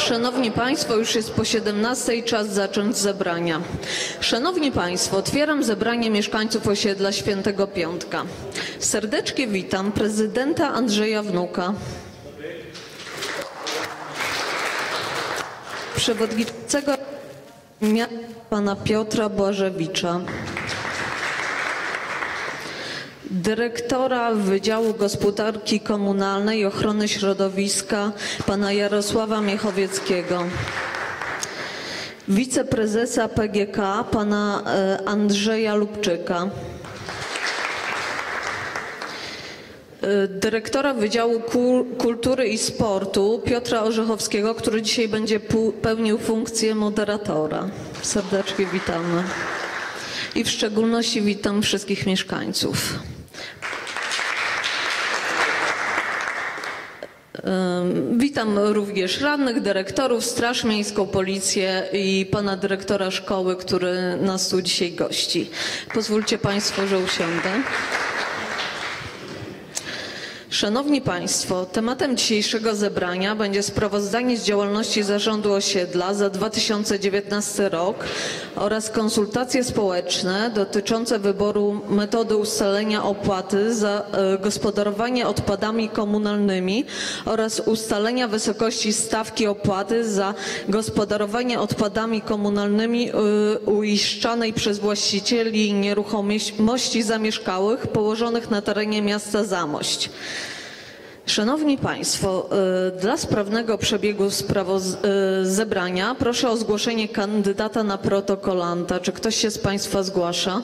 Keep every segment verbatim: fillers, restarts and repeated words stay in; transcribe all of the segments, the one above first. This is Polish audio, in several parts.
Szanowni Państwo, już jest po siedemnastej, czas zacząć zebrania. Szanowni Państwo, otwieram zebranie mieszkańców osiedla Świętego Piątka. Serdecznie witam prezydenta Andrzeja Wnuka, przewodniczącego miasta pana Piotra Błażewicza, dyrektora Wydziału Gospodarki Komunalnej i Ochrony Środowiska pana Jarosława Miechowieckiego, wiceprezesa P G K pana Andrzeja Lubczyka, dyrektora Wydziału Kultury i Sportu Piotra Orzechowskiego, który dzisiaj będzie pełnił funkcję moderatora. Serdecznie witamy. I w szczególności witam wszystkich mieszkańców. Witam również radnych, dyrektorów, Straż Miejską, Policję i pana dyrektora szkoły, który nas tu dzisiaj gości. Pozwólcie Państwo, że usiądę. Szanowni Państwo, tematem dzisiejszego zebrania będzie sprawozdanie z działalności Zarządu Osiedla za dwa tysiące dziewiętnasty rok oraz konsultacje społeczne dotyczące wyboru metody ustalenia opłaty za gospodarowanie odpadami komunalnymi oraz ustalenia wysokości stawki opłaty za gospodarowanie odpadami komunalnymi uiszczanej przez właścicieli nieruchomości zamieszkałych położonych na terenie miasta Zamość. Szanowni Państwo, dla sprawnego przebiegu zebrania proszę o zgłoszenie kandydata na protokolanta. Czy ktoś się z Państwa zgłasza?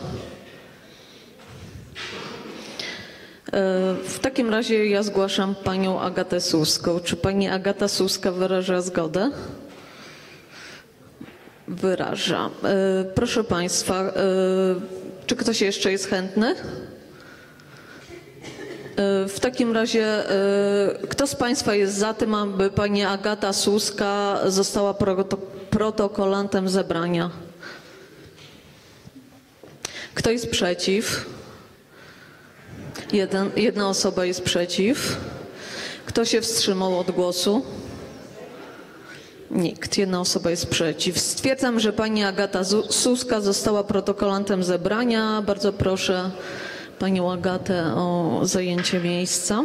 W takim razie ja zgłaszam panią Agatę Suską. Czy pani Agata Suska wyraża zgodę? Wyraża. Proszę Państwa, czy ktoś jeszcze jest chętny? W takim razie, kto z Państwa jest za tym, aby pani Agata Suska została protokolantem zebrania? Kto jest przeciw? Jeden, jedna osoba jest przeciw. Kto się wstrzymał od głosu? Nikt. Jedna osoba jest przeciw. Stwierdzam, że pani Agata Suska została protokolantem zebrania. Bardzo proszę panią Agatę o zajęcie miejsca.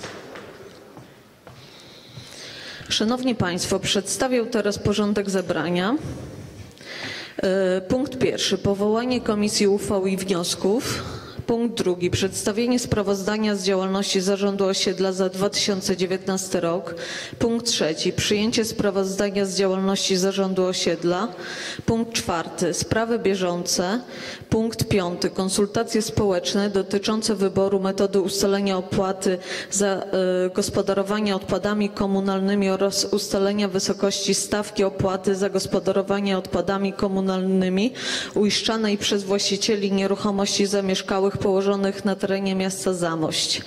Szanowni Państwo, przedstawię teraz porządek zebrania. Punkt pierwszy. Powołanie Komisji Uchwał i Wniosków. Punkt drugi. Przedstawienie sprawozdania z działalności Zarządu Osiedla za dwa tysiące dziewiętnasty rok. Punkt trzeci. Przyjęcie sprawozdania z działalności Zarządu Osiedla. Punkt czwarty. Sprawy bieżące. Punkt piąty. Konsultacje społeczne dotyczące wyboru metody ustalenia opłaty za y, gospodarowanie odpadami komunalnymi oraz ustalenia wysokości stawki opłaty za gospodarowanie odpadami komunalnymi uiszczanej przez właścicieli nieruchomości zamieszkałych położonych na terenie miasta Zamość.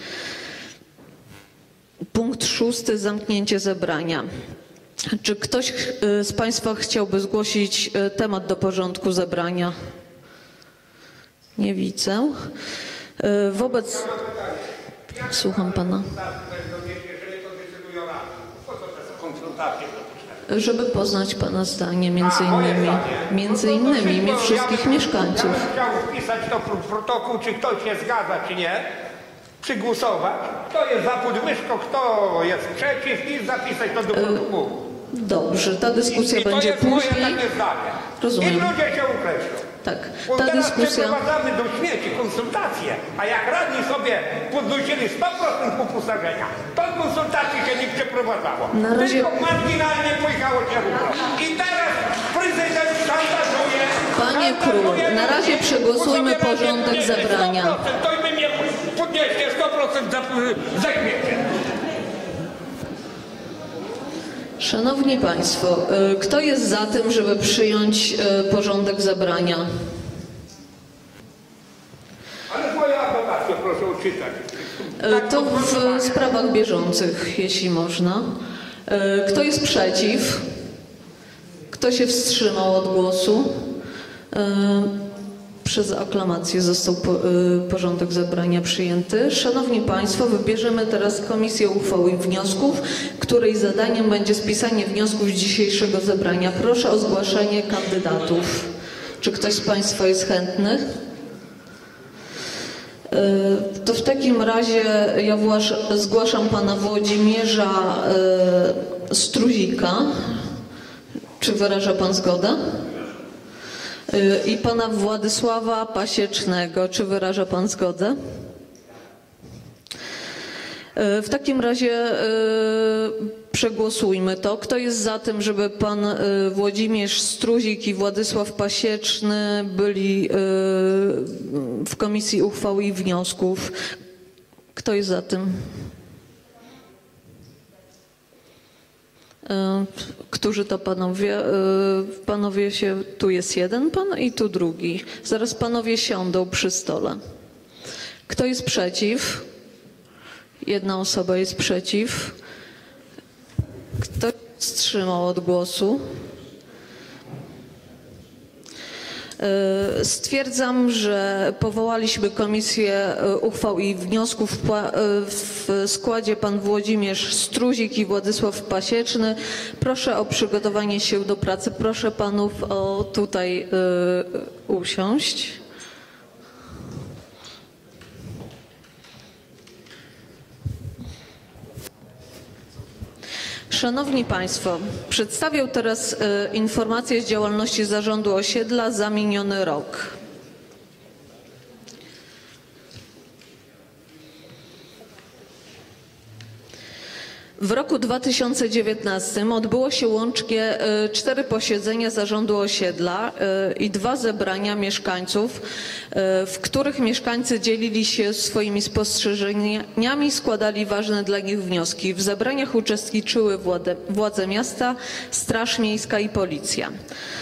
Punkt szósty. Zamknięcie zebrania. Czy ktoś z Państwa chciałby zgłosić temat do porządku zebrania? Nie widzę. Wobec... Słucham Pana. Żeby poznać Pana zdanie, między innymi, między innymi wszystkich mieszkańców. Ja bym chciał wpisać to w protokół, czy ktoś się zgadza, czy nie, przygłosować, kto jest za podwyżką, kto jest przeciw i zapisać to do protokołu. Dobrze, ta dyskusja I, i będzie to jest później. moje takie zdanie. Rozumiem. I ludzie się ukreślą. Tak, Bo ta teraz dyskusja... przeprowadzamy do śmieci konsultacje, a jak radni sobie podnosili sto procent uposażenia, to konsultacji się nie przeprowadzało. Na razie... Tylko marginalnie pojechało się równo. I teraz prezydent szantażuje... Panie Król, na razie przegłosujmy porządek zebrania. sto procent, to i by mnie podnieście sto procent za, za śmiecie. Szanowni Państwo, kto jest za tym, żeby przyjąć porządek zebrania? Ale moja adwokacja, proszę odczytać. To w sprawach bieżących, jeśli można. Kto jest przeciw? Kto się wstrzymał od głosu? Przez aklamację został po, y, porządek zebrania przyjęty. Szanowni Państwo, wybierzemy teraz Komisję Uchwał i Wniosków, której zadaniem będzie spisanie wniosków z dzisiejszego zebrania. Proszę o zgłaszanie kandydatów. Czy ktoś z Państwa jest chętny? Y, to w takim razie ja własz, zgłaszam Pana Włodzimierza y, Struzika. Czy wyraża Pan zgodę? I Pana Władysława Pasiecznego. Czy wyraża Pan zgodę? W takim razie przegłosujmy to. Kto jest za tym, żeby Pan Włodzimierz Struzik i Władysław Pasieczny byli w Komisji Uchwał i Wniosków? Kto jest za tym? Którzy to panowie? Panowie się, tu jest jeden pan i tu drugi. Zaraz panowie siądą przy stole. Kto jest przeciw? Jedna osoba jest przeciw. Kto się wstrzymał od głosu? Stwierdzam, że powołaliśmy Komisję Uchwał i Wniosków w składzie pan Włodzimierz Struzik i Władysław Pasieczny. Proszę o przygotowanie się do pracy. Proszę panów o tutaj y, usiąść. Szanowni Państwo, przedstawię teraz y, informację z działalności Zarządu Osiedla za miniony rok. W roku dwa tysiące dziewiętnastym odbyło się łącznie cztery posiedzenia Zarządu Osiedla i dwa zebrania mieszkańców, w których mieszkańcy dzielili się swoimi spostrzeżeniami, składali ważne dla nich wnioski. W zebraniach uczestniczyły władze, władze miasta, Straż Miejska i Policja.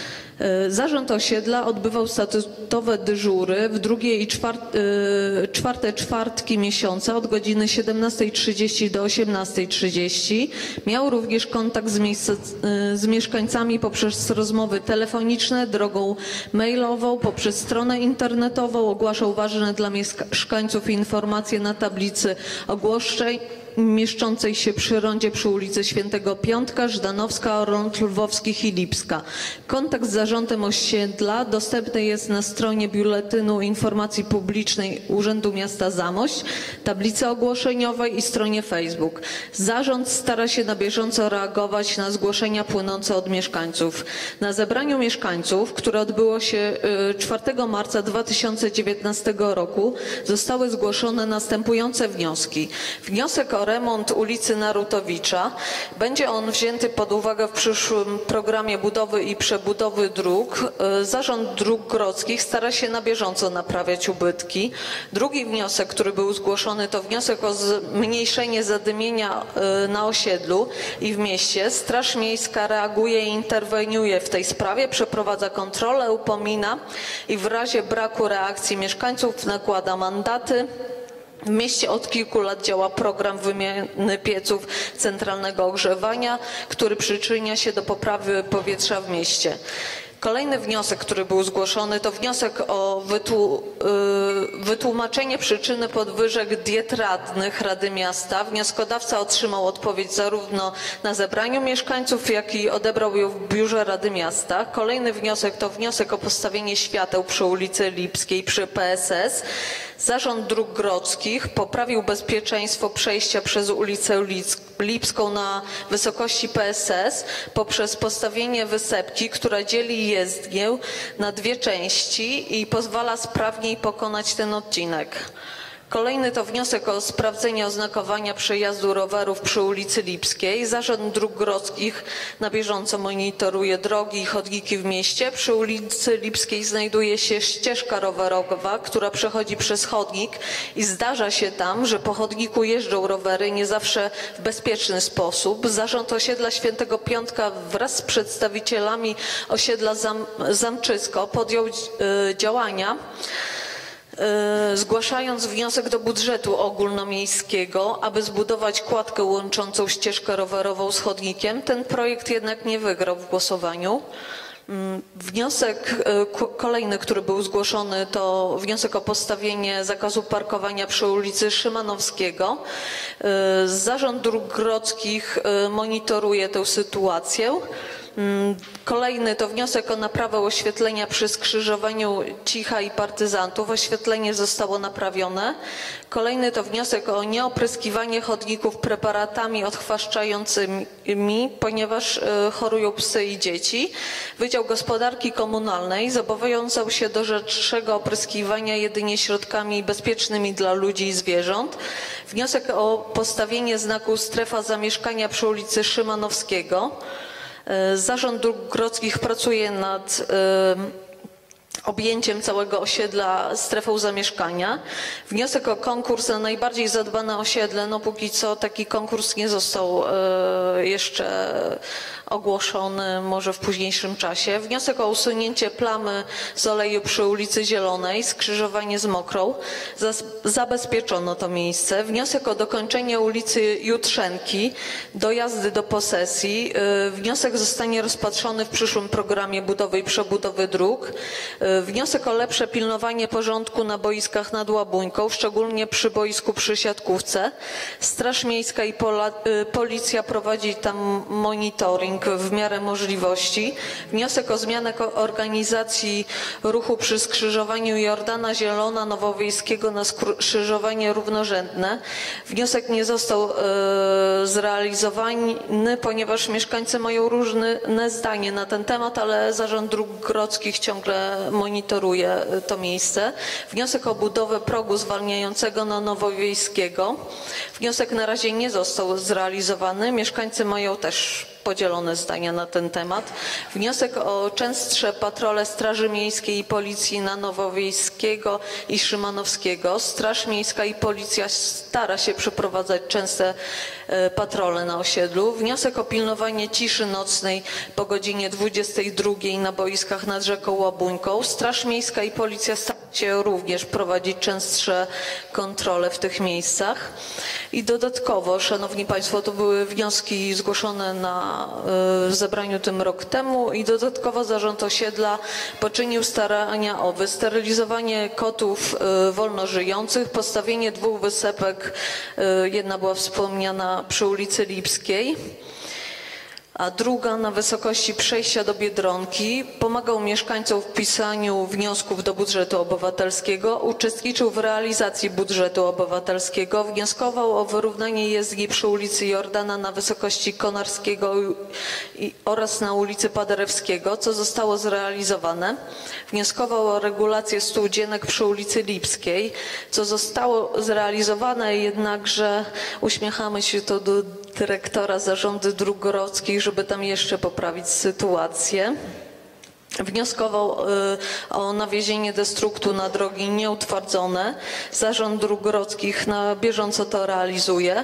Zarząd Osiedla odbywał statutowe dyżury w drugie i czwarte, czwarte czwartki miesiąca od godziny siedemnastej trzydzieści do osiemnastej trzydzieści. Miał również kontakt z, miejsce, z mieszkańcami poprzez rozmowy telefoniczne, drogą mailową, poprzez stronę internetową. Ogłaszał ważne dla mieszkańców informacje na tablicy ogłoszeń mieszczącej się przy rondzie przy ulicy Świętego Piątka, Żdanowska, Rond Lwowskich i Lipska. Kontakt z zarządem osiedla dostępny jest na stronie Biuletynu Informacji Publicznej Urzędu Miasta Zamość, tablicy ogłoszeniowej i stronie Facebook. Zarząd stara się na bieżąco reagować na zgłoszenia płynące od mieszkańców. Na zebraniu mieszkańców, które odbyło się czwartego marca dwa tysiące dziewiętnastego roku, zostały zgłoszone następujące wnioski. Wniosek o remont ulicy Narutowicza. Będzie on wzięty pod uwagę w przyszłym programie budowy i przebudowy dróg. Zarząd Dróg Grodzkich stara się na bieżąco naprawiać ubytki. Drugi wniosek, który był zgłoszony, to wniosek o zmniejszenie zadymienia na osiedlu i w mieście. Straż Miejska reaguje i interweniuje w tej sprawie, przeprowadza kontrolę, upomina i w razie braku reakcji mieszkańców nakłada mandaty. W mieście od kilku lat działa program wymiany pieców centralnego ogrzewania, który przyczynia się do poprawy powietrza w mieście. Kolejny wniosek, który był zgłoszony, to wniosek o wytłu, yy, wytłumaczenie przyczyny podwyżek diet radnych Rady Miasta. Wnioskodawca otrzymał odpowiedź zarówno na zebraniu mieszkańców, jak i odebrał ją w biurze Rady Miasta. Kolejny wniosek to wniosek o postawienie świateł przy ulicy Lipskiej przy P S S. Zarząd Dróg Grodzkich poprawił bezpieczeństwo przejścia przez ulicę Lipską na wysokości P S S poprzez postawienie wysepki, która dzieli jezdnię na dwie części i pozwala sprawniej pokonać ten odcinek. Kolejny to wniosek o sprawdzenie oznakowania przejazdu rowerów przy ulicy Lipskiej. Zarząd Dróg Grodzkich na bieżąco monitoruje drogi i chodniki w mieście. Przy ulicy Lipskiej znajduje się ścieżka rowerowa, która przechodzi przez chodnik i zdarza się tam, że po chodniku jeżdżą rowery nie zawsze w bezpieczny sposób. Zarząd Osiedla Świętego Piątka wraz z przedstawicielami osiedla Zam Zamczysko podjął y, działania, zgłaszając wniosek do budżetu ogólnomiejskiego, aby zbudować kładkę łączącą ścieżkę rowerową z chodnikiem. Ten projekt jednak nie wygrał w głosowaniu. Wniosek kolejny, który był zgłoszony, to wniosek o postawienie zakazu parkowania przy ulicy Szymanowskiego. Zarząd Dróg Grodzkich monitoruje tę sytuację. Kolejny to wniosek o naprawę oświetlenia przy skrzyżowaniu Cicha i Partyzantów. Oświetlenie zostało naprawione. Kolejny to wniosek o nieopryskiwanie chodników preparatami odchwaszczającymi, ponieważ chorują psy i dzieci. Wydział Gospodarki Komunalnej zobowiązał się do rzecznego opryskiwania jedynie środkami bezpiecznymi dla ludzi i zwierząt. Wniosek o postawienie znaku strefa zamieszkania przy ulicy Szymanowskiego. Zarząd Dróg Grodzkich pracuje nad objęciem całego osiedla strefą zamieszkania. Wniosek o konkurs na najbardziej zadbane osiedle, no póki co taki konkurs nie został jeszcze ogłoszony, może w późniejszym czasie. Wniosek o usunięcie plamy z oleju przy ulicy Zielonej, skrzyżowanie z Mokrą. Zabezpieczono to miejsce. Wniosek o dokończenie ulicy Jutrzenki, dojazdy do posesji. Wniosek zostanie rozpatrzony w przyszłym programie budowy i przebudowy dróg. Wniosek o lepsze pilnowanie porządku na boiskach nad Łabuńką, szczególnie przy boisku przy siatkówce. Straż Miejska i Pola, Policja prowadzi tam monitoring w miarę możliwości. Wniosek o zmianę organizacji ruchu przy skrzyżowaniu Jordana Zielona Nowowiejskiego na skrzyżowanie równorzędne. Wniosek nie został e, zrealizowany, ponieważ mieszkańcy mają różne zdanie na ten temat, ale Zarząd Dróg Grodzkich ciągle monitoruje to miejsce. Wniosek o budowę progu zwalniającego na Nowowiejskiego. Wniosek na razie nie został zrealizowany. Mieszkańcy mają też podzielone zdania na ten temat. Wniosek o częstsze patrole Straży Miejskiej i Policji na Nowowiejskiego i Szymanowskiego. Straż Miejska i Policja stara się przeprowadzać częste patrole na osiedlu. Wniosek o pilnowanie ciszy nocnej po godzinie dwudziestej drugiej na boiskach nad rzeką Łabuńką. Straż Miejska i Policja stara się również prowadzić częstsze kontrole w tych miejscach. I dodatkowo, Szanowni Państwo, to były wnioski zgłoszone na w zebraniu tym rok temu i dodatkowo Zarząd Osiedla poczynił starania o wysterylizowanie kotów wolno żyjących, postawienie dwóch wysepek, jedna była wspomniana przy ulicy Lipskiej, a druga na wysokości przejścia do Biedronki. Pomagał mieszkańcom w pisaniu wniosków do budżetu obywatelskiego, uczestniczył w realizacji budżetu obywatelskiego, wnioskował o wyrównanie jezdni przy ulicy Jordana na wysokości Konarskiego i, oraz na ulicy Paderewskiego, co zostało zrealizowane. Wnioskował o regulację studzienek przy ulicy Lipskiej, co zostało zrealizowane, jednakże uśmiechamy się to do dyrektora Zarządu Dróg Grodzkich, żeby tam jeszcze poprawić sytuację. Wnioskował o nawiezienie destruktu na drogi nieutwardzone. Zarząd Dróg Grodzkich na bieżąco to realizuje.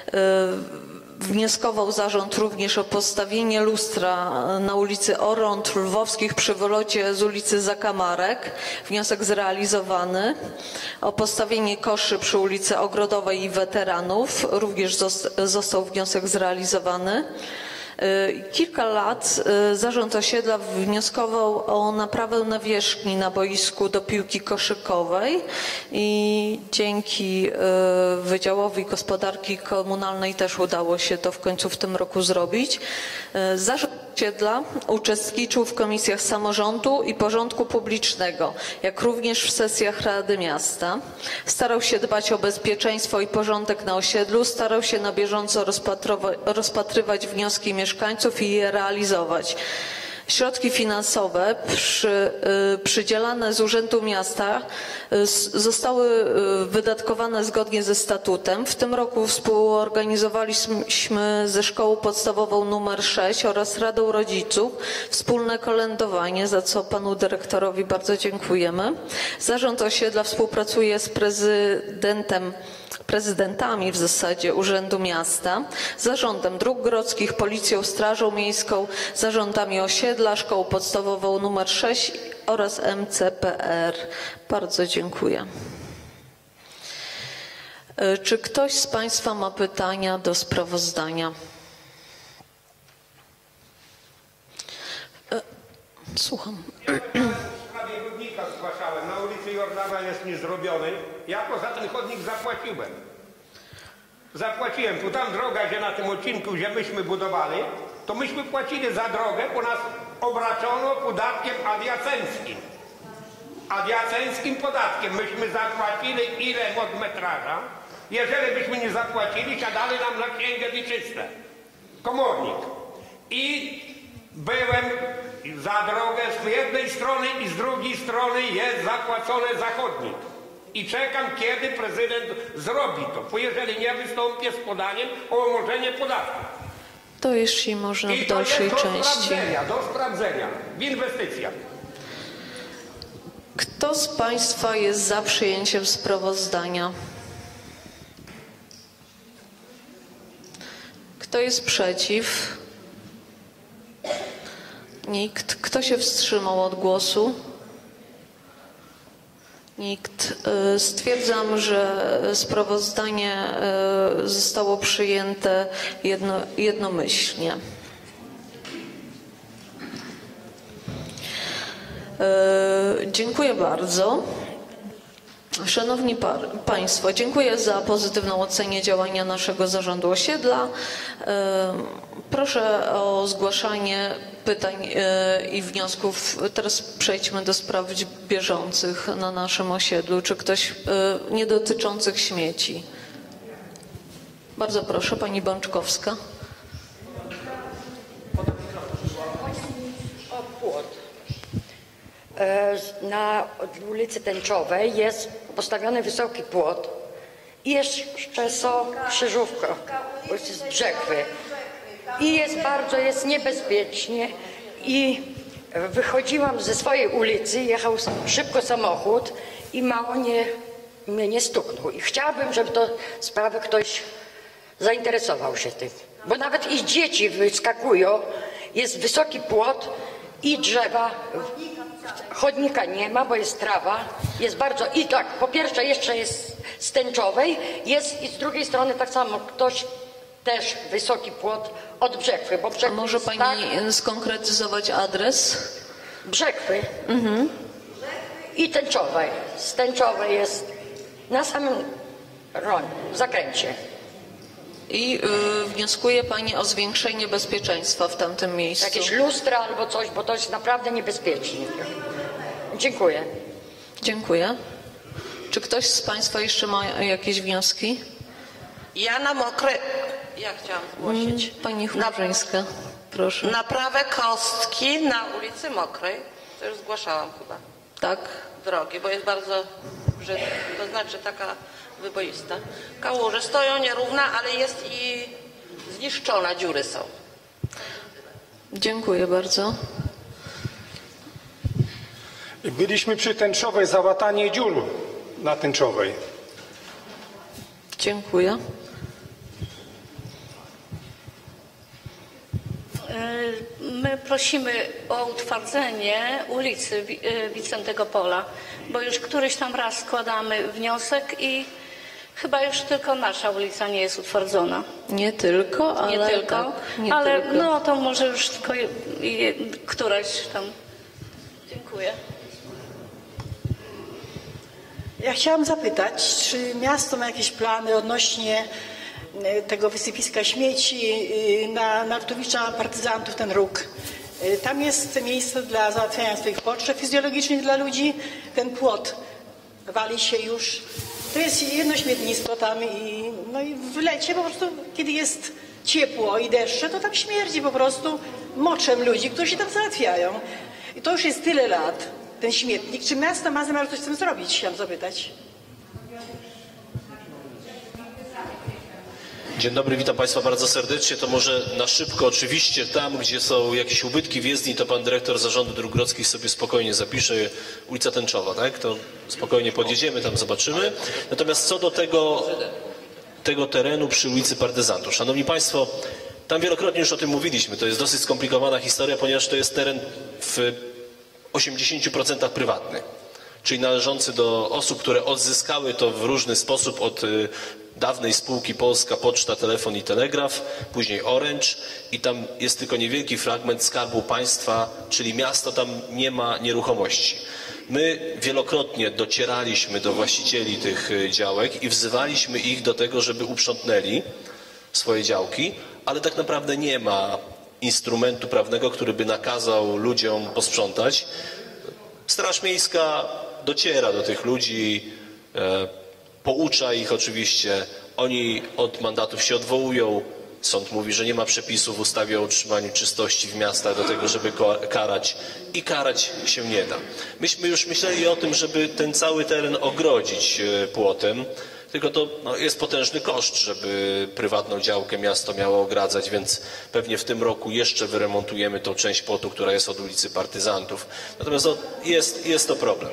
Wnioskował zarząd również o postawienie lustra na ulicy Orąd Lwowskich przy wylocie z ulicy Zakamarek. Wniosek zrealizowany. O postawienie koszy przy ulicy Ogrodowej i Weteranów. Również został wniosek zrealizowany. Kilka lat Zarząd Osiedla wnioskował o naprawę nawierzchni na boisku do piłki koszykowej i dzięki Wydziałowi Gospodarki Komunalnej też udało się to w końcu w tym roku zrobić. Zarząd Osiedla uczestniczył w komisjach samorządu i porządku publicznego, jak również w sesjach Rady Miasta. Starał się dbać o bezpieczeństwo i porządek na osiedlu, starał się na bieżąco rozpatrywać wnioski mieszkańców i je realizować. Środki finansowe przy, przydzielane z Urzędu Miasta zostały wydatkowane zgodnie ze statutem. W tym roku współorganizowaliśmy ze Szkołą Podstawową numer sześć oraz Radą Rodziców wspólne kolędowanie, za co panu dyrektorowi bardzo dziękujemy. Zarząd Osiedla współpracuje z prezydentem prezydentami w zasadzie Urzędu Miasta, Zarządem Dróg Grodzkich, Policją, Strażą Miejską, zarządami osiedla, Szkołą Podstawową numer sześć oraz M C P R. Bardzo dziękuję. Czy ktoś z Państwa ma pytania do sprawozdania? Słucham. W sprawie chodnika zgłaszałem. Na ulicy Jordana jest niezrobiony. Ja za ten chodnik zapłaciłem. Zapłaciłem. Tu tam droga, że na tym odcinku, że myśmy budowali, to myśmy płacili za drogę, bo nas obracono podatkiem adiacenckim. Adiacenckim podatkiem. Myśmy zapłacili ile od metraża. Jeżeli byśmy nie zapłacili, siadali nam na księgę wieczyste. Komornik. I byłem za drogę z jednej strony i z drugiej strony jest zapłacony za chodnik. I czekam, kiedy prezydent zrobi to, bo jeżeli nie wystąpię z podaniem o umorzenie podatku. To jeśli można I w to dalszej jest do części. sprawdzenia, do sprawdzenia w inwestycjach. Kto z Państwa jest za przyjęciem sprawozdania? Kto jest przeciw? Nikt. Kto się wstrzymał od głosu? Nikt. Stwierdzam, że sprawozdanie zostało przyjęte jedno, jednomyślnie. Dziękuję bardzo. Szanowni Państwo, dziękuję za pozytywną ocenę działania naszego Zarządu Osiedla. Proszę o zgłaszanie pytań i wniosków. Teraz przejdźmy do spraw bieżących na naszym osiedlu. Czy ktoś nie dotyczących śmieci? Bardzo proszę, pani Bączkowska. O płot. Na ulicy Tęczowej jest postawiony wysoki płot i jeszcze są krzyżówka z brzegwy. I jest bardzo, jest niebezpiecznie i wychodziłam ze swojej ulicy, jechał szybko samochód i mało nie, mnie nie stuknął. I chciałabym, żeby to sprawę ktoś zainteresował się tym. Bo nawet i dzieci wyskakują, jest wysoki płot i drzewa, chodnika nie ma, bo jest trawa, jest bardzo, i tak, po pierwsze jeszcze jest z Tęczowej, jest i z drugiej strony tak samo ktoś też wysoki płot od Brzechwy, bo Brzechwy A może jest pani tak, skonkretyzować adres? Brzechwy mhm. i Tęczowej. Z Tęczowej jest na samym roń, w zakręcie. I y, wnioskuje pani o zwiększenie bezpieczeństwa w tamtym miejscu. Jakieś lustra albo coś, bo to jest naprawdę niebezpieczne. Dziękuję. Dziękuję. Czy ktoś z Państwa jeszcze ma jakieś wnioski? Ja na mokre... Ja chciałam zgłosić. Pani Chmurzyńska, proszę. Naprawę kostki na ulicy Mokrej. To już zgłaszałam chyba. Tak. Drogi, bo jest bardzo brzydka. To znaczy taka wyboista. Kałuże stoją nierówna, ale jest i zniszczona. Dziury są. Dziękuję bardzo. Byliśmy przy Tęczowej, załatanie dziur na Tęczowej. Dziękuję. My prosimy o utwardzenie ulicy Wicentego Pola, bo już któryś tam raz składamy wniosek i chyba już tylko nasza ulica nie jest utwardzona. Nie tylko, ale Nie tylko, tak, nie ale tylko. no to może już tylko je, je, któraś tam. Dziękuję. Ja chciałam zapytać, czy miasto ma jakieś plany odnośnie tego wysypiska śmieci na Narutowicza Partyzantów, ten róg. Tam jest miejsce dla załatwiania swoich potrzeb fizjologicznych dla ludzi. Ten płot wali się już. To jest jedno śmietnisko tam i, no i w lecie po prostu, kiedy jest ciepło i deszcze, to tam śmierdzi po prostu moczem ludzi, którzy się tam załatwiają. I to już jest tyle lat, ten śmietnik. Czy miasto ma zamiar coś z tym zrobić? Chciałam zapytać. Dzień dobry, witam Państwa bardzo serdecznie. To może na szybko, oczywiście tam, gdzie są jakieś ubytki w jezdni, to Pan Dyrektor Zarządu Dróg Grodzkich sobie spokojnie zapisze. Ulica Tęczowa, tak? To spokojnie podjedziemy, tam zobaczymy. Natomiast co do tego, tego terenu przy ulicy Partyzantów. Szanowni Państwo, tam wielokrotnie już o tym mówiliśmy. To jest dosyć skomplikowana historia, ponieważ to jest teren w osiemdziesięciu procentach prywatny. czyli należący do osób, które odzyskały to w różny sposób od dawnej spółki Polska Poczta, Telefon i Telegraf, później Orange i tam jest tylko niewielki fragment Skarbu Państwa, czyli miasto tam nie ma nieruchomości. My wielokrotnie docieraliśmy do właścicieli tych działek i wzywaliśmy ich do tego, żeby uprzątnęli swoje działki, ale tak naprawdę nie ma instrumentu prawnego, który by nakazał ludziom posprzątać. Straż Miejska dociera do tych ludzi, e, poucza ich oczywiście, oni od mandatów się odwołują. Sąd mówi, że nie ma przepisów w ustawie o utrzymaniu czystości w miastach do tego, żeby karać i karać się nie da. Myśmy już myśleli o tym, żeby ten cały teren ogrodzić płotem, tylko to no, jest potężny koszt, żeby prywatną działkę miasto miało ogradzać, więc pewnie w tym roku jeszcze wyremontujemy tą część płotu, która jest od ulicy Partyzantów. Natomiast no, jest, jest to problem.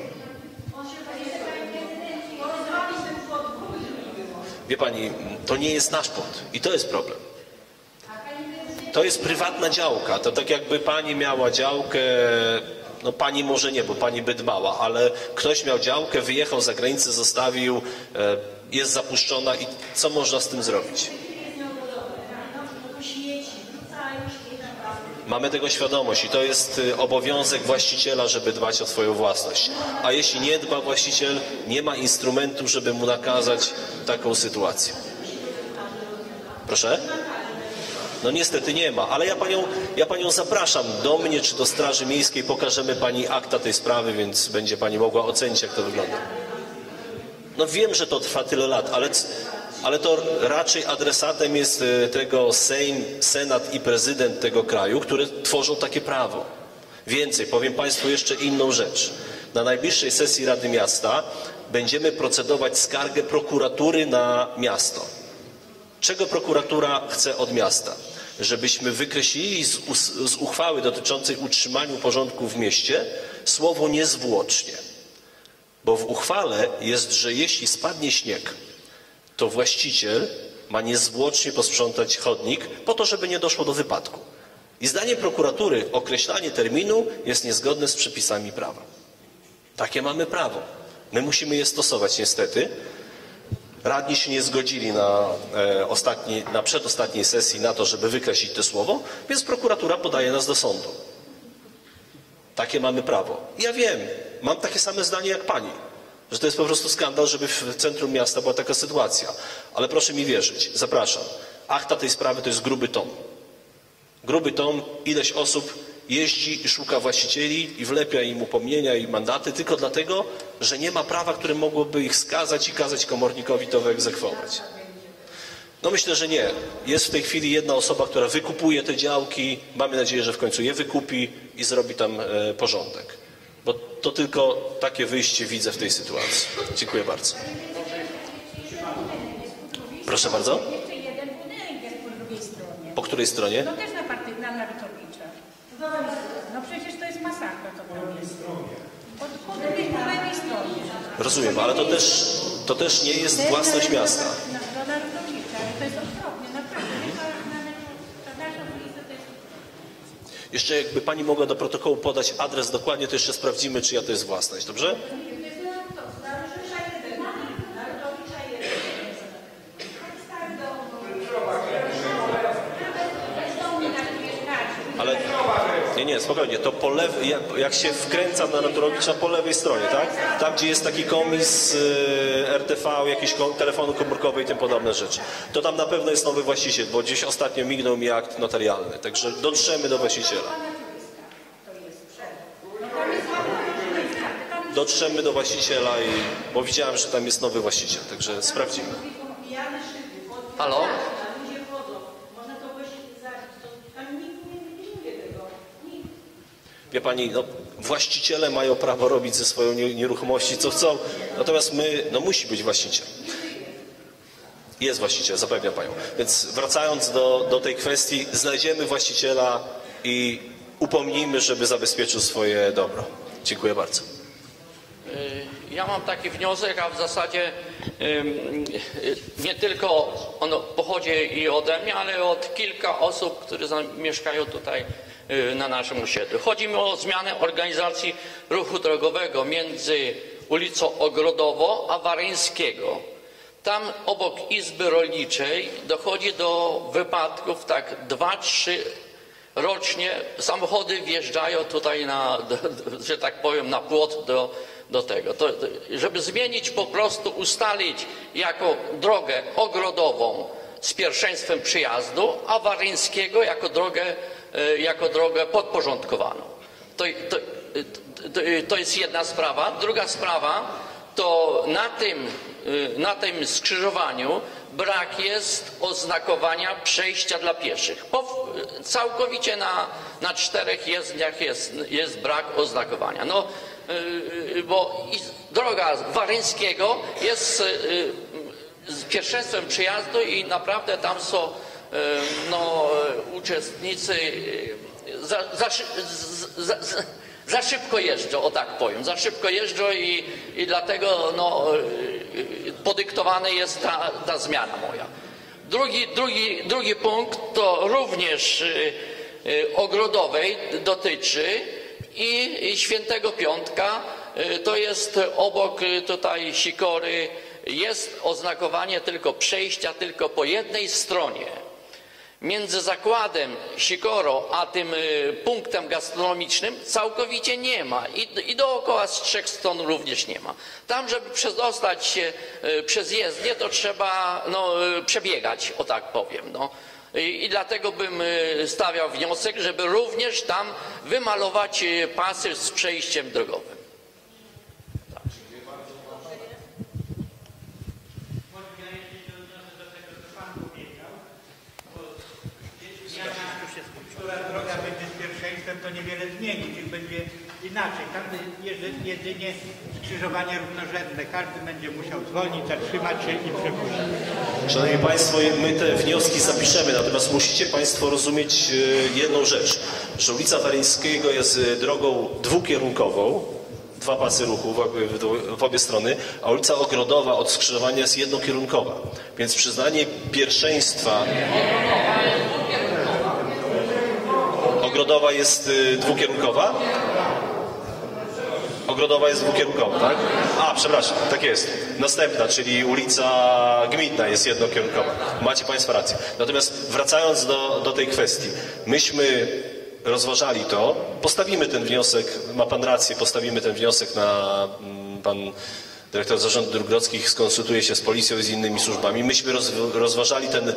Wie pani, to nie jest nasz płot i to jest problem. To jest prywatna działka, to tak jakby pani miała działkę, no pani może nie, bo pani by dbała, ale ktoś miał działkę, wyjechał za granicę, zostawił, jest zapuszczona i co można z tym zrobić? Mamy tego świadomość i to jest obowiązek właściciela, żeby dbać o swoją własność. A jeśli nie dba właściciel, nie ma instrumentu, żeby mu nakazać taką sytuację. Proszę? No niestety nie ma, ale ja panią, ja panią zapraszam do mnie czy do Straży Miejskiej, pokażemy pani akta tej sprawy, więc będzie pani mogła ocenić, jak to wygląda. No wiem, że to trwa tyle lat, ale, ale to raczej adresatem jest tego Sejm, Senat i prezydent tego kraju, które tworzą takie prawo. Więcej, powiem państwu jeszcze inną rzecz. Na najbliższej sesji Rady Miasta będziemy procedować skargę prokuratury na miasto. Czego prokuratura chce od miasta? Żebyśmy wykreślili z, z uchwały dotyczącej utrzymania porządku w mieście słowo niezwłocznie. Bo w uchwale jest, że jeśli spadnie śnieg, to właściciel ma niezwłocznie posprzątać chodnik po to, żeby nie doszło do wypadku. I zdaniem prokuratury określanie terminu jest niezgodne z przepisami prawa. Takie mamy prawo. My musimy je stosować niestety. Radni się nie zgodzili na, e, ostatni, na przedostatniej sesji na to, żeby wykreślić to słowo, więc prokuratura podaje nas do sądu. Takie mamy prawo. Ja wiem, mam takie same zdanie jak pani, że to jest po prostu skandal, żeby w centrum miasta była taka sytuacja. Ale proszę mi wierzyć, zapraszam. Akta tej sprawy to jest gruby tom. Gruby tom, ileś osób jeździ i szuka właścicieli i wlepia im upomnienia i mandaty tylko dlatego, że nie ma prawa, które mogłoby ich skazać i kazać komornikowi to wyegzekwować. No myślę, że nie. Jest w tej chwili jedna osoba, która wykupuje te działki. Mamy nadzieję, że w końcu je wykupi i zrobi tam e, porządek. Bo to tylko takie wyjście widzę w tej sytuacji. Dziękuję bardzo. Proszę bardzo. Po której stronie? No też na partii, na Narutowicza. No przecież to jest masakra, to po drugiej stronie. Po, po drugiej, po lewej stronie. Rozumiem, ale to też, to też nie jest własność miasta. No, do Narutowicza, ale to jest okropnie, naprawdę. Ta nasza ulica to jest... Jeszcze jakby pani mogła do protokołu podać adres dokładnie, to jeszcze sprawdzimy, czyja to jest własność, dobrze? Ale nie, nie, spokojnie, to po lewej, jak, jak się wkręca na Naturowicza po lewej stronie, tak? Tam, gdzie jest taki komis y, R T V, jakieś ko telefonu komórkowe i tym podobne rzeczy. To tam na pewno jest nowy właściciel, bo gdzieś ostatnio mignął mi akt notarialny, także dotrzemy do właściciela. Dotrzemy do właściciela, i, bo widziałem, że tam jest nowy właściciel, także sprawdzimy. Halo? Wie pani, no, właściciele mają prawo robić ze swoją nieruchomości co chcą, natomiast my, no musi być właściciel. Jest właściciel, zapewniam panią. Więc wracając do, do tej kwestii, znajdziemy właściciela i upomnijmy, żeby zabezpieczył swoje dobro. Dziękuję bardzo. Ja mam taki wniosek, a w zasadzie nie tylko on pochodzi i ode mnie, ale od kilka osób, które mieszkają tutaj na naszym osiedlu. Chodzi mi o zmianę organizacji ruchu drogowego między ulicą Ogrodowo-Awaryńskiego. Tam obok Izby Rolniczej dochodzi do wypadków tak dwa, trzy rocznie. Samochody wjeżdżają tutaj na, że tak powiem, na płot do, do tego. To, żeby zmienić, po prostu ustalić jako drogę ogrodową z pierwszeństwem przyjazdu, Awaryńskiego jako drogę, jako drogę podporządkowaną. To, to, to, to jest jedna sprawa. Druga sprawa to na tym, na tym skrzyżowaniu brak jest oznakowania przejścia dla pieszych. Po, całkowicie na, na czterech jezdniach jest, jest brak oznakowania. No, yy, bo droga Waryńskiego jest yy, z pierwszeństwem przyjazdu i naprawdę tam są yy, no, uczestnicy yy, za, za, za, za, za szybko jeżdżą, o tak powiem, za szybko jeżdżą i, i dlatego no, podyktowana jest ta, ta zmiana moja. Drugi, drugi, drugi punkt to również y, y, Ogrodowej dotyczy i, i Świętego Piątka, y, to jest obok y, tutaj Sikory, jest oznakowanie tylko przejścia tylko po jednej stronie. Między zakładem Sikorą a tym y, punktem gastronomicznym całkowicie nie ma i, i dookoła z trzech stron również nie ma. Tam, żeby przedostać się y, przez jezdnię, to trzeba no, y, przebiegać, o tak powiem. No. I, I dlatego bym y, stawiał wniosek, żeby również tam wymalować y, pasy z przejściem drogowym. Która droga będzie z pierwszeństwem, to niewiele zmieni, czyli będzie inaczej. Każdy jedynie skrzyżowanie równorzędne. Każdy będzie musiał zwolnić, zatrzymać się i przepuścić. Szanowni Państwo, my te wnioski zapiszemy, natomiast musicie Państwo rozumieć jedną rzecz, że ulica Waryńskiego jest drogą dwukierunkową, dwa pasy ruchu w obie, w obie strony, a ulica Ogrodowa od skrzyżowania jest jednokierunkowa. Więc przyznanie pierwszeństwa... Ogrodowa jest y, dwukierunkowa? Ogrodowa jest dwukierunkowa, tak? A, przepraszam, tak jest. Następna, czyli ulica Gminna jest jednokierunkowa. Macie Państwo rację. Natomiast wracając do, do tej kwestii, myśmy rozważali to, postawimy ten wniosek, ma Pan rację, postawimy ten wniosek na mm, Pan dyrektor Zarządu Dróg Grodzkich skonsultuje się z policją i z innymi służbami. Myśmy roz, rozważali ten, e,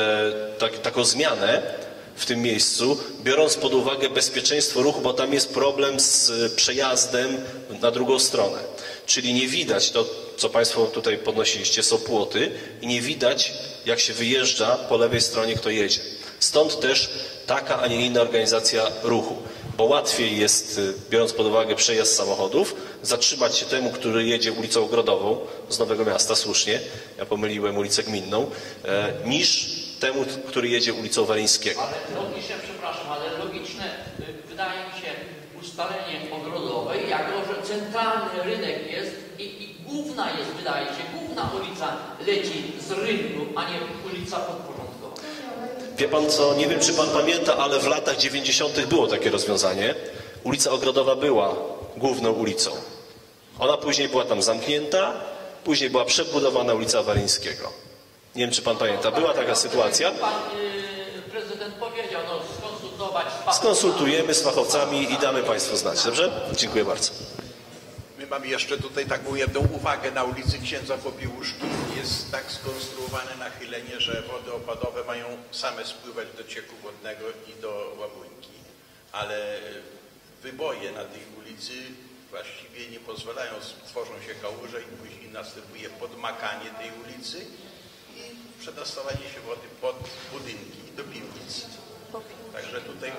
tak, taką zmianę w tym miejscu, biorąc pod uwagę bezpieczeństwo ruchu, bo tam jest problem z przejazdem na drugą stronę. Czyli nie widać, to co Państwo tutaj podnosiliście, są płoty i nie widać, jak się wyjeżdża po lewej stronie, kto jedzie. Stąd też taka, a nie inna organizacja ruchu. Bo łatwiej jest, biorąc pod uwagę przejazd samochodów, zatrzymać się temu, który jedzie ulicą Ogrodową z Nowego Miasta, słusznie, ja pomyliłem ulicę Gminną, e, niż temu, który jedzie ulicą Waryńskiego. Ale logiczne, przepraszam, ale logiczne wydaje mi się ustalenie Ogrodowej, jako że centralny rynek jest i, i główna jest, wydaje się, główna ulica leci z rynku, a nie ulica podporządkowa. Wie Pan co, nie wiem czy Pan pamięta, ale w latach dziewięćdziesiątych było takie rozwiązanie. Ulica Ogrodowa była główną ulicą. Ona później była tam zamknięta, później była przebudowana ulica Waryńskiego. Nie wiem, czy Pan pamięta, była taka sytuacja. Pan yy, prezydent powiedział, no skonsultować z fachowcami. Skonsultujemy z fachowcami i damy Państwu znać, dobrze? Dziękuję bardzo. My mamy jeszcze tutaj taką jedną uwagę. Na ulicy Księdza Popiełuszki jest tak skonstruowane nachylenie, że wody opadowe mają same spływać do cieku wodnego i do łabunki. Ale wyboje na tej ulicy właściwie nie pozwalają, tworzą się kałuże i później następuje podmakanie tej ulicy i przedostawanie się wody pod budynki do piwnic. Także tutaj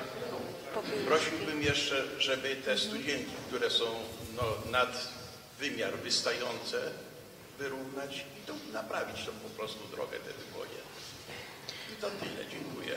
prosiłbym jeszcze, żeby te studzienki, które są no, nad wymiar wystające, wyrównać i to naprawić to po prostu drogę te wyboje. I to tyle. Dziękuję.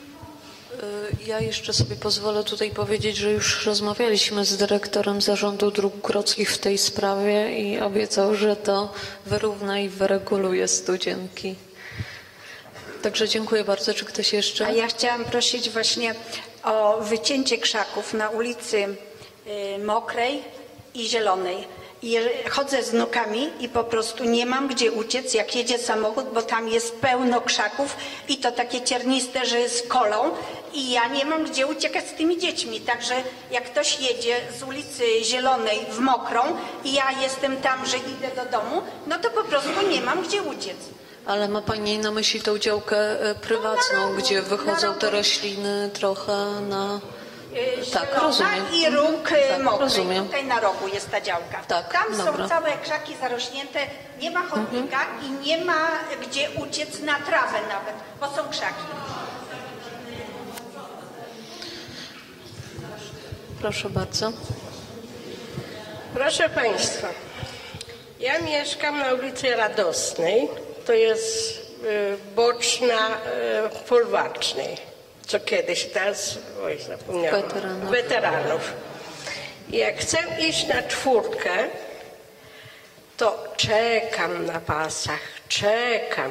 Ja jeszcze sobie pozwolę tutaj powiedzieć, że już rozmawialiśmy z dyrektorem Zarządu Dróg Grodzkich w tej sprawie i obiecał, że to wyrówna i wyreguluje studzienki. Także dziękuję bardzo. Czy ktoś jeszcze? A ja chciałam prosić właśnie o wycięcie krzaków na ulicy Mokrej i Zielonej. Je- chodzę z wnukami i po prostu nie mam gdzie uciec, jak jedzie samochód, bo tam jest pełno krzaków i to takie cierniste, że z kolą i ja nie mam gdzie uciekać z tymi dziećmi. Także jak ktoś jedzie z ulicy Zielonej w Mokrą i ja jestem tam, że idę do domu, no to po prostu nie mam gdzie uciec. Ale ma Pani na myśli tą działkę e, prywatną, No, rogu, gdzie wychodzą rogu. te rośliny trochę na... Yy, Tak, Zielona rozumiem. i róg yy, Tak, mokry. rozumiem. Tutaj na rogu jest ta działka. Tak, Tam dobra. są całe krzaki zarośnięte, nie ma chodnika i nie ma gdzie uciec na trawę nawet, bo są krzaki. Proszę bardzo. Proszę Państwa, ja mieszkam na ulicy Radosnej, to jest y, boczna y, Folwarcznej, co kiedyś, teraz, oj zapomniałam, Weteranów. weteranów. I jak chcę iść na czwórkę, to czekam na pasach, czekam.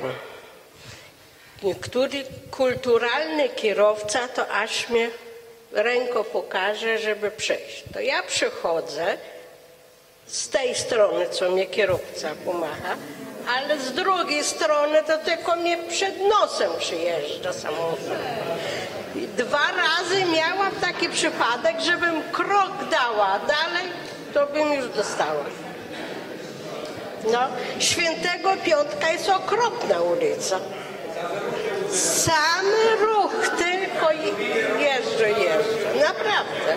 Który kulturalny kierowca to aż mnie ręką pokaże, żeby przejść. To ja przychodzę z tej strony, co mnie kierowca pomacha, ale z drugiej strony to tylko mnie przed nosem przyjeżdża samochód. I dwa razy miałam taki przypadek, żebym krok dała dalej, to bym już dostała. No, Świętego Piątka jest okropna ulica. Sam ruch, tylko jeżdżę, jeżdżę. Naprawdę.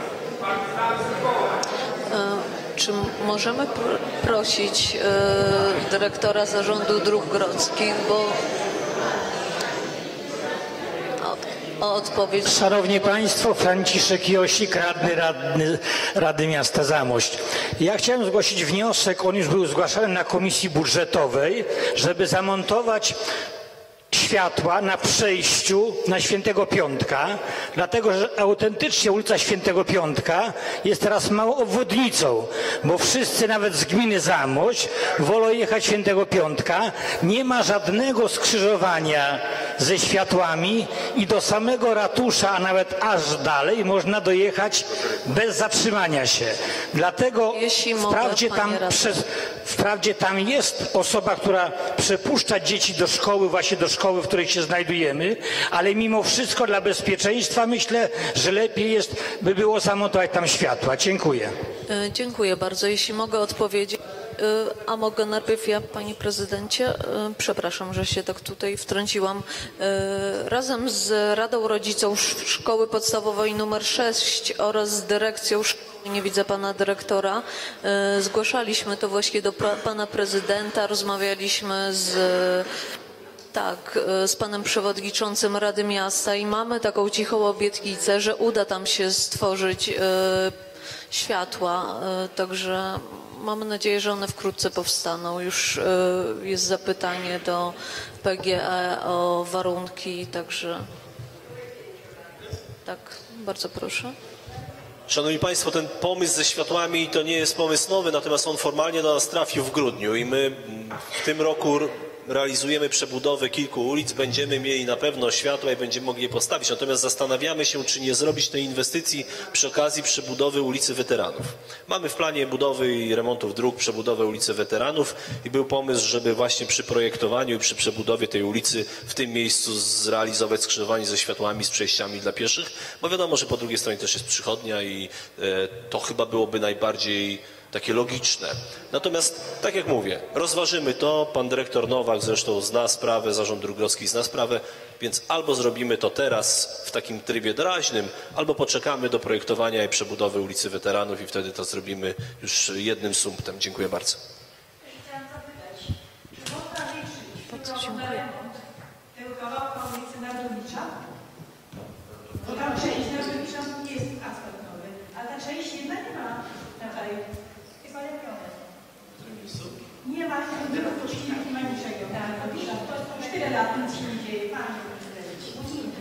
E, Czy możemy pr- prosić e, dyrektora Zarządu Dróg Grodzkich, bo o, o odpowiedź. Szanowni Państwo, Franciszek Josik, radny, radny Rady Miasta Zamość. Ja chciałem zgłosić wniosek, on już był zgłaszany na Komisji Budżetowej, żeby zamontować światła na przejściu na Świętego Piątka, dlatego że autentycznie ulica Świętego Piątka jest teraz małą obwodnicą, bo wszyscy nawet z gminy Zamość wolą jechać Świętego Piątka. Nie ma żadnego skrzyżowania ze światłami i do samego ratusza, a nawet aż dalej można dojechać bez zatrzymania się. Dlatego wprawdzie tam, przez, wprawdzie tam jest osoba, która przepuszcza dzieci do szkoły, właśnie do szkoły, w której się znajdujemy, ale mimo wszystko dla bezpieczeństwa myślę, że lepiej jest, by było zamontować tam światła. Dziękuję. E, Dziękuję bardzo. Jeśli mogę odpowiedzieć, e, a mogę najpierw ja, Panie Prezydencie, e, przepraszam, że się tak tutaj wtrąciłam. E, Razem z Radą Rodziców Sz- Szkoły Podstawowej numer sześć oraz z dyrekcją szkoły, nie widzę Pana Dyrektora, e, zgłaszaliśmy to właśnie do pra- Pana Prezydenta, rozmawialiśmy z Tak, e, z panem przewodniczącym Rady Miasta i mamy taką cichą obietnicę, że uda tam się stworzyć e, światła, e, także mamy nadzieję, że one wkrótce powstaną. Już e, jest zapytanie do P G E o warunki, także tak, bardzo proszę. Szanowni Państwo, ten pomysł ze światłami to nie jest pomysł nowy, natomiast on formalnie do nas trafił w grudniu i my w tym roku realizujemy przebudowę kilku ulic, będziemy mieli na pewno światła i będziemy mogli je postawić. Natomiast zastanawiamy się, czy nie zrobić tej inwestycji przy okazji przebudowy ulicy Weteranów. Mamy w planie budowy i remontów dróg przebudowę ulicy Weteranów i był pomysł, żeby właśnie przy projektowaniu i przy przebudowie tej ulicy w tym miejscu zrealizować skrzyżowanie ze światłami, z przejściami dla pieszych, bo wiadomo, że po drugiej stronie też jest przychodnia i e, to chyba byłoby najbardziej takie logiczne. Natomiast, tak jak mówię, rozważymy to, pan dyrektor Nowak zresztą zna sprawę, Zarząd Dróg Grodzkich zna sprawę, więc albo zrobimy to teraz w takim trybie doraźnym, albo poczekamy do projektowania i przebudowy ulicy Weteranów i wtedy to zrobimy już jednym sumptem. Dziękuję bardzo. Bardzo dziękuję. Tego kawałka ulicy Narodowicza, bo tam część Narodowicza jest asfaltowy, a ta część jednak nie ma tutaj. Jest zalepione. Nie ma, nie ma poczynki, nie ma niczego. To już tyle lat nic się nie dzieje. Panie prezydencie.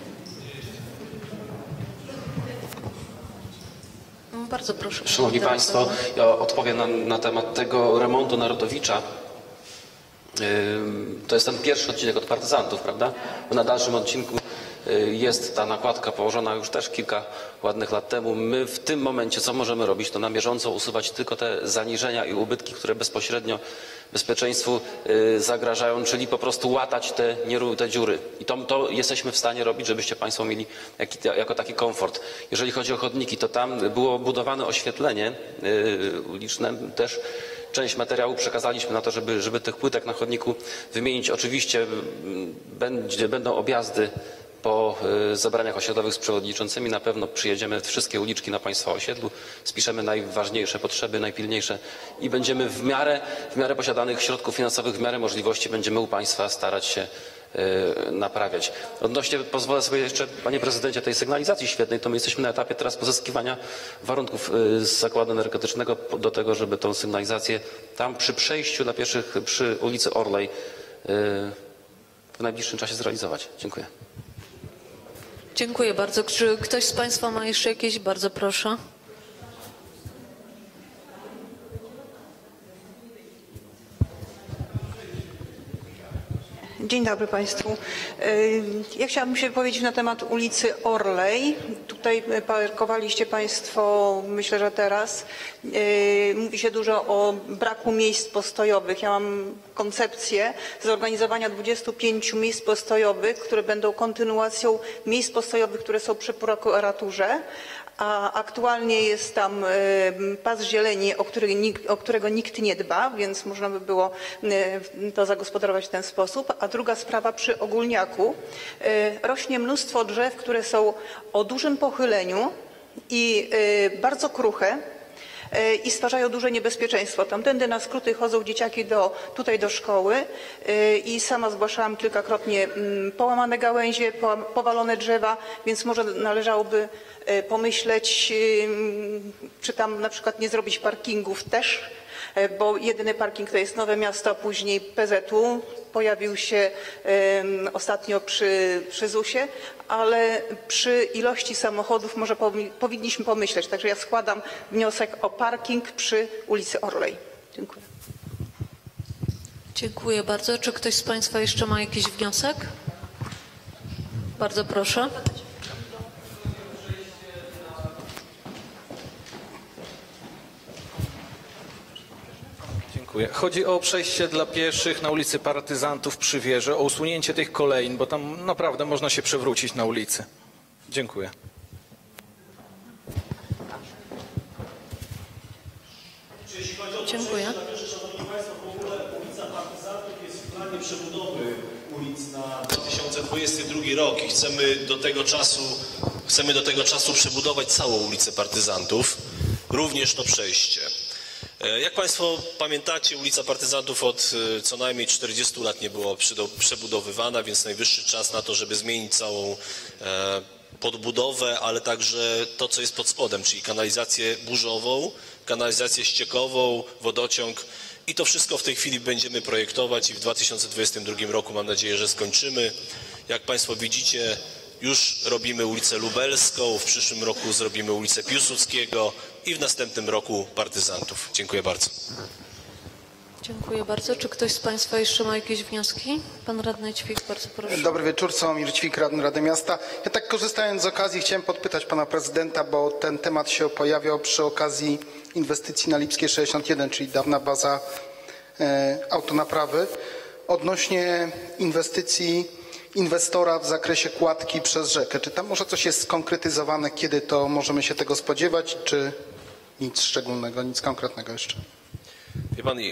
Bardzo proszę. Szanowni Państwo, ja odpowiem na, na temat tego remontu Narodowicza. To jest ten pierwszy odcinek od partyzantów, prawda? Bo na dalszym odcinku jest ta nakładka położona już też kilka ładnych lat temu. My w tym momencie co możemy robić, to na bieżąco usuwać tylko te zaniżenia i ubytki, które bezpośrednio bezpieczeństwu zagrażają, czyli po prostu łatać te, te dziury. I to, to jesteśmy w stanie robić, żebyście Państwo mieli jaki, jako taki komfort. Jeżeli chodzi o chodniki, to tam było budowane oświetlenie uliczne też. Część materiału przekazaliśmy na to, żeby, żeby tych płytek na chodniku wymienić. Oczywiście będzie, będą objazdy po zebraniach osiedlowych z przewodniczącymi. Na pewno przyjedziemy wszystkie uliczki na Państwa osiedlu, spiszemy najważniejsze potrzeby, najpilniejsze i będziemy w miarę, w miarę posiadanych środków finansowych, w miarę możliwości będziemy u Państwa starać się naprawiać. Odnośnie, pozwolę sobie jeszcze, Panie Prezydencie, tej sygnalizacji świetnej, to my jesteśmy na etapie teraz pozyskiwania warunków z zakładu energetycznego do tego, żeby tą sygnalizację tam przy przejściu dla pieszych przy ulicy Orlej w najbliższym czasie zrealizować. Dziękuję. Dziękuję bardzo. Czy ktoś z Państwa ma jeszcze jakieś? Bardzo proszę. Dzień dobry Państwu. Ja chciałabym się wypowiedzieć na temat ulicy Orlej. Tutaj parkowaliście Państwo, myślę, że teraz. Mówi się dużo o braku miejsc postojowych. Ja mam koncepcję zorganizowania dwudziestu pięciu miejsc postojowych, które będą kontynuacją miejsc postojowych, które są przy prokuraturze. A aktualnie jest tam pas zieleni, o, który nikt, o którego nikt nie dba, więc można by było to zagospodarować w ten sposób. A druga sprawa, przy Ogólniaku rośnie mnóstwo drzew, które są o dużym pochyleniu i bardzo kruche i stwarzają duże niebezpieczeństwo. Tamtędy na skróty chodzą dzieciaki do, tutaj do szkoły i sama zgłaszałam kilkakrotnie połamane gałęzie, powalone drzewa, więc może należałoby pomyśleć, czy tam na przykład nie zrobić parkingów też, bo jedyny parking to jest Nowe Miasto, a później P Z U. Pojawił się um, ostatnio przy, przy zusie, ale przy ilości samochodów może powinniśmy pomyśleć. Także ja składam wniosek o parking przy ulicy Orlej. Dziękuję. Dziękuję bardzo. Czy ktoś z Państwa jeszcze ma jakiś wniosek? Bardzo proszę. Dziękuję. Chodzi o przejście dla pieszych na ulicy Partyzantów przy wieży, o usunięcie tych kolejn, bo tam naprawdę można się przewrócić na ulicy. Dziękuję. Dziękuję. Szanowni Państwo, w ogóle ulica Partyzantów jest w planie przebudowy ulic na dwa tysiące dwudziesty drugi rok i chcemy do tego czasu, chcemy do tego czasu przebudować całą ulicę Partyzantów, również to przejście. Jak Państwo pamiętacie, ulica Partyzantów od co najmniej czterdziestu lat nie była przebudowywana, więc najwyższy czas na to, żeby zmienić całą podbudowę, ale także to, co jest pod spodem, czyli kanalizację burzową, kanalizację ściekową, wodociąg i to wszystko w tej chwili będziemy projektować i w dwa tysiące dwudziestym drugim roku mam nadzieję, że skończymy. Jak Państwo widzicie, już robimy ulicę Lubelską, w przyszłym roku zrobimy ulicę Piłsudskiego i w następnym roku Partyzantów. Dziękuję bardzo. Dziękuję bardzo. Czy ktoś z Państwa jeszcze ma jakieś wnioski? Pan radny Ćwik, bardzo proszę. Dobry wieczór, Sławomir Ćwik, radny Rady Miasta. Ja tak korzystając z okazji chciałem podpytać pana prezydenta, bo ten temat się pojawiał przy okazji inwestycji na Lipskiej sześćdziesiąt jeden, czyli dawna baza e, autonaprawy, odnośnie inwestycji inwestora w zakresie kładki przez rzekę. Czy tam może coś jest skonkretyzowane, kiedy to możemy się tego spodziewać, czy nic szczególnego, nic konkretnego jeszcze? Wie Pan,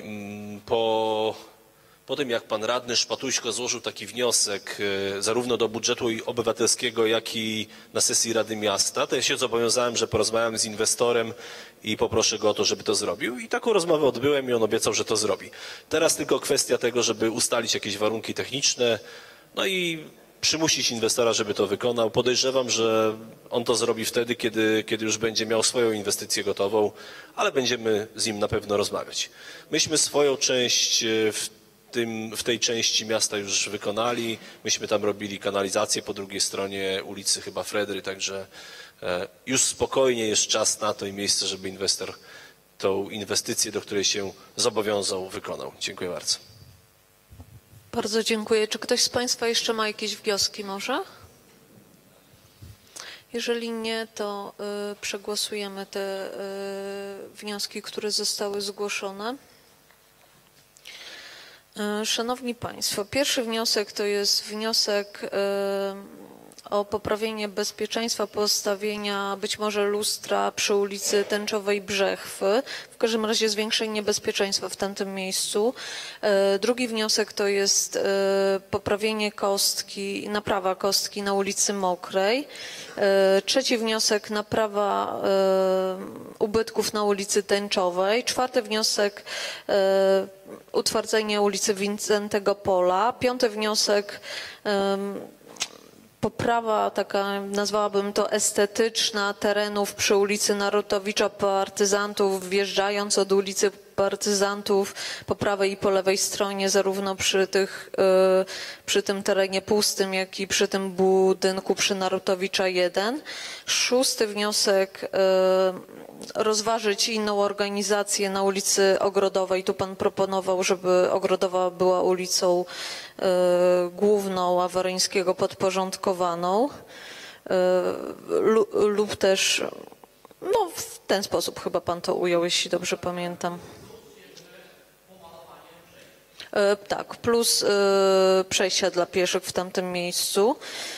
po, po tym jak Pan Radny Szpatuśko złożył taki wniosek zarówno do budżetu obywatelskiego, jak i na sesji Rady Miasta, to ja się zobowiązałem, że porozmawiam z inwestorem i poproszę go o to, żeby to zrobił. I taką rozmowę odbyłem i on obiecał, że to zrobi. Teraz tylko kwestia tego, żeby ustalić jakieś warunki techniczne, no i przymusić inwestora, żeby to wykonał. Podejrzewam, że on to zrobi wtedy, kiedy, kiedy już będzie miał swoją inwestycję gotową, ale będziemy z nim na pewno rozmawiać. Myśmy swoją część w, tym, w tej części miasta już wykonali. Myśmy tam robili kanalizację po drugiej stronie ulicy chyba Fredry, także e, już spokojnie jest czas na to i miejsce, żeby inwestor tą inwestycję, do której się zobowiązał, wykonał. Dziękuję bardzo. Bardzo dziękuję. Czy ktoś z Państwa jeszcze ma jakieś wnioski może? Jeżeli nie, to y, przegłosujemy te y, wnioski, które zostały zgłoszone. Y, Szanowni Państwo, pierwszy wniosek to jest wniosek y, o poprawienie bezpieczeństwa postawienia być może lustra przy ulicy Tęczowej Brzechwy. W każdym razie zwiększenie bezpieczeństwa w tamtym miejscu. Drugi wniosek to jest poprawienie kostki, naprawa kostki na ulicy Mokrej. Trzeci wniosek naprawa ubytków na ulicy Tęczowej. Czwarty wniosek utwardzenie ulicy Wincentego Pola. Piąty wniosek poprawa taka, nazwałabym to estetyczna, terenów przy ulicy Narutowicza Partyzantów, wjeżdżając od ulicy Partyzantów po prawej i po lewej stronie, zarówno przy, tych, przy tym terenie pustym, jak i przy tym budynku przy Narutowicza jeden. Szósty wniosek, rozważyć inną organizację na ulicy Ogrodowej. Tu Pan proponował, żeby Ogrodowa była ulicą główną, a Waryńskiego podporządkowaną, lub też, no w ten sposób chyba Pan to ujął, jeśli dobrze pamiętam. Tak, plus przejścia dla pieszych w tamtym miejscu.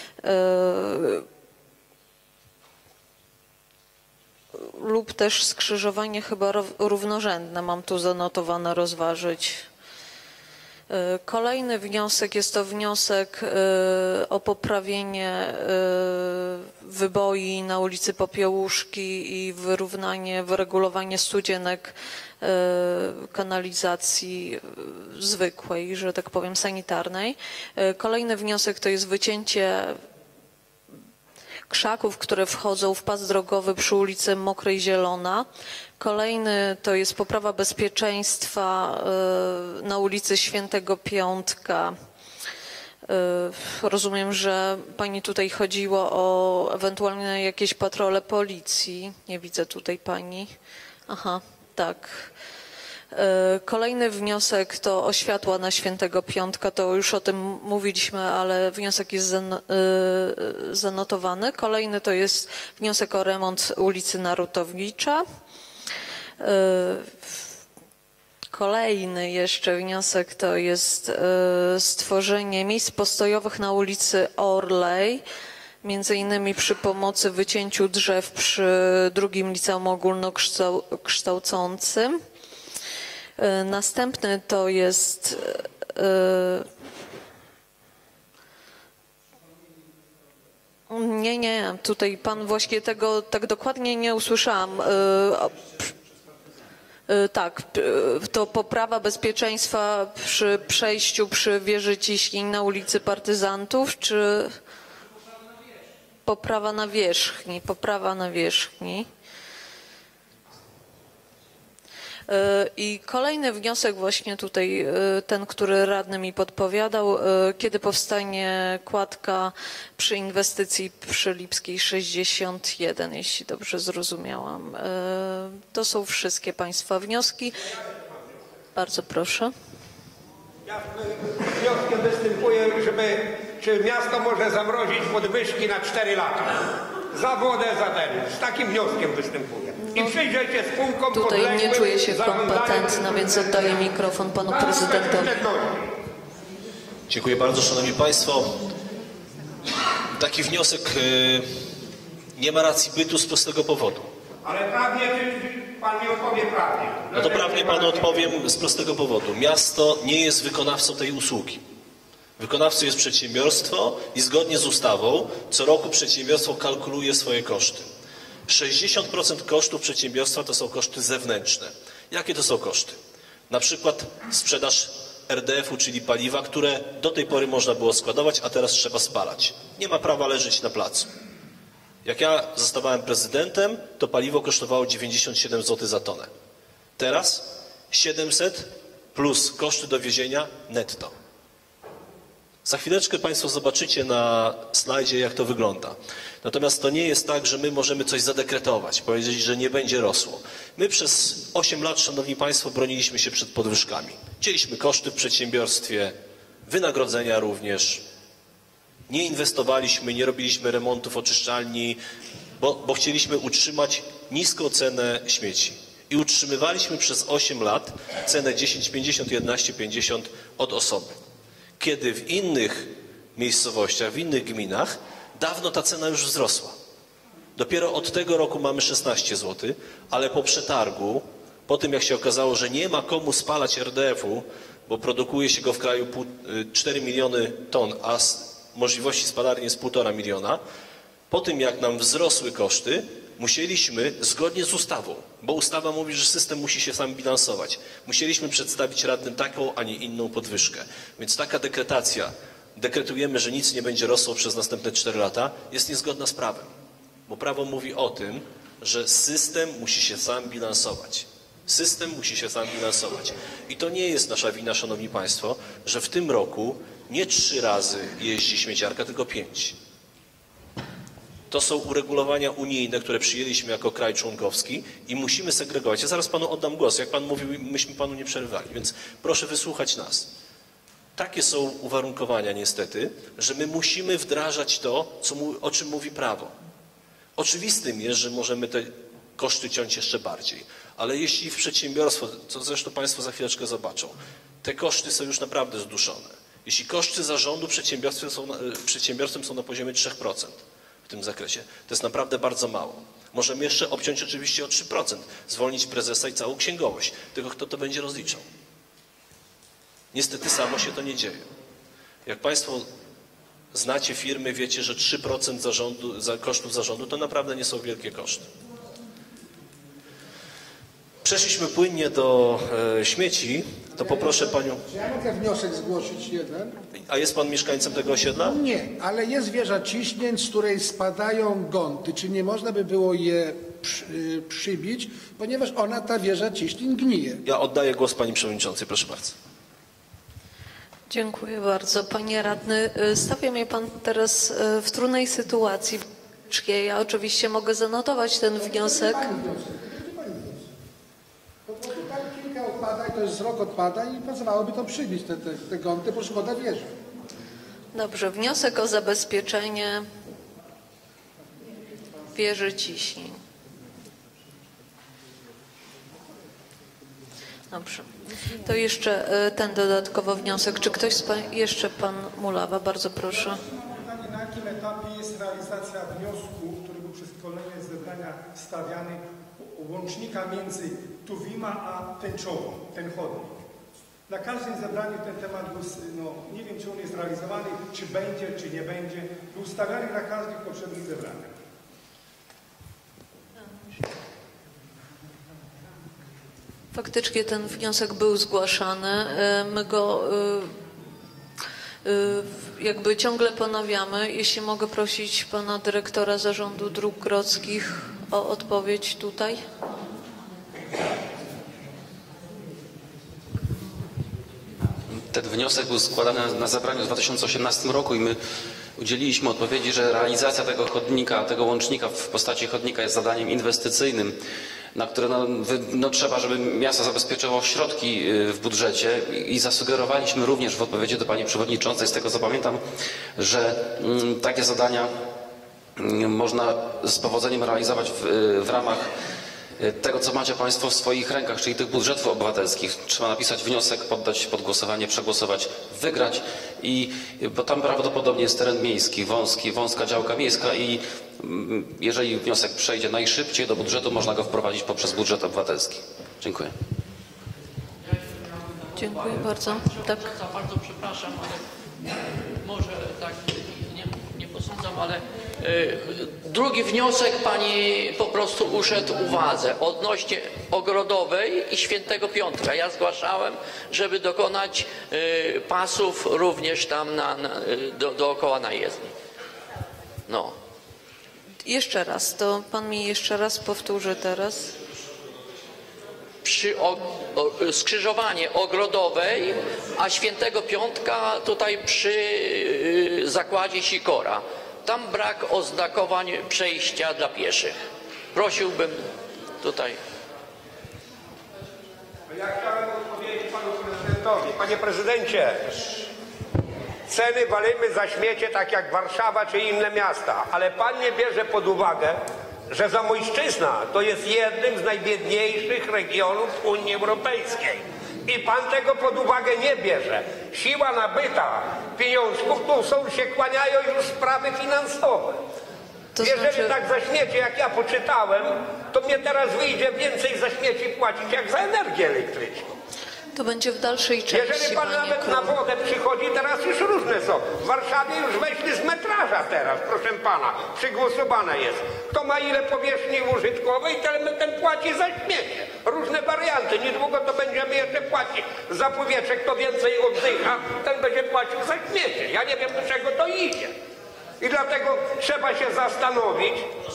Lub też skrzyżowanie chyba równorzędne, mam tu zanotowane, rozważyć. Kolejny wniosek jest to wniosek o poprawienie wyboi na ulicy Popiełuszki i wyrównanie, wyregulowanie studzienek kanalizacji zwykłej, że tak powiem sanitarnej. Kolejny wniosek to jest wycięcie krzaków, które wchodzą w pas drogowy przy ulicy Mokrej Zielona. Kolejny to jest poprawa bezpieczeństwa na ulicy Świętego Piątka. Rozumiem, że Pani tutaj chodziło o ewentualnie jakieś patrole policji. Nie widzę tutaj Pani. Aha, tak. Kolejny wniosek to o światła na Świętego Piątka, to już o tym mówiliśmy, ale wniosek jest zanotowany. Kolejny to jest wniosek o remont ulicy Narutowicza. Kolejny jeszcze wniosek to jest stworzenie miejsc postojowych na ulicy Orlej, między innymi przy pomocy wycięciu drzew przy drugim liceum ogólnokształcącym. Następny to jest nie, nie, tutaj Pan właśnie tego tak dokładnie nie usłyszałam. Tak, to poprawa bezpieczeństwa przy przejściu przy wieży Ciśnień na ulicy Partyzantów, czy poprawa nawierzchni? Poprawa nawierzchni. I kolejny wniosek właśnie tutaj, ten, który radny mi podpowiadał, kiedy powstanie kładka przy inwestycji przy Lipskiej sześćdziesiąt jeden, jeśli dobrze zrozumiałam. To są wszystkie Państwa wnioski. Bardzo proszę. Ja wnioskiem występuję, żeby, czy miasto może zamrozić podwyżki na cztery lata. Za wodę, za ten. Z takim wnioskiem występuję. I przyjrzeć się spółkom tutaj nie czuję się kompetentna, więc oddaję mikrofon Panu Prezydentowi. Dziękuję bardzo, Szanowni Państwo. Taki wniosek nie ma racji bytu z prostego powodu. Ale prawnie, czy Pan mi odpowie prawnie? No to prawnie Panu odpowiem z prostego powodu. Miasto nie jest wykonawcą tej usługi. Wykonawcą jest przedsiębiorstwo i zgodnie z ustawą co roku przedsiębiorstwo kalkuluje swoje koszty. sześćdziesiąt procent kosztów przedsiębiorstwa to są koszty zewnętrzne. Jakie to są koszty? Na przykład sprzedaż er de efu, czyli paliwa, które do tej pory można było składować, a teraz trzeba spalać. Nie ma prawa leżeć na placu. Jak ja zostawałem prezydentem, to paliwo kosztowało dziewięćdziesiąt siedem złotych za tonę. Teraz siedemset plus koszty dowiezienia netto. Za chwileczkę Państwo zobaczycie na slajdzie, jak to wygląda. Natomiast to nie jest tak, że my możemy coś zadekretować, powiedzieć, że nie będzie rosło. My przez osiem lat, Szanowni Państwo, broniliśmy się przed podwyżkami. Chcieliśmy koszty w przedsiębiorstwie wynagrodzenia również. Nie inwestowaliśmy, nie robiliśmy remontów oczyszczalni, bo, bo chcieliśmy utrzymać niską cenę śmieci. I utrzymywaliśmy przez osiem lat cenę dziesięć pięćdziesiąt, jedenaście pięćdziesiąt od osoby. Kiedy w innych miejscowościach, w innych gminach dawno ta cena już wzrosła. Dopiero od tego roku mamy szesnaście złotych, ale po przetargu, po tym jak się okazało, że nie ma komu spalać R D F-u, bo produkuje się go w kraju cztery miliony ton, a możliwości spalarni jest półtora miliona, po tym jak nam wzrosły koszty, musieliśmy, zgodnie z ustawą, bo ustawa mówi, że system musi się sam bilansować, musieliśmy przedstawić radnym taką, a nie inną podwyżkę. Więc taka dekretacja, dekretujemy, że nic nie będzie rosło przez następne cztery lata, jest niezgodna z prawem. Bo prawo mówi o tym, że system musi się sam bilansować. System musi się sam bilansować. I to nie jest nasza wina, szanowni państwo, że w tym roku nie trzy razy jeździ śmieciarka, tylko pięć. To są uregulowania unijne, które przyjęliśmy jako kraj członkowski i musimy segregować. Ja zaraz panu oddam głos. Jak pan mówił, myśmy panu nie przerywali, więc proszę wysłuchać nas. Takie są uwarunkowania niestety, że my musimy wdrażać to, co, o czym mówi prawo. Oczywistym jest, że możemy te koszty ciąć jeszcze bardziej, ale jeśli w przedsiębiorstwo, co zresztą państwo za chwileczkę zobaczą, te koszty są już naprawdę zduszone. Jeśli koszty zarządu przedsiębiorstwem są, przedsiębiorstwem są na poziomie trzy procent w tym zakresie, to jest naprawdę bardzo mało. Możemy jeszcze obciąć oczywiście o trzy procent, zwolnić prezesa i całą księgowość, tylko kto to będzie rozliczał. Niestety samo się to nie dzieje. Jak państwo znacie firmy, wiecie, że trzy procent zarządu, za kosztów zarządu to naprawdę nie są wielkie koszty. Przeszliśmy płynnie do e, śmieci, to poproszę panią... Czy ja mogę wniosek zgłosić jeden? A jest pan mieszkańcem tego osiedla? Nie, ale jest wieża ciśnień, z której spadają gonty. Czy nie można by było je przy, przybić, ponieważ ona, ta wieża ciśnień, gnije? Ja oddaję głos pani przewodniczącej, proszę bardzo. Dziękuję bardzo. Panie radny, stawia mnie pan teraz w trudnej sytuacji. Ja oczywiście mogę zanotować ten wniosek. Kilka odpada i to jest z rok odpada i pasowałoby to przybić, te, te, te gonty, bo szkoda wieży. Dobrze, wniosek o zabezpieczenie wieży ciśnień. Dobrze. To jeszcze ten dodatkowo wniosek. Czy ktoś z pan, jeszcze pan Mulawa, bardzo proszę. Pytanie, na jakim etapie jest realizacja wniosku, który był przez kolejne zebrania stawiany, łącznika między Tuwima a Tęczową, ten chodnik. Na każdym zebraniu ten temat był, no, nie wiem czy on jest realizowany, czy będzie, czy nie będzie, był stawiany na każdych poprzednich zebraniach. Faktycznie ten wniosek był zgłaszany. My go jakby ciągle ponawiamy. Jeśli mogę prosić pana dyrektora Zarządu Dróg Grodzkich o odpowiedź tutaj. Ten wniosek był składany na zebraniu w dwa tysiące osiemnastym roku i my udzieliliśmy odpowiedzi, że realizacja tego chodnika, tego łącznika w postaci chodnika jest zadaniem inwestycyjnym, na które no, no, trzeba, żeby miasto zabezpieczało środki w budżecie i zasugerowaliśmy również w odpowiedzi do pani przewodniczącej, z tego co pamiętam, że mm, takie zadania mm, można z powodzeniem realizować w, w ramach tego, co macie państwo w swoich rękach, czyli tych budżetów obywatelskich. Trzeba napisać wniosek, poddać pod głosowanie, przegłosować, wygrać i bo tam prawdopodobnie jest teren miejski, wąski, wąska działka miejska i jeżeli wniosek przejdzie najszybciej do budżetu, można go wprowadzić poprzez budżet obywatelski. Dziękuję. Dziękuję bardzo. Tak. Bardzo przepraszam, ale może tak nie, nie posądzam, ale y, drugi wniosek pani po prostu uszedł uwadze odnośnie Ogrodowej i Świętego Piątka. Ja zgłaszałem, żeby dokonać y, pasów również tam na, na, do, dookoła na jezdni. No. Jeszcze raz, to pan mi jeszcze raz powtórzy teraz. Przy o, o, skrzyżowanie Ogrodowej, a Świętego Piątka tutaj przy y, zakładzie Sikora. Tam brak oznakowań przejścia dla pieszych. Prosiłbym tutaj. Ja chciałem odpowiedzieć panu prezydentowi. Panie prezydencie, ceny walimy za śmiecie tak jak Warszawa czy inne miasta, ale pan nie bierze pod uwagę, że Zamojszczyzna to jest jednym z najbiedniejszych regionów Unii Europejskiej. I pan tego pod uwagę nie bierze. Siła nabyta pieniążków, tu są, się kłaniają już sprawy finansowe. To Jeżeli znaczy... tak za śmiecie, jak ja poczytałem, to mnie teraz wyjdzie więcej za śmieci płacić jak za energię elektryczną. To będzie w dalszej części. Jeżeli pan nawet Król. na wodę przychodzi, teraz już różne są. W Warszawie już weźli z metraża teraz, proszę pana, przygłosowane jest. Kto ma ile powierzchni użytkowej, ten, ten płaci za śmiecie. Różne warianty. Niedługo to będziemy jeszcze płacić za powietrze. Kto więcej oddycha, ten będzie płacił za śmiecie. Ja nie wiem, do czego to idzie. I dlatego trzeba się zastanowić,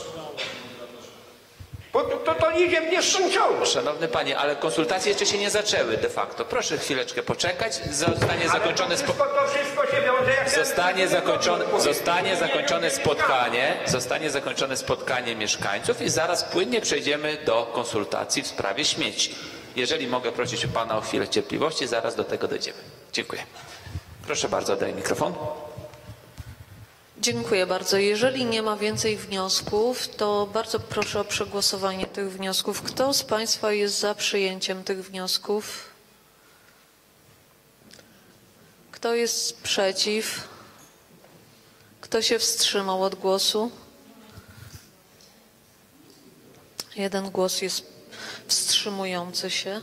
bo to, to, to idzie w nieskończoność. Szanowny panie, ale konsultacje jeszcze się nie zaczęły de facto. Proszę chwileczkę poczekać. Zostanie zakończone spo... to wszystko się wiąże jak zostanie zakończone, zostanie zakończone spotkanie, zostanie zakończone spotkanie mieszkańców i zaraz płynnie przejdziemy do konsultacji w sprawie śmieci. Jeżeli mogę prosić pana o chwilę cierpliwości, zaraz do tego dojdziemy. Dziękuję. Proszę bardzo, oddaję mikrofon. Dziękuję bardzo. Jeżeli nie ma więcej wniosków, to bardzo proszę o przegłosowanie tych wniosków. Kto z państwa jest za przyjęciem tych wniosków? Kto jest przeciw? Kto się wstrzymał od głosu? Jeden głos jest wstrzymujący się.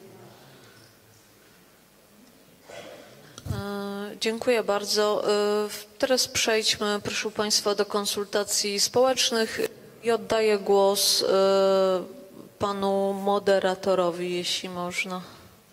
Dziękuję bardzo. Teraz przejdźmy, proszę państwa, do konsultacji społecznych i oddaję głos panu moderatorowi, jeśli można.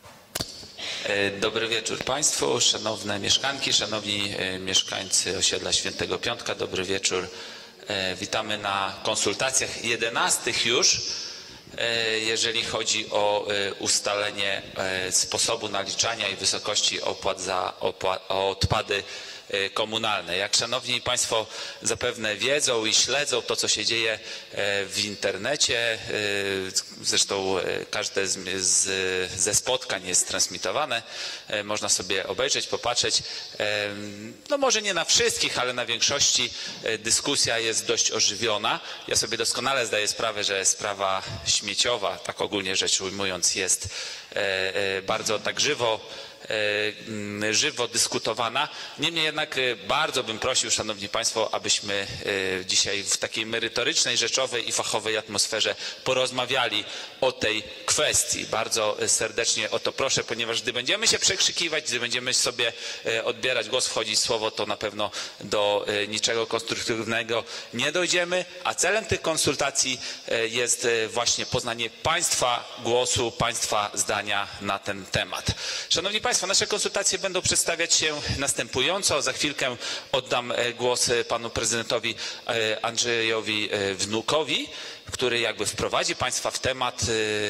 Dobry wieczór państwu, szanowne mieszkanki, szanowni mieszkańcy osiedla Świętego Piątka, dobry wieczór. Witamy na konsultacjach jedenastych już, jeżeli chodzi o ustalenie sposobu naliczania i wysokości opłat za odpady komunalne. Jak szanowni państwo zapewne wiedzą i śledzą to, co się dzieje w internecie, zresztą każde z, z, ze spotkań jest transmitowane, można sobie obejrzeć, popatrzeć. No może nie na wszystkich, ale na większości dyskusja jest dość ożywiona. Ja sobie doskonale zdaję sprawę, że sprawa śmieciowa, tak ogólnie rzecz ujmując, jest bardzo tak żywo żywo dyskutowana. Niemniej jednak bardzo bym prosił, szanowni państwo, abyśmy dzisiaj w takiej merytorycznej, rzeczowej i fachowej atmosferze porozmawiali o tej kwestii. Bardzo serdecznie o to proszę, ponieważ gdy będziemy się przekrzykiwać, gdy będziemy sobie odbierać głos, wchodzić słowo, to na pewno do niczego konstruktywnego nie dojdziemy, a celem tych konsultacji jest właśnie poznanie państwa głosu, państwa zdania na ten temat. Szanowni państwo, nasze konsultacje będą przedstawiać się następująco. Za chwilkę oddam głos panu prezydentowi Andrzejowi Wnukowi, który jakby wprowadzi państwa w temat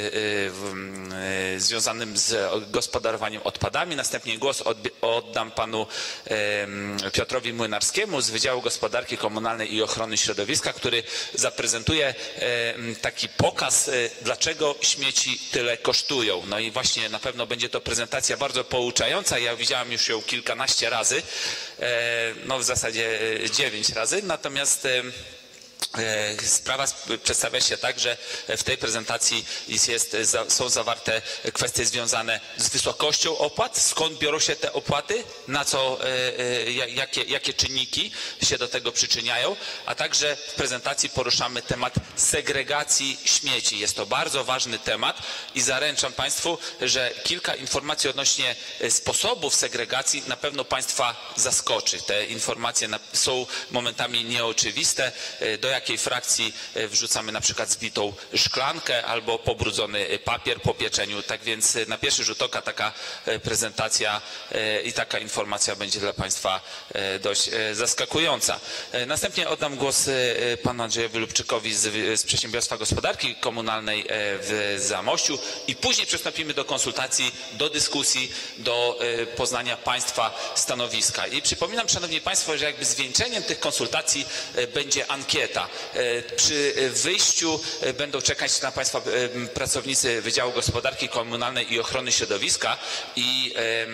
związanym z gospodarowaniem odpadami. Następnie głos oddam panu Piotrowi Młynarskiemu z Wydziału Gospodarki Komunalnej i Ochrony Środowiska, który zaprezentuje taki pokaz, dlaczego śmieci tyle kosztują. No i właśnie na pewno będzie to prezentacja bardzo pouczająca. Ja widziałem już ją kilkanaście razy, no w zasadzie dziewięć razy, natomiast sprawa przedstawia się tak, że w tej prezentacji jest, jest, są zawarte kwestie związane z wysokością opłat, skąd biorą się te opłaty, na co, jakie, jakie czynniki się do tego przyczyniają, a także w prezentacji poruszamy temat segregacji śmieci. Jest to bardzo ważny temat i zaręczam państwu, że kilka informacji odnośnie sposobów segregacji na pewno państwa zaskoczy. Te informacje są momentami nieoczywiste, do jakiej frakcji wrzucamy na przykład zbitą szklankę albo pobrudzony papier po pieczeniu. Tak więc na pierwszy rzut oka taka prezentacja i taka informacja będzie dla państwa dość zaskakująca. Następnie oddam głos panu Andrzejowi Lubczykowi z, z Przedsiębiorstwa Gospodarki Komunalnej w Zamościu i później przystąpimy do konsultacji, do dyskusji, do poznania państwa stanowiska. I przypominam, szanowni państwo, że jakby zwieńczeniem tych konsultacji będzie ankieta. Druga, przy wyjściu będą czekać na Państwa pracownicy Wydziału Gospodarki Komunalnej i Ochrony Środowiska i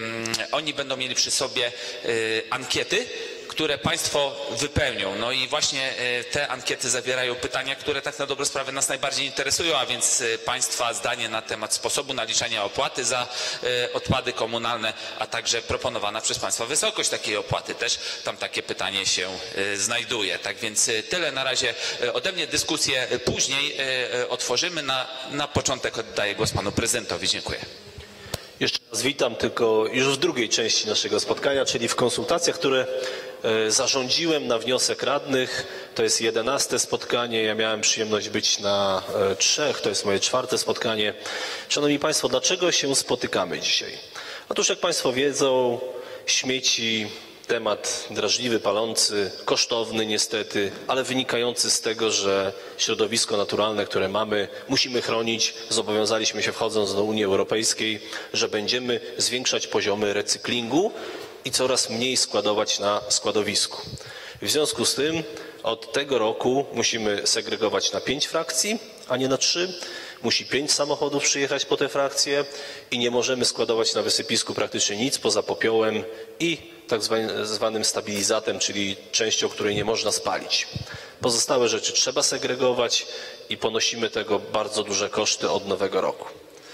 oni będą mieli przy sobie ankiety, które Państwo wypełnią. No i właśnie te ankiety zawierają pytania, które tak na dobrą sprawę nas najbardziej interesują, a więc Państwa zdanie na temat sposobu naliczania opłaty za odpady komunalne, a także proponowana przez Państwa wysokość takiej opłaty. Też tam takie pytanie się znajduje. Tak więc tyle na razie ode mnie. Dyskusję później otworzymy. Na, na początek oddaję głos Panu Prezydentowi. Dziękuję. Jeszcze raz witam, tylko już w drugiej części naszego spotkania, czyli w konsultacjach, które zarządziłem na wniosek radnych. To jest jedenaste spotkanie, ja miałem przyjemność być na trzech, to jest moje czwarte spotkanie. Szanowni Państwo, dlaczego się spotykamy dzisiaj? Otóż jak Państwo wiedzą, śmieci, temat drażliwy, palący, kosztowny niestety, ale wynikający z tego, że środowisko naturalne, które mamy, musimy chronić. Zobowiązaliśmy się, wchodząc do Unii Europejskiej, że będziemy zwiększać poziomy recyklingu i coraz mniej składować na składowisku. W związku z tym od tego roku musimy segregować na pięć frakcji, a nie na trzy. Musi pięć samochodów przyjechać po te frakcje i nie możemy składować na wysypisku praktycznie nic poza popiołem i tak zwanym stabilizatem, czyli częścią, której nie można spalić. Pozostałe rzeczy trzeba segregować i ponosimy tego bardzo duże koszty od nowego roku.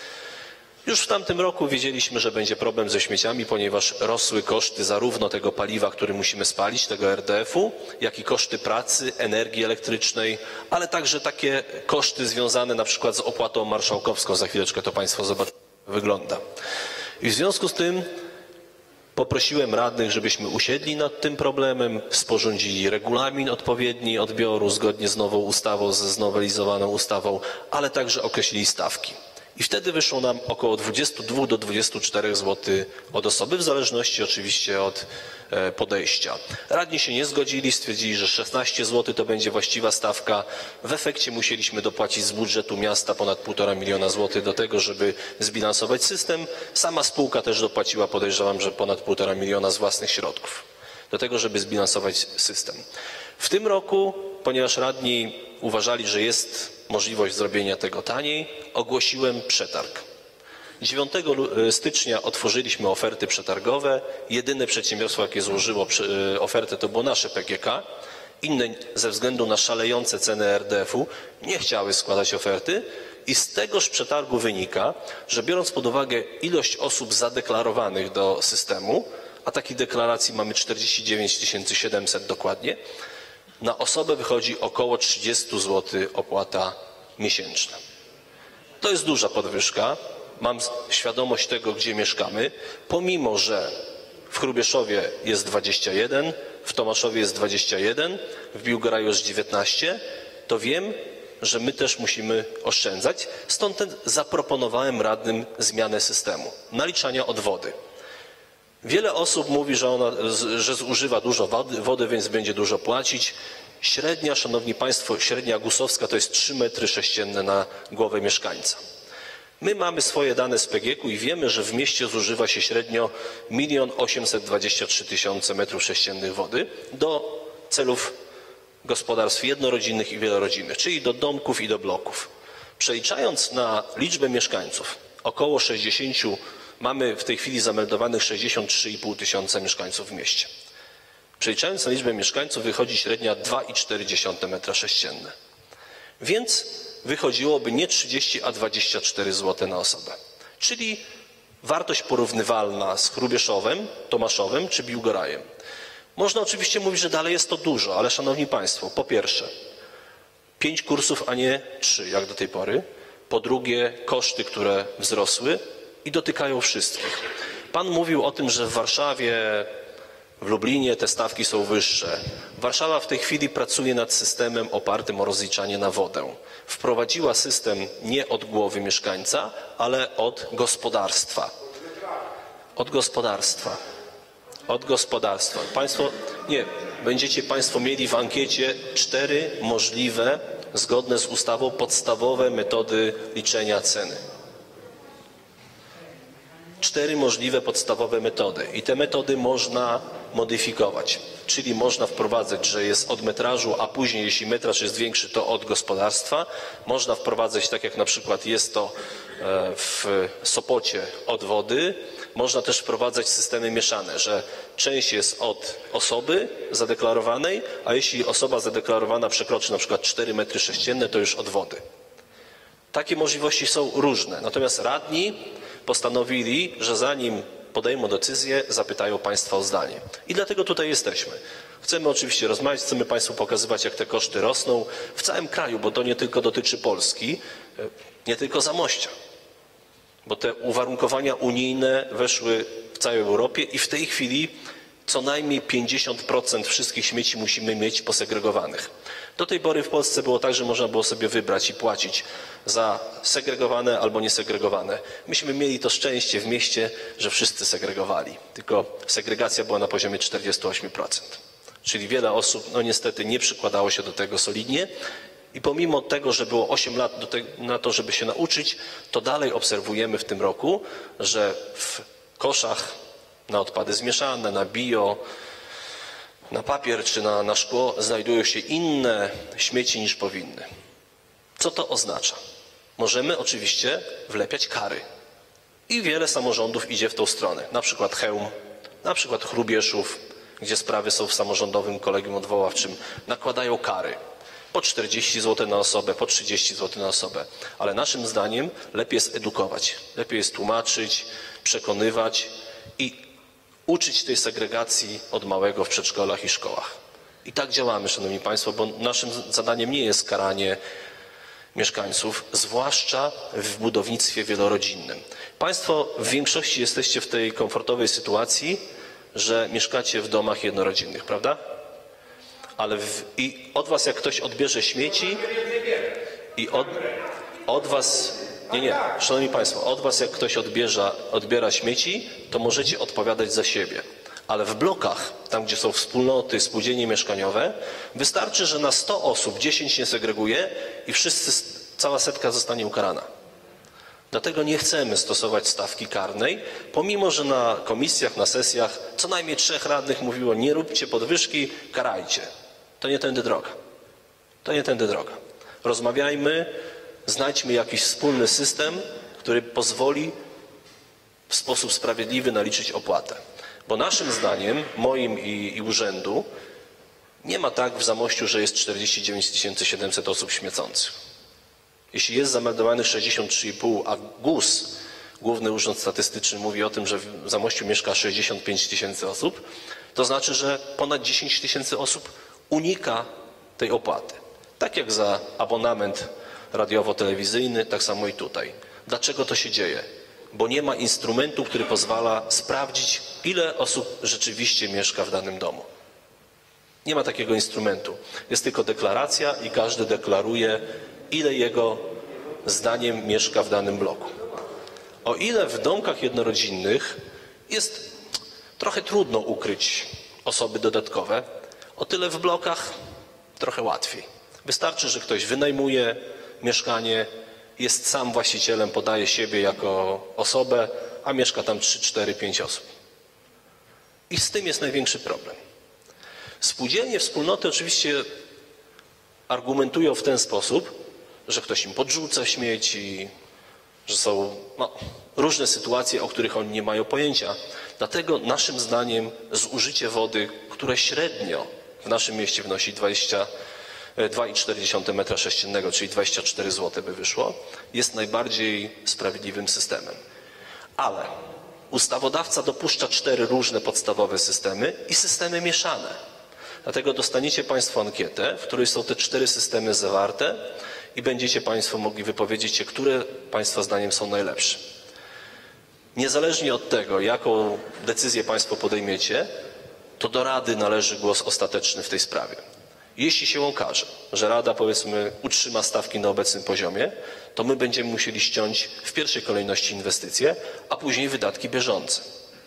Już w tamtym roku wiedzieliśmy, że będzie problem ze śmieciami, ponieważ rosły koszty zarówno tego paliwa, który musimy spalić, tego R D F-u, jak i koszty pracy, energii elektrycznej, ale także takie koszty związane na przykład z opłatą marszałkowską. Za chwileczkę to Państwo zobaczą, jak wygląda. I w związku z tym poprosiłem radnych, żebyśmy usiedli nad tym problemem, sporządzili regulamin odpowiedni odbioru zgodnie z nową ustawą, ze znowelizowaną ustawą, ale także określili stawki. I wtedy wyszło nam około dwudziestu dwóch do dwudziestu czterech złotych od osoby, w zależności oczywiście od podejścia. Radni się nie zgodzili, stwierdzili, że szesnaście złotych to będzie właściwa stawka. W efekcie musieliśmy dopłacić z budżetu miasta ponad półtora miliona złotych do tego, żeby zbilansować system. Sama spółka też dopłaciła, podejrzewam, że ponad półtora miliona z własnych środków do tego, żeby zbilansować system. W tym roku, ponieważ radni uważali, że jest możliwość zrobienia tego taniej, ogłosiłem przetarg. dziewiątego stycznia otworzyliśmy oferty przetargowe. Jedyne przedsiębiorstwo, jakie złożyło ofertę, to było nasze P G K. Inne ze względu na szalejące ceny R D F-u nie chciały składać oferty i z tegoż przetargu wynika, że biorąc pod uwagę ilość osób zadeklarowanych do systemu, a takich deklaracji mamy czterdzieści dziewięć tysięcy siedemset dokładnie, na osobę wychodzi około trzydzieści złotych opłata miesięczna. To jest duża podwyżka. Mam świadomość tego, gdzie mieszkamy. Pomimo że w Hrubieszowie jest dwadzieścia jeden, w Tomaszowie jest dwadzieścia jeden, w Biłgoraju jest dziewiętnaście, to wiem, że my też musimy oszczędzać. Stąd ten zaproponowałem radnym zmianę systemu naliczania od wody. Wiele osób mówi, że, ona, że zużywa dużo wody, wody, więc będzie dużo płacić. Średnia, szanowni państwo, średnia gusowska to jest trzy metry sześcienne na głowę mieszkańca. My mamy swoje dane z P G K-u i wiemy, że w mieście zużywa się średnio milion osiemset dwadzieścia trzy tysiące metrów sześciennych wody do celów gospodarstw jednorodzinnych i wielorodzinnych, czyli do domków i do bloków. Przeliczając na liczbę mieszkańców, około sześćdziesięciu, mamy w tej chwili zameldowanych sześćdziesiąt trzy i pół tysiąca mieszkańców w mieście. Przeliczając na liczbę mieszkańców wychodzi średnia dwa i cztery metra sześcienne. Więc wychodziłoby nie trzydzieści, a dwadzieścia cztery złote na osobę. Czyli wartość porównywalna z Hrubieszowem, Tomaszowem czy Biłgorajem. Można oczywiście mówić, że dalej jest to dużo, ale szanowni państwo, po pierwsze, pięć kursów, a nie trzy, jak do tej pory. Po drugie, koszty, które wzrosły i dotykają wszystkich. Pan mówił o tym, że w Warszawie, w Lublinie te stawki są wyższe. Warszawa w tej chwili pracuje nad systemem opartym o rozliczanie na wodę. Wprowadziła system nie od głowy mieszkańca, ale od gospodarstwa. Od gospodarstwa. Od gospodarstwa. Państwo, nie, będziecie Państwo mieli w ankiecie cztery możliwe, zgodne z ustawą, podstawowe metody liczenia ceny. cztery możliwe podstawowe metody i te metody można modyfikować, czyli można wprowadzać, że jest od metrażu, a później jeśli metraż jest większy, to od gospodarstwa. Można wprowadzać, tak jak na przykład jest to w Sopocie, od wody. Można też wprowadzać systemy mieszane, że część jest od osoby zadeklarowanej, a jeśli osoba zadeklarowana przekroczy na przykład cztery metry sześcienne, to już od wody. Takie możliwości są różne, natomiast radni postanowili, że zanim podejmą decyzję, zapytają Państwa o zdanie. I dlatego tutaj jesteśmy. Chcemy oczywiście rozmawiać, chcemy Państwu pokazywać, jak te koszty rosną w całym kraju, bo to nie tylko dotyczy Polski, nie tylko Zamościa. Bo te uwarunkowania unijne weszły w całej Europie i w tej chwili co najmniej pięćdziesiąt procent wszystkich śmieci musimy mieć posegregowanych. Do tej pory w Polsce było tak, że można było sobie wybrać i płacić za segregowane albo niesegregowane. Myśmy mieli to szczęście w mieście, że wszyscy segregowali. Tylko segregacja była na poziomie czterdzieści osiem procent. Czyli wiele osób, no niestety, nie przykładało się do tego solidnie. I pomimo tego, że było osiem lat do te, na to, żeby się nauczyć, to dalej obserwujemy w tym roku, że w koszach na odpady zmieszane, na bio, na papier czy na, na szkło znajdują się inne śmieci niż powinny. Co to oznacza? Możemy oczywiście wlepiać kary. I wiele samorządów idzie w tą stronę. Na przykład Chełm, na przykład Chrubieszów, gdzie sprawy są w samorządowym kolegium odwoławczym, nakładają kary. Po czterdzieści złotych na osobę, po trzydzieści złotych na osobę. Ale naszym zdaniem lepiej jest edukować, lepiej jest tłumaczyć, przekonywać i uczyć tej segregacji od małego w przedszkolach i szkołach. I tak działamy, Szanowni Państwo, bo naszym zadaniem nie jest karanie mieszkańców, zwłaszcza w budownictwie wielorodzinnym. Państwo w większości jesteście w tej komfortowej sytuacji, że mieszkacie w domach jednorodzinnych, prawda? Ale w, i od was jak ktoś odbierze śmieci i od, od was, nie, nie, Szanowni Państwo, od was jak ktoś odbierza, odbiera śmieci, to możecie odpowiadać za siebie. Ale w blokach, tam gdzie są wspólnoty, spółdzielnie mieszkaniowe, wystarczy, że na sto osób dziesięć nie segreguje i wszyscy, cała setka zostanie ukarana. Dlatego nie chcemy stosować stawki karnej, pomimo że na komisjach, na sesjach co najmniej trzech radnych mówiło: nie róbcie podwyżki, karajcie. To nie tędy droga. To nie tędy droga. Rozmawiajmy, znajdźmy jakiś wspólny system, który pozwoli w sposób sprawiedliwy naliczyć opłatę. Bo naszym zdaniem, moim i, i urzędu, nie ma tak w Zamościu, że jest czterdzieści dziewięć tysięcy siedemset osób śmiecących. Jeśli jest zameldowanych sześćdziesiąt trzy i pół, a GUS, Główny Urząd Statystyczny, mówi o tym, że w Zamościu mieszka sześćdziesiąt pięć tysięcy osób, to znaczy, że ponad dziesięć tysięcy osób unika tej opłaty. Tak jak za abonament radiowo-telewizyjny, tak samo i tutaj. Dlaczego to się dzieje? Bo nie ma instrumentu, który pozwala sprawdzić, ile osób rzeczywiście mieszka w danym domu. Nie ma takiego instrumentu. Jest tylko deklaracja i każdy deklaruje, ile jego zdaniem mieszka w danym bloku. O ile w domkach jednorodzinnych jest trochę trudno ukryć osoby dodatkowe, o tyle w blokach trochę łatwiej. Wystarczy, że ktoś wynajmuje mieszkanie, jest sam właścicielem, podaje siebie jako osobę, a mieszka tam trzy, cztery, pięć osób. I z tym jest największy problem. Spółdzielnie, wspólnoty oczywiście argumentują w ten sposób, że ktoś im podrzuca śmieci, że są no, różne sytuacje, o których oni nie mają pojęcia. Dlatego naszym zdaniem zużycie wody, które średnio w naszym mieście wynosi dwadzieścia dwa i cztery metra sześciennego, czyli dwadzieścia cztery złote by wyszło, jest najbardziej sprawiedliwym systemem. Ale ustawodawca dopuszcza cztery różne podstawowe systemy i systemy mieszane. Dlatego dostaniecie Państwo ankietę, w której są te cztery systemy zawarte i będziecie Państwo mogli wypowiedzieć się, które Państwa zdaniem są najlepsze. Niezależnie od tego, jaką decyzję Państwo podejmiecie, to do Rady należy głos ostateczny w tej sprawie. Jeśli się okaże, że Rada, powiedzmy, utrzyma stawki na obecnym poziomie, to my będziemy musieli ściąć w pierwszej kolejności inwestycje, a później wydatki bieżące.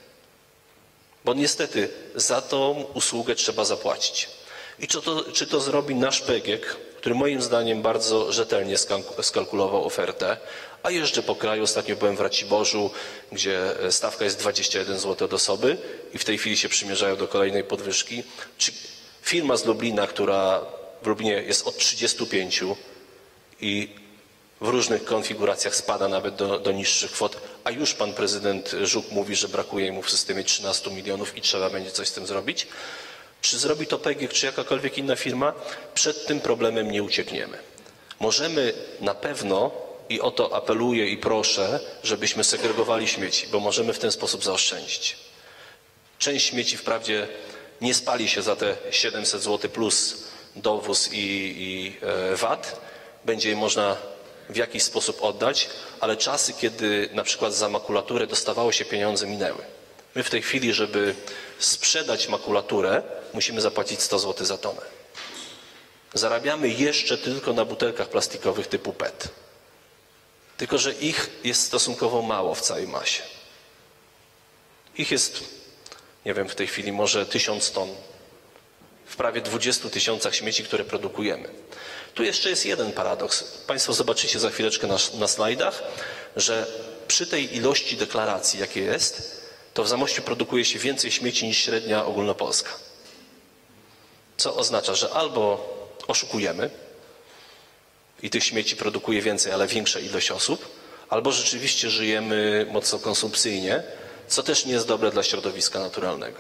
Bo niestety za tą usługę trzeba zapłacić. I czy to, czy to zrobi nasz P G I E K, który moim zdaniem bardzo rzetelnie skalkulował ofertę, a jeżdżę po kraju. Ostatnio byłem w Raciborzu, gdzie stawka jest dwadzieścia jeden złotych od osoby i w tej chwili się przymierzają do kolejnej podwyżki. Czy firma z Lublina, która w Lublinie jest od trzydziestu pięciu i w różnych konfiguracjach spada nawet do, do niższych kwot, a już pan prezydent Żuk mówi, że brakuje mu w systemie trzynastu milionów i trzeba będzie coś z tym zrobić. Czy zrobi to P G I C, czy jakakolwiek inna firma? Przed tym problemem nie uciekniemy. Możemy na pewno, i o to apeluję i proszę, żebyśmy segregowali śmieci, bo możemy w ten sposób zaoszczędzić. Część śmieci wprawdzie nie spali się za te siedemset złotych plus dowóz i, i e, V A T. Będzie je można w jakiś sposób oddać, ale czasy, kiedy na przykład za makulaturę dostawało się pieniądze, minęły. My w tej chwili, żeby sprzedać makulaturę, musimy zapłacić sto złotych za tonę. Zarabiamy jeszcze tylko na butelkach plastikowych typu P E T. Tylko że ich jest stosunkowo mało w całej masie. Ich jest, nie wiem, w tej chwili może tysiąc ton w prawie dwudziestu tysiącach śmieci, które produkujemy. Tu jeszcze jest jeden paradoks. Państwo zobaczycie za chwileczkę na, na slajdach, że przy tej ilości deklaracji, jakie jest, to w Zamościu produkuje się więcej śmieci niż średnia ogólnopolska. Co oznacza, że albo oszukujemy i tych śmieci produkuje więcej, ale większa ilość osób, albo rzeczywiście żyjemy mocno konsumpcyjnie, co też nie jest dobre dla środowiska naturalnego.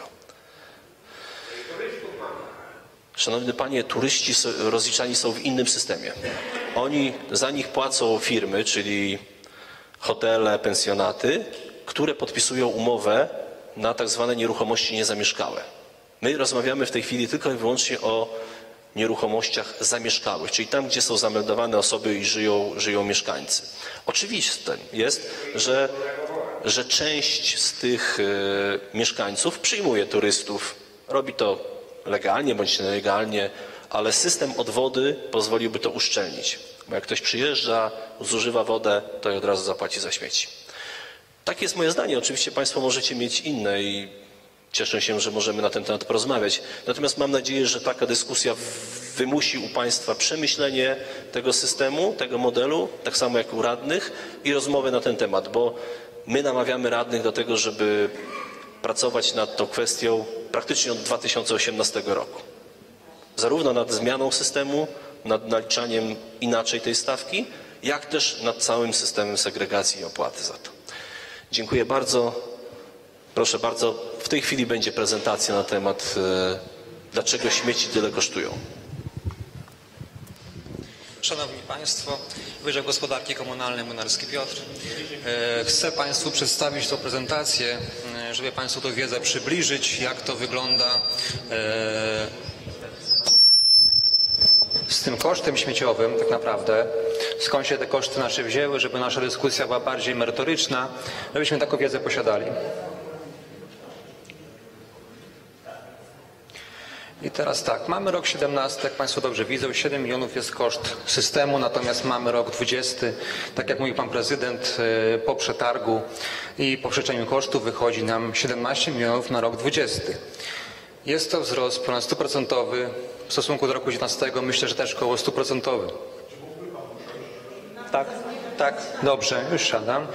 Szanowny Panie, turyści rozliczani są w innym systemie. Oni, za nich płacą firmy, czyli hotele, pensjonaty, które podpisują umowę na tak zwane nieruchomości niezamieszkałe. My rozmawiamy w tej chwili tylko i wyłącznie o nieruchomościach zamieszkałych, czyli tam, gdzie są zameldowane osoby i żyją, żyją mieszkańcy. Oczywiste jest, że, że część z tych e, mieszkańców przyjmuje turystów. Robi to legalnie bądź nielegalnie, ale system odwody pozwoliłby to uszczelnić. Bo jak ktoś przyjeżdża, zużywa wodę, to i od razu zapłaci za śmieci. Takie jest moje zdanie. Oczywiście Państwo możecie mieć inne i cieszę się, że możemy na ten temat porozmawiać. Natomiast mam nadzieję, że taka dyskusja wymusi u Państwa przemyślenie tego systemu, tego modelu, tak samo jak u radnych i rozmowę na ten temat, bo my namawiamy radnych do tego, żeby pracować nad tą kwestią praktycznie od dwa tysiące osiemnastego roku. Zarówno nad zmianą systemu, nad naliczaniem inaczej tej stawki, jak też nad całym systemem segregacji i opłaty za to. Dziękuję bardzo. Proszę bardzo, w tej chwili będzie prezentacja na temat, e, dlaczego śmieci tyle kosztują. Szanowni Państwo, Wydział Gospodarki Komunalnej Młynarski Piotr. E, chcę Państwu przedstawić tą prezentację, e, żeby Państwu tą wiedzę przybliżyć, jak to wygląda e, z tym kosztem śmieciowym tak naprawdę, skąd się te koszty nasze wzięły, żeby nasza dyskusja była bardziej merytoryczna, żebyśmy taką wiedzę posiadali. I teraz tak, mamy rok siedemnasty, jak Państwo dobrze widzą, siedem milionów jest koszt systemu, natomiast mamy rok dwudziesty, tak jak mówi Pan Prezydent, po przetargu i po przeliczeniu kosztów wychodzi nam siedemnaście milionów na rok dwudziesty. Jest to wzrost ponad stuprocentowy w stosunku do roku dziewiętnastego, myślę, że też około stuprocentowy. Tak, tak, dobrze, już siadam.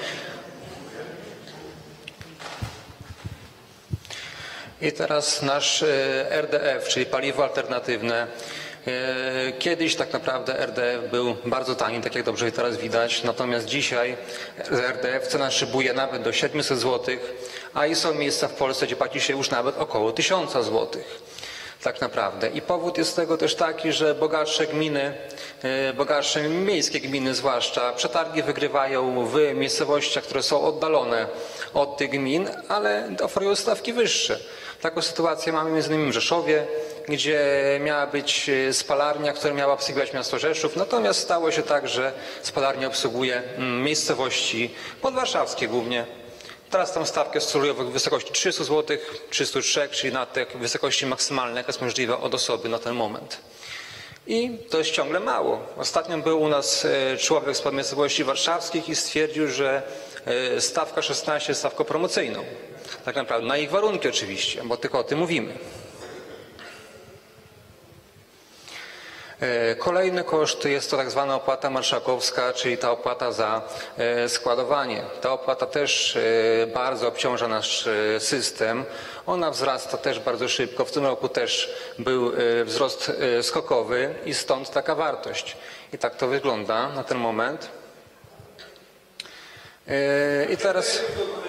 I teraz nasz R D F, czyli paliwo alternatywne. Kiedyś tak naprawdę R D F był bardzo tani, tak jak dobrze teraz widać, natomiast dzisiaj R D F cena szybuje nawet do siedmiuset złotych, a i są miejsca w Polsce, gdzie płaci się już nawet około tysiąc złotych. Tak naprawdę. I powód jest tego też taki, że bogatsze gminy, bogatsze miejskie gminy zwłaszcza, przetargi wygrywają w miejscowościach, które są oddalone od tych gmin, ale oferują stawki wyższe. Taką sytuację mamy między innymi w Rzeszowie, gdzie miała być spalarnia, która miała obsługiwać miasto Rzeszów, natomiast stało się tak, że spalarnia obsługuje miejscowości podwarszawskie głównie. Teraz tam stawki oscylują w wysokości trzystu złotych, trzystu trzech, czyli na te wysokości maksymalne, jaka jest możliwa od osoby na ten moment. I to jest ciągle mało. Ostatnio był u nas człowiek z miejscowości warszawskich i stwierdził, że stawka szesnaście jest stawką promocyjną. Tak naprawdę na ich warunki oczywiście, bo tylko o tym mówimy. Kolejny koszt jest to tak zwana opłata marszałkowska, czyli ta opłata za składowanie. Ta opłata też bardzo obciąża nasz system. Ona wzrasta też bardzo szybko. W tym roku też był wzrost skokowy i stąd taka wartość. I tak to wygląda na ten moment. I teraz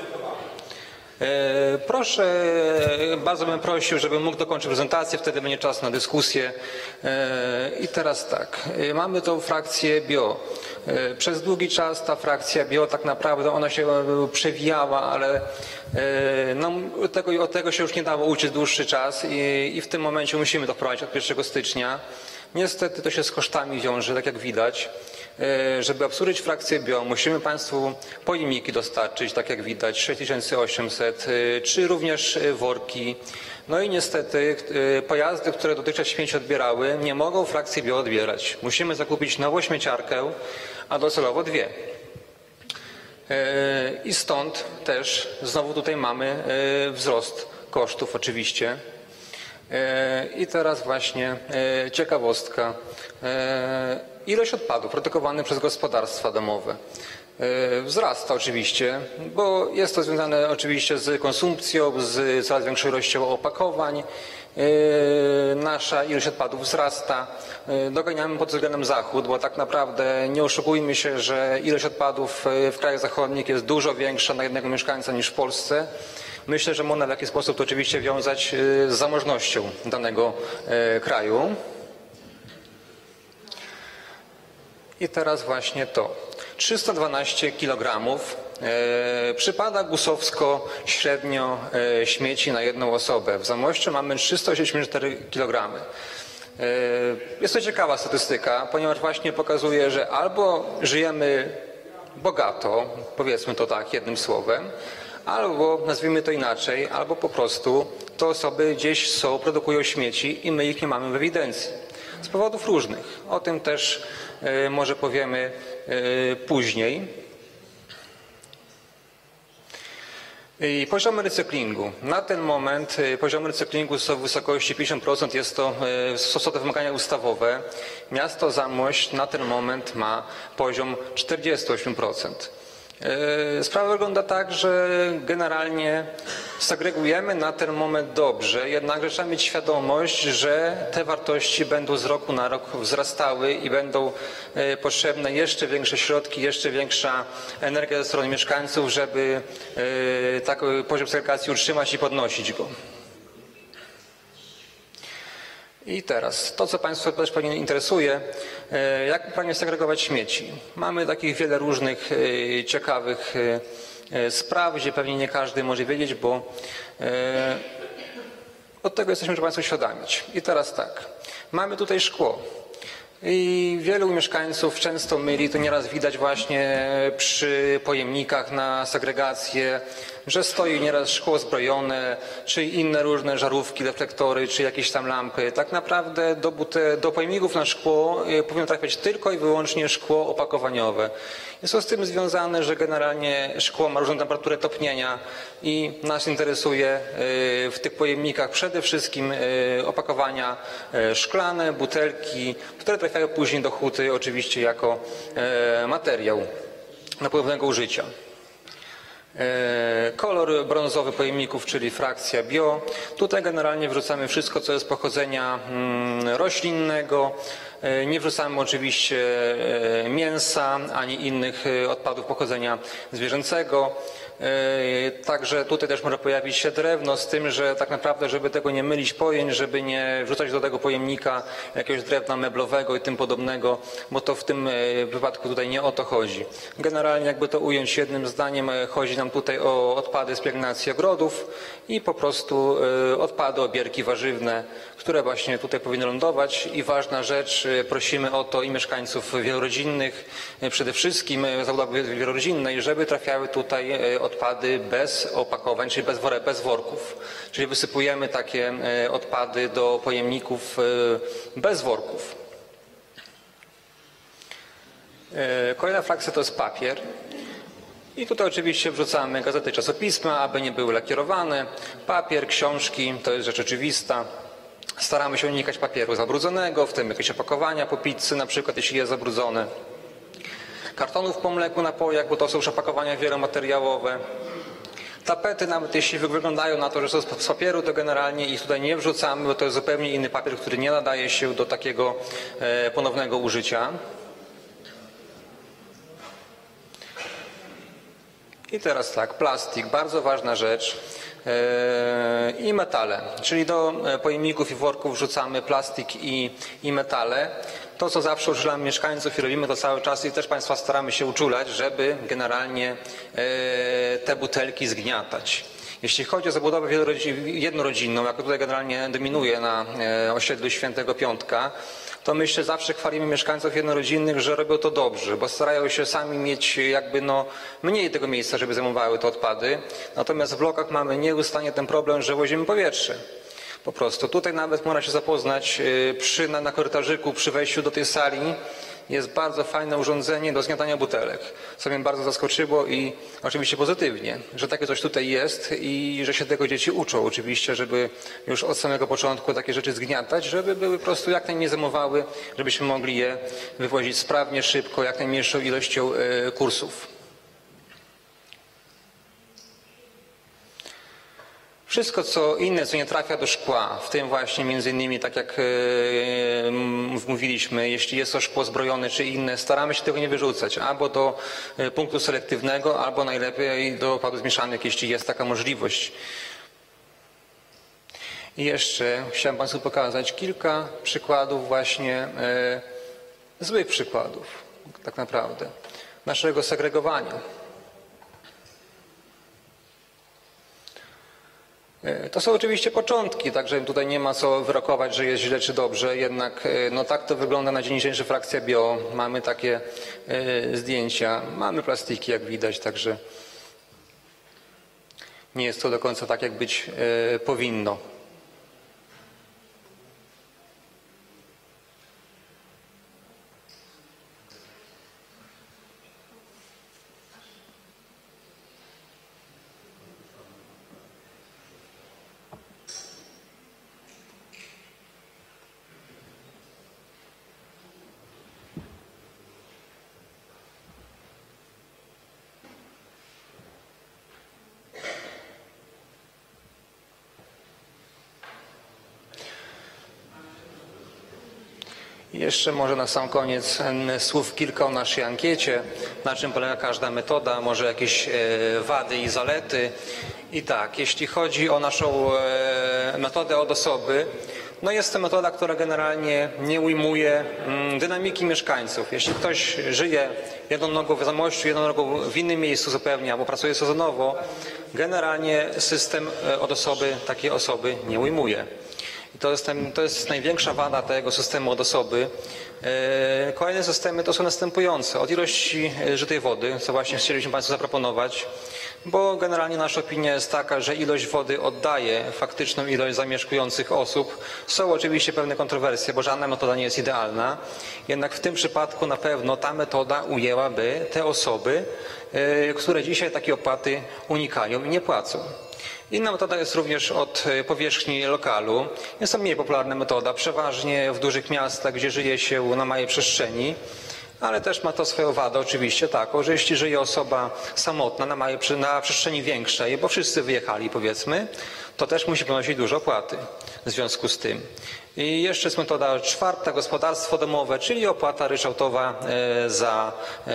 proszę, bardzo bym prosił, żebym mógł dokończyć prezentację, wtedy będzie czas na dyskusję. I teraz tak, mamy tą frakcję bio. Przez długi czas ta frakcja bio tak naprawdę ona się przewijała, ale no, od, tego, od tego się już nie dało uciec dłuższy czas i, i w tym momencie musimy to wprowadzić od pierwszego stycznia. Niestety to się z kosztami wiąże, tak jak widać. Żeby obsłużyć frakcję bio, musimy Państwu pojemniki dostarczyć, tak jak widać, sześć tysięcy osiemset, czy również worki. No i niestety pojazdy, które dotychczas śmieci odbierały, nie mogą frakcji bio odbierać. Musimy zakupić nową śmieciarkę, a docelowo dwie. I stąd też znowu tutaj mamy wzrost kosztów oczywiście. I teraz właśnie ciekawostka. Ilość odpadów produkowanych przez gospodarstwa domowe wzrasta oczywiście, bo jest to związane oczywiście z konsumpcją, z coraz większą ilością opakowań. Nasza ilość odpadów wzrasta. Doganiamy pod względem zachód, bo tak naprawdę nie oszukujmy się, że ilość odpadów w krajach zachodnich jest dużo większa na jednego mieszkańca niż w Polsce. Myślę, że można w jakiś sposób to oczywiście wiązać z zamożnością danego kraju. I teraz właśnie to. trzysta dwanaście kilogramów e, przypada gusowsko średnio e, śmieci na jedną osobę. W Zamościu mamy trzysta osiemdziesiąt cztery kilogramy. E, jest to ciekawa statystyka, ponieważ właśnie pokazuje, że albo żyjemy bogato, powiedzmy to tak jednym słowem, albo nazwijmy to inaczej, albo po prostu te osoby gdzieś są, produkują śmieci i my ich nie mamy w ewidencji. Z powodów różnych. O tym też y, może powiemy y, później. I poziomy recyklingu. Na ten moment y, poziomy recyklingu są w wysokości pięćdziesiąt procent. Jest to, y, są to wymagania ustawowe. Miasto Zamość na ten moment ma poziom czterdzieści osiem procent. Sprawa wygląda tak, że generalnie segregujemy na ten moment dobrze, jednakże trzeba mieć świadomość, że te wartości będą z roku na rok wzrastały i będą potrzebne jeszcze większe środki, jeszcze większa energia ze strony mieszkańców, żeby taki poziom segregacji utrzymać i podnosić go. I teraz, to co Państwa też pewnie interesuje, jak pewnie segregować śmieci. Mamy takich wiele różnych ciekawych spraw, gdzie pewnie nie każdy może wiedzieć, bo od tego jesteśmy, żeby Państwu uświadomić. I teraz tak, mamy tutaj szkło. I wielu mieszkańców często myli, to nieraz widać właśnie przy pojemnikach na segregację, że stoi nieraz szkło zbrojone, czy inne różne żarówki, reflektory, czy jakieś tam lampy. Tak naprawdę do, bute, do pojemników na szkło powinno trafiać tylko i wyłącznie szkło opakowaniowe. Jest to z tym związane, że generalnie szkło ma różną temperaturę topnienia i nas interesuje w tych pojemnikach przede wszystkim opakowania szklane, butelki, które trafiają później do huty oczywiście jako materiał do ponownego użycia. Kolor brązowy pojemników, czyli frakcja bio. Tutaj generalnie wrzucamy wszystko, co jest pochodzenia roślinnego. Nie wrzucamy oczywiście mięsa ani innych odpadów pochodzenia zwierzęcego. Także tutaj też może pojawić się drewno, z tym, że tak naprawdę, żeby tego nie mylić pojęć, żeby nie wrzucać do tego pojemnika jakiegoś drewna meblowego i tym podobnego, bo to w tym wypadku tutaj nie o to chodzi. Generalnie, jakby to ująć jednym zdaniem, chodzi nam tutaj o odpady z pielęgnacji ogrodów i po prostu odpady, obierki warzywne, które właśnie tutaj powinny lądować. I ważna rzecz, prosimy o to i mieszkańców wielorodzinnych, przede wszystkim zabudowy wielorodzinnej, żeby trafiały tutaj odpady bez opakowań, czyli bez, wore, bez worków. Czyli wysypujemy takie odpady do pojemników bez worków. Kolejna frakcja to jest papier. I tutaj oczywiście wrzucamy gazety, czasopisma, aby nie były lakierowane. Papier, książki, to jest rzecz oczywista. Staramy się unikać papieru zabrudzonego, w tym jakieś opakowania po pizzy, na przykład jeśli jest zabrudzone. Kartonów po mleku, napojach, bo to są już opakowania wielomateriałowe. Tapety, nawet jeśli wyglądają na to, że są z papieru, to generalnie ich tutaj nie wrzucamy, bo to jest zupełnie inny papier, który nie nadaje się do takiego ponownego użycia. I teraz tak, plastik, bardzo ważna rzecz. I metale, czyli do pojemników i worków wrzucamy plastik i, i metale. To, co zawsze uczulamy mieszkańców i robimy to cały czas i też Państwa staramy się uczulać, żeby generalnie te butelki zgniatać. Jeśli chodzi o zabudowę jednorodzinną, jako tutaj generalnie dominuje na osiedlu Świętego Piątka, to myślę, zawsze chwalimy mieszkańców jednorodzinnych, że robią to dobrze, bo starają się sami mieć jakby no mniej tego miejsca, żeby zajmowały te odpady. Natomiast w blokach mamy nieustannie ten problem, że wozimy powietrze. Po prostu tutaj nawet można się zapoznać przy, na, na korytarzyku, przy wejściu do tej sali jest bardzo fajne urządzenie do zgniatania butelek, co mnie bardzo zaskoczyło i oczywiście pozytywnie, że takie coś tutaj jest i że się tego dzieci uczą oczywiście, żeby już od samego początku takie rzeczy zgniatać, żeby były po prostu jak najmniej zajmowały, żebyśmy mogli je wywozić sprawnie, szybko, jak najmniejszą ilością kursów. Wszystko, co inne, co nie trafia do szkła, w tym właśnie między innymi, tak jak yy, mówiliśmy, jeśli jest to szkło zbrojone czy inne, staramy się tego nie wyrzucać, albo do yy, punktu selektywnego, albo najlepiej do odpadów zmieszanych, jeśli jest taka możliwość. I jeszcze chciałem Państwu pokazać kilka przykładów właśnie, yy, złych przykładów, tak naprawdę, naszego segregowania. To są oczywiście początki, także tutaj nie ma co wyrokować, że jest źle czy dobrze, jednak no tak to wygląda na dzień dzisiejszy Frakcja Bio. Mamy takie y, zdjęcia, mamy plastiki jak widać, także nie jest to do końca tak jak być y, powinno. Jeszcze może na sam koniec słów kilka o naszej ankiecie, na czym polega każda metoda, może jakieś wady i zalety. I tak, jeśli chodzi o naszą metodę od osoby, no jest to metoda, która generalnie nie ujmuje dynamiki mieszkańców. Jeśli ktoś żyje jedną nogą w Zamościu, jedną nogą w innym miejscu zupełnie, albo pracuje sezonowo, generalnie system od osoby takiej osoby nie ujmuje. I to jest, ten, to jest największa wada tego systemu od osoby. Kolejne systemy to są następujące. Od ilości żytej wody, co właśnie chcieliśmy Państwu zaproponować, bo generalnie nasza opinia jest taka, że ilość wody oddaje faktyczną ilość zamieszkujących osób. Są oczywiście pewne kontrowersje, bo żadna metoda nie jest idealna. Jednak w tym przypadku na pewno ta metoda ujęłaby te osoby, które dzisiaj takie opłaty unikają i nie płacą. Inna metoda jest również od powierzchni lokalu. Jest to mniej popularna metoda, przeważnie w dużych miastach, gdzie żyje się na małej przestrzeni, ale też ma to swoją wadę oczywiście taką, że jeśli żyje osoba samotna na, małej, na przestrzeni większej, bo wszyscy wyjechali powiedzmy, to też musi ponosić duże opłaty w związku z tym. I jeszcze jest metoda czwarta, gospodarstwo domowe, czyli opłata ryczałtowa za,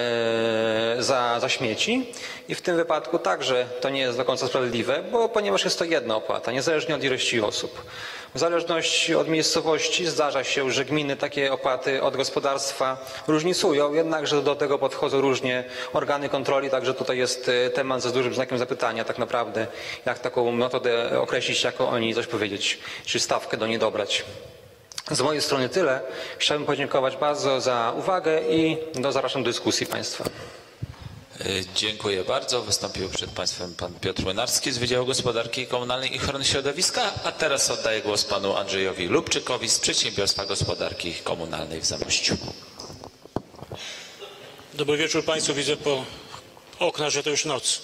za, za śmieci. I w tym wypadku także to nie jest do końca sprawiedliwe, bo ponieważ jest to jedna opłata, niezależnie od ilości osób. W zależności od miejscowości zdarza się, że gminy takie opłaty od gospodarstwa różnicują, jednakże do tego podchodzą różnie organy kontroli, także tutaj jest temat ze dużym znakiem zapytania tak naprawdę, jak taką metodę określić, jako o niej coś powiedzieć, czy stawkę do niej dobrać. Z mojej strony tyle. Chciałbym podziękować bardzo za uwagę i do zapraszam do dyskusji Państwa. Dziękuję bardzo. Wystąpił przed Państwem Pan Piotr Młynarski z Wydziału Gospodarki Komunalnej i Ochrony Środowiska, a teraz oddaję głos Panu Andrzejowi Lubczykowi z Przedsiębiorstwa Gospodarki Komunalnej w Zamościu. Dobry wieczór Państwu. Widzę po oknach, że to już noc.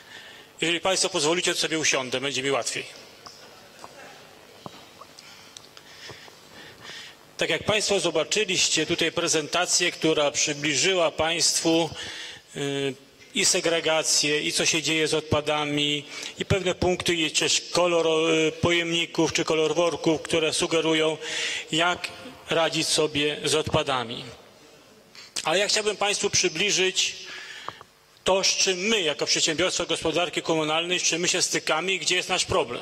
Jeżeli Państwo pozwolicie, to sobie usiądę, będzie mi łatwiej. Tak jak Państwo zobaczyliście tutaj prezentację, która przybliżyła Państwu y, i segregację, i co się dzieje z odpadami, i pewne punkty, i też kolor y, pojemników, czy kolor worków, które sugerują, jak radzić sobie z odpadami. Ale ja chciałbym Państwu przybliżyć to, z czym my, jako przedsiębiorstwo gospodarki komunalnej, z czym my się stykamy i gdzie jest nasz problem.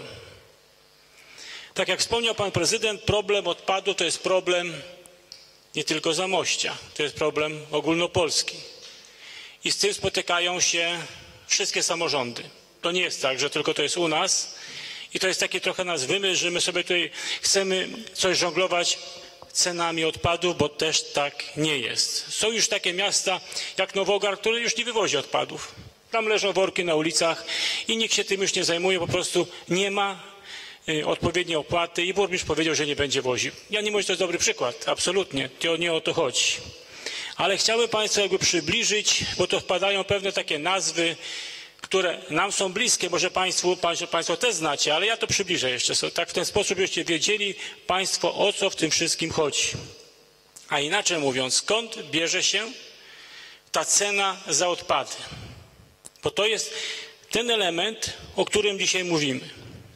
Tak jak wspomniał Pan Prezydent, problem odpadu to jest problem nie tylko Zamościa, to jest problem ogólnopolski. I z tym spotykają się wszystkie samorządy. To nie jest tak, że tylko to jest u nas i to jest taki trochę nasz wymysł, że my sobie tutaj chcemy coś żonglować cenami odpadów, bo też tak nie jest. Są już takie miasta jak Nowogar, które już nie wywozi odpadów. Tam leżą worki na ulicach i nikt się tym już nie zajmuje, po prostu nie ma odpowiedniej opłaty i burmistrz powiedział, że nie będzie woził. Ja nie mówię, że to jest dobry przykład, absolutnie, to nie o to chodzi. Ale chciałbym Państwu jakby przybliżyć, bo to wpadają pewne takie nazwy, które nam są bliskie, może Państwu, Państwo też znacie, ale ja to przybliżę jeszcze, tak w ten sposób, żebyście wiedzieli Państwo, o co w tym wszystkim chodzi. A inaczej mówiąc, skąd bierze się ta cena za odpady? Bo to jest ten element, o którym dzisiaj mówimy.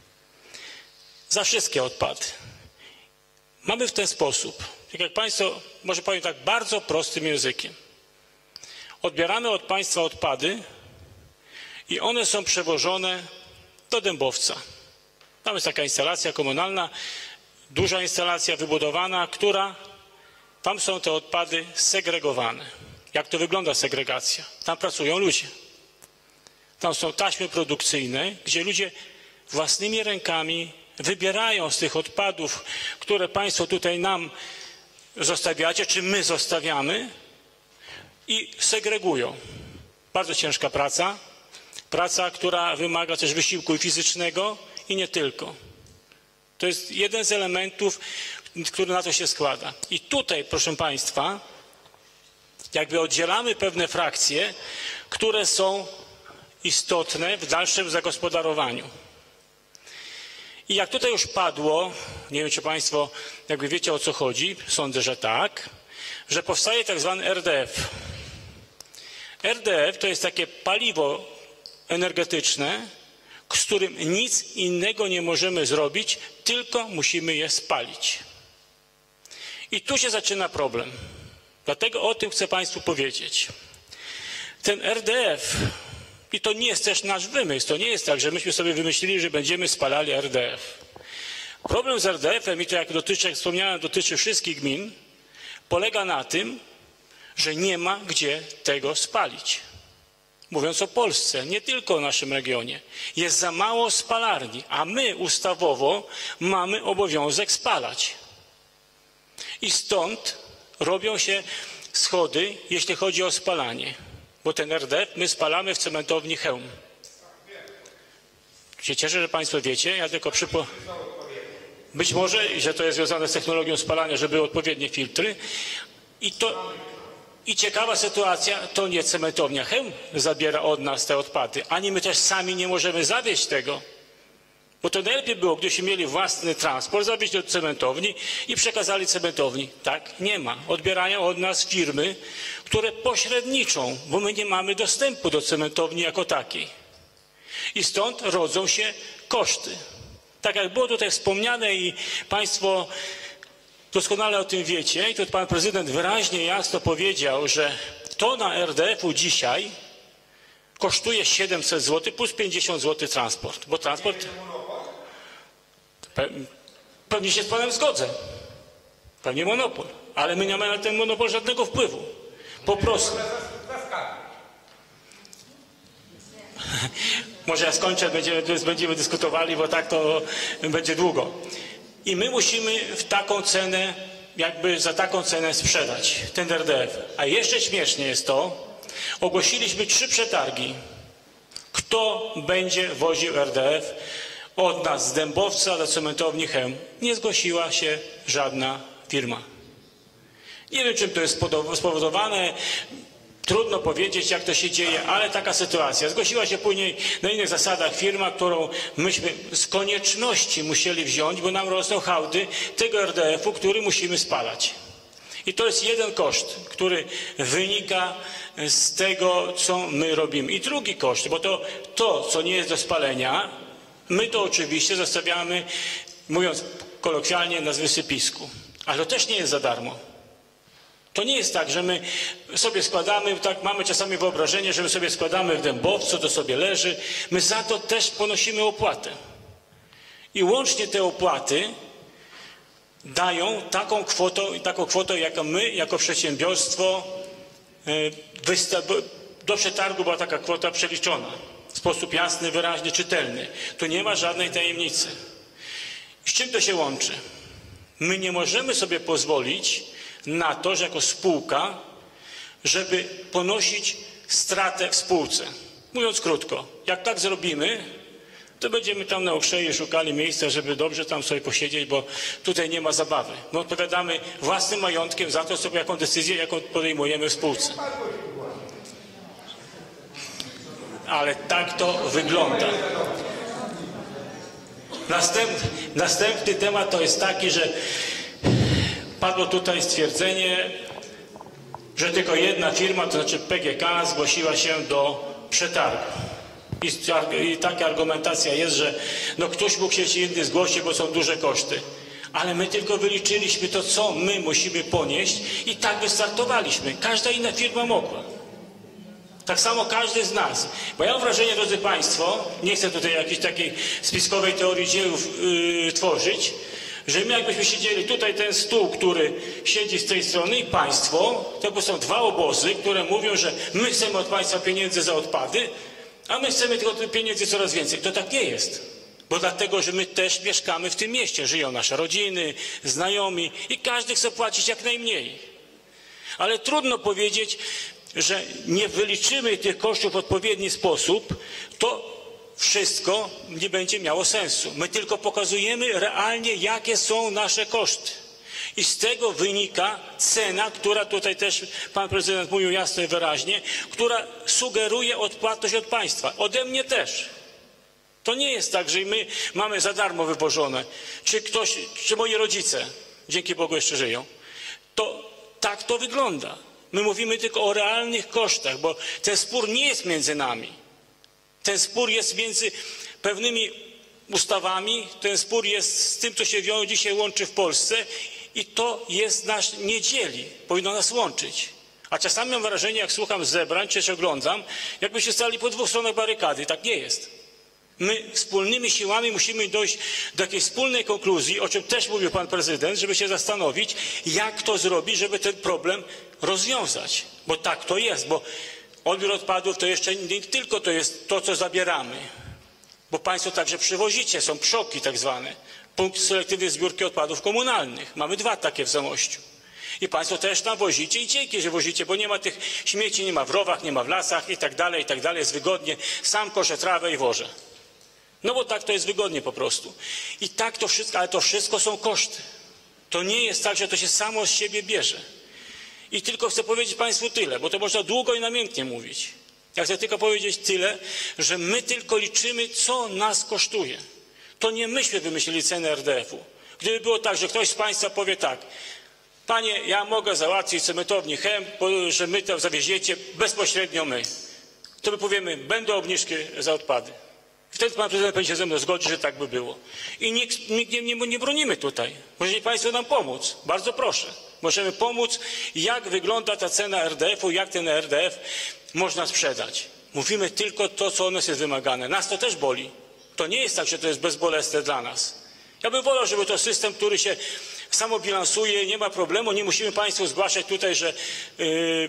Za wszystkie odpady. Mamy w ten sposób, tak jak Państwo, może powiem tak bardzo prostym językiem. Odbieramy od Państwa odpady i one są przewożone do Dębowca. Tam jest taka instalacja komunalna, duża instalacja wybudowana, która, tam są te odpady segregowane. Jak to wygląda segregacja? Tam pracują ludzie. Tam są taśmy produkcyjne, gdzie ludzie własnymi rękami wybierają z tych odpadów, które Państwo tutaj nam zostawiacie, czy my zostawiamy i segregują. Bardzo ciężka praca. Praca, która wymaga też wysiłku fizycznego i nie tylko. To jest jeden z elementów, który na to się składa. I tutaj, proszę Państwa, jakby oddzielamy pewne frakcje, które są istotne w dalszym zagospodarowaniu. I jak tutaj już padło, nie wiem, czy Państwo jakby wiecie, o co chodzi, sądzę, że tak, że powstaje tak zwany R D F. R D F to jest takie paliwo energetyczne, z którym nic innego nie możemy zrobić, tylko musimy je spalić. I tu się zaczyna problem. Dlatego o tym chcę Państwu powiedzieć. Ten R D F, i to nie jest też nasz wymysł, to nie jest tak, że myśmy sobie wymyślili, że będziemy spalali R D F. Problem z R D F-em, i to jak dotyczy, jak wspomniałem, dotyczy wszystkich gmin, polega na tym, że nie ma gdzie tego spalić. Mówiąc o Polsce, nie tylko o naszym regionie. Jest za mało spalarni, a my ustawowo mamy obowiązek spalać. I stąd robią się schody, jeśli chodzi o spalanie. Bo ten R D F my spalamy w cementowni Chełm. Się cieszę, że Państwo wiecie, ja tylko przypo... Być może, że to jest związane z technologią spalania, że były odpowiednie filtry. I to... I ciekawa sytuacja, to nie cementownia Chełm zabiera od nas te odpady, ani my też sami nie możemy zawieźć tego. Bo to najlepiej było, gdybyśmy mieli własny transport, zawieźć do cementowni i przekazali cementowni. Tak nie ma. Odbierają od nas firmy, które pośredniczą, bo my nie mamy dostępu do cementowni jako takiej. I stąd rodzą się koszty. Tak jak było tutaj wspomniane i Państwo doskonale o tym wiecie, i tu Pan Prezydent wyraźnie, jasno powiedział, że tona R D F-u dzisiaj kosztuje siedemset złotych plus pięćdziesiąt złotych transport, bo transport... Pe pewnie się z Panem zgodzę. Pewnie monopol, ale my nie mamy na ten monopol żadnego wpływu. Po prostu. Może ja skończę, będziemy, będziemy dyskutowali, bo tak to będzie długo. I my musimy w taką cenę, jakby za taką cenę sprzedać ten R D F. A jeszcze śmiesznie jest to, ogłosiliśmy trzy przetargi. Kto będzie woził R D F od nas z Dębowca do cementowni Chełm? Nie zgłosiła się żadna firma. Nie wiem, czym to jest spowodowane. Trudno powiedzieć, jak to się dzieje, ale taka sytuacja. Zgłosiła się później na innych zasadach firma, którą myśmy z konieczności musieli wziąć, bo nam rosną hałdy tego R D F-u, który musimy spalać. I to jest jeden koszt, który wynika z tego, co my robimy. I drugi koszt, bo to, to co nie jest do spalenia, my to oczywiście zostawiamy, mówiąc kolokwialnie, na wysypisku. Ale to też nie jest za darmo. To nie jest tak, że my sobie składamy, tak mamy czasami wyobrażenie, że my sobie składamy w dębowcu, to sobie leży. My za to też ponosimy opłatę. I łącznie te opłaty dają taką kwotę, taką kwotę, jaką my jako przedsiębiorstwo do przetargu była taka kwota przeliczona. W sposób jasny, wyraźny, czytelny. Tu nie ma żadnej tajemnicy. Z czym to się łączy? My nie możemy sobie pozwolić na to, że jako spółka, żeby ponosić stratę w spółce. Mówiąc krótko, jak tak zrobimy, to będziemy tam na Okrzei szukali miejsca, żeby dobrze tam sobie posiedzieć, bo tutaj nie ma zabawy. My odpowiadamy własnym majątkiem za to, sobie jaką decyzję, jaką podejmujemy w spółce. Ale tak to wygląda. Następny, następny temat to jest taki, że padło tutaj stwierdzenie, że tylko jedna firma, to znaczy P G K, zgłosiła się do przetargu. I, I taka argumentacja jest, że no ktoś mógł się inny zgłosić, bo są duże koszty. Ale my tylko wyliczyliśmy to, co my musimy ponieść i tak wystartowaliśmy. Każda inna firma mogła. Tak samo każdy z nas. Bo ja mam wrażenie, drodzy Państwo, nie chcę tutaj jakiejś takiej spiskowej teorii dziejów yy, tworzyć, że my jakbyśmy siedzieli tutaj, ten stół, który siedzi z tej strony i Państwo, to są dwa obozy, które mówią, że my chcemy od Państwa pieniędzy za odpady, a my chcemy tylko tych pieniędzy coraz więcej. To tak nie jest. Bo dlatego, że my też mieszkamy w tym mieście. Żyją nasze rodziny, znajomi i każdy chce płacić jak najmniej. Ale trudno powiedzieć, że nie wyliczymy tych kosztów w odpowiedni sposób, to wszystko nie będzie miało sensu. My tylko pokazujemy realnie, jakie są nasze koszty. I z tego wynika cena, która tutaj też pan prezydent mówił jasno i wyraźnie, która sugeruje odpłatność od państwa. Ode mnie też. To nie jest tak, że my mamy za darmo wywożone, czy ktoś, czy moi rodzice, dzięki Bogu jeszcze żyją. To tak to wygląda. My mówimy tylko o realnych kosztach, bo ten spór nie jest między nami. Ten spór jest między pewnymi ustawami, ten spór jest z tym, co się dzisiaj łączy w Polsce i to jest nas nie dzieli, powinno nas łączyć. A czasami mam wrażenie, jak słucham zebrań, czy się oglądam, jakby się stali po dwóch stronach barykady. Tak nie jest. My wspólnymi siłami musimy dojść do jakiejś wspólnej konkluzji, o czym też mówił pan prezydent, żeby się zastanowić, jak to zrobić, żeby ten problem rozwiązać. Bo tak to jest, bo odbiór odpadów to jeszcze nie tylko to jest to, co zabieramy. Bo państwo także przywozicie, są przoki tak zwane. Punkt selektywnej zbiórki odpadów komunalnych. Mamy dwa takie w Zamościu. I państwo też tam wozicie i dzięki, że wozicie, bo nie ma tych śmieci, nie ma w rowach, nie ma w lasach i tak dalej, i tak dalej. Jest wygodnie. Sam koszę trawę i wożę. No bo tak to jest wygodnie po prostu. I tak to wszystko, ale to wszystko są koszty. To nie jest tak, że to się samo z siebie bierze. I tylko chcę powiedzieć państwu tyle, bo to można długo i namiętnie mówić. Ja chcę tylko powiedzieć tyle, że my tylko liczymy, co nas kosztuje. To nie myśmy wymyślili cenę R D F-u. Gdyby było tak, że ktoś z państwa powie tak, panie, ja mogę załatwić cementowni Chem, że my to zawieziecie bezpośrednio my. To my powiemy, będą obniżki za odpady. Wtedy pan prezydent będzie się ze mną zgodzić, że tak by było. I nikt, nikt nie, nie, nie bronimy tutaj. Możecie państwo nam pomóc. Bardzo proszę. Możemy pomóc, jak wygląda ta cena R D F-u, jak ten R D F można sprzedać. Mówimy tylko to, co od nas jest wymagane. Nas to też boli. To nie jest tak, że to jest bezbolesne dla nas. Ja bym wolał, żeby to system, który się samobilansuje, nie ma problemu, nie musimy państwu zgłaszać tutaj, że yy,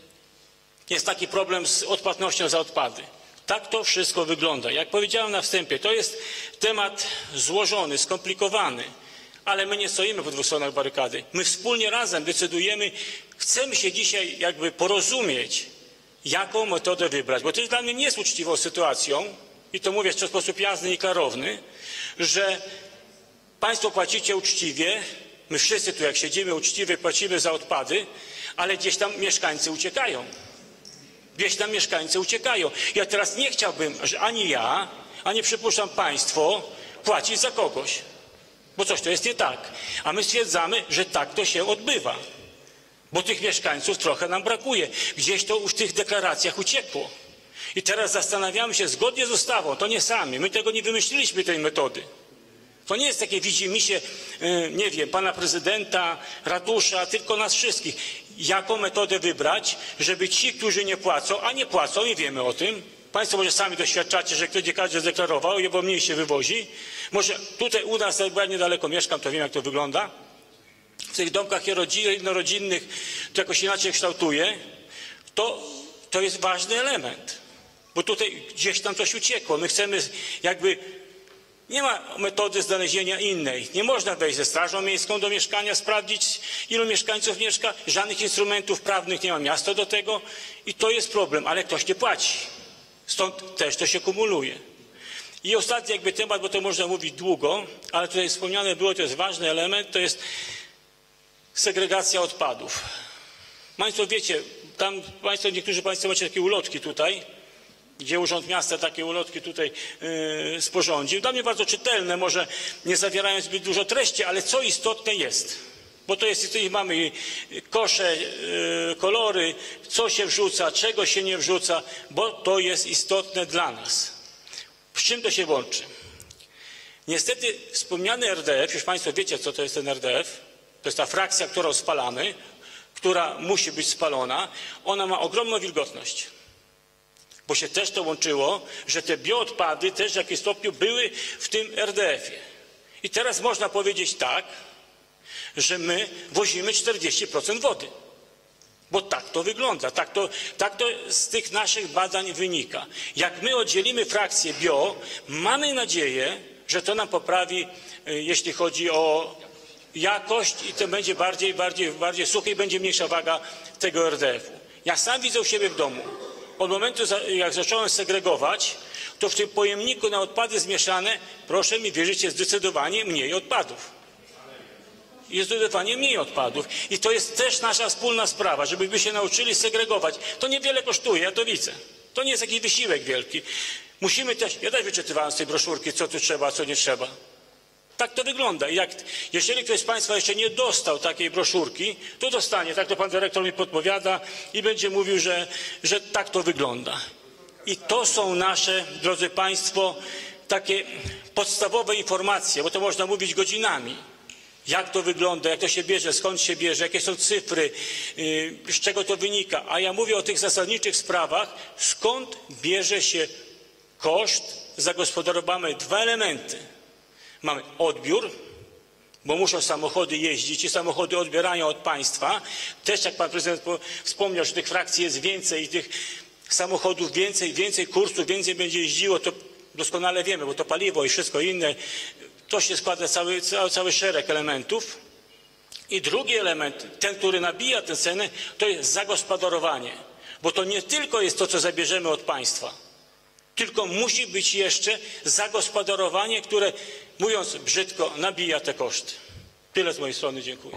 jest taki problem z odpłatnością za odpady. Tak to wszystko wygląda. Jak powiedziałem na wstępie, to jest temat złożony, skomplikowany, ale my nie stoimy po dwóch stronach barykady. My wspólnie razem decydujemy, chcemy się dzisiaj jakby porozumieć, jaką metodę wybrać, bo to jest dla mnie nie jest uczciwą sytuacją, i to mówię w sposób jasny i klarowny, że państwo płacicie uczciwie, my wszyscy tu jak siedzimy uczciwie płacimy za odpady, ale gdzieś tam mieszkańcy uciekają. Wieś tam mieszkańcy uciekają. Ja teraz nie chciałbym, że ani ja, ani przypuszczam państwo płacić za kogoś. Bo coś to jest nie tak. A my stwierdzamy, że tak to się odbywa. Bo tych mieszkańców trochę nam brakuje. Gdzieś to już w tych deklaracjach uciekło. I teraz zastanawiamy się zgodnie z ustawą, to nie sami, my tego nie wymyśliliśmy, tej metody. To nie jest takie widzimisię, nie wiem, pana prezydenta, ratusza, tylko nas wszystkich. Jaką metodę wybrać, żeby ci, którzy nie płacą, a nie płacą i wiemy o tym, państwo może sami doświadczacie, że nie każdy zdeklarował, bo mniej się wywozi. Może tutaj u nas, bo ja niedaleko mieszkam, to wiem jak to wygląda. W tych domkach jednorodzinnych to jakoś inaczej kształtuje. To, to jest ważny element. Bo tutaj gdzieś tam coś uciekło. My chcemy jakby... Nie ma metody znalezienia innej. Nie można wejść ze strażą miejską do mieszkania, sprawdzić ilu mieszkańców mieszka. Żadnych instrumentów prawnych nie ma miasto do tego. I to jest problem, ale ktoś nie płaci. Stąd też to się kumuluje. I ostatni jakby temat, bo to można mówić długo, ale tutaj wspomniane było, to jest ważny element, to jest segregacja odpadów. Państwo wiecie, tam państwo, niektórzy państwo macie takie ulotki tutaj, gdzie Urząd Miasta takie ulotki tutaj yy, sporządził. Dla mnie bardzo czytelne, może nie zawierają zbyt dużo treści, ale co istotne jest. Bo to jest, tutaj mamy kosze, yy, kolory, co się wrzuca, czego się nie wrzuca, bo to jest istotne dla nas. Z czym to się łączy? Niestety wspomniany R D F, już państwo wiecie, co to jest ten R D F, to jest ta frakcja, którą spalamy, która musi być spalona, ona ma ogromną wilgotność. Bo się też to łączyło, że te bioodpady też w jakimś stopniu były w tym R D F-ie. I teraz można powiedzieć tak, że my wozimy czterdzieści procent wody. Bo tak to wygląda, tak to, tak to z tych naszych badań wynika. Jak my oddzielimy frakcję bio, mamy nadzieję, że to nam poprawi, jeśli chodzi o jakość i to będzie bardziej, bardziej, bardziej suche i będzie mniejsza waga tego R D F-u. Ja sam widzę u siebie w domu. Od momentu, jak zacząłem segregować, to w tym pojemniku na odpady zmieszane, proszę mi wierzyć, jest zdecydowanie mniej odpadów. Jest zdecydowanie mniej odpadów. I to jest też nasza wspólna sprawa, żebyśmy się nauczyli segregować. To niewiele kosztuje, ja to widzę. To nie jest jakiś wysiłek wielki. Musimy też, ja też wyczytywałem z tej broszurki, co tu trzeba, a co nie trzeba. Tak to wygląda. I jak, jeżeli ktoś z państwa jeszcze nie dostał takiej broszurki, to dostanie. Tak to pan dyrektor mi podpowiada i będzie mówił, że, że tak to wygląda. I to są nasze, drodzy państwo, takie podstawowe informacje, bo to można mówić godzinami. Jak to wygląda, jak to się bierze, skąd się bierze, jakie są cyfry, yy, z czego to wynika. A ja mówię o tych zasadniczych sprawach, skąd bierze się koszt. Zagospodarowamy dwa elementy. Mamy odbiór, bo muszą samochody jeździć i samochody odbierają od państwa. Też jak pan prezydent wspomniał, że tych frakcji jest więcej i tych samochodów więcej, więcej kursów, więcej będzie jeździło, to doskonale wiemy, bo to paliwo i wszystko inne, to się składa cały, cały, cały szereg elementów. I drugi element, ten, który nabija tę cenę, to jest zagospodarowanie, bo to nie tylko jest to, co zabierzemy od państwa, tylko musi być jeszcze zagospodarowanie, które, mówiąc brzydko, nabija te koszty. Tyle z mojej strony, dziękuję.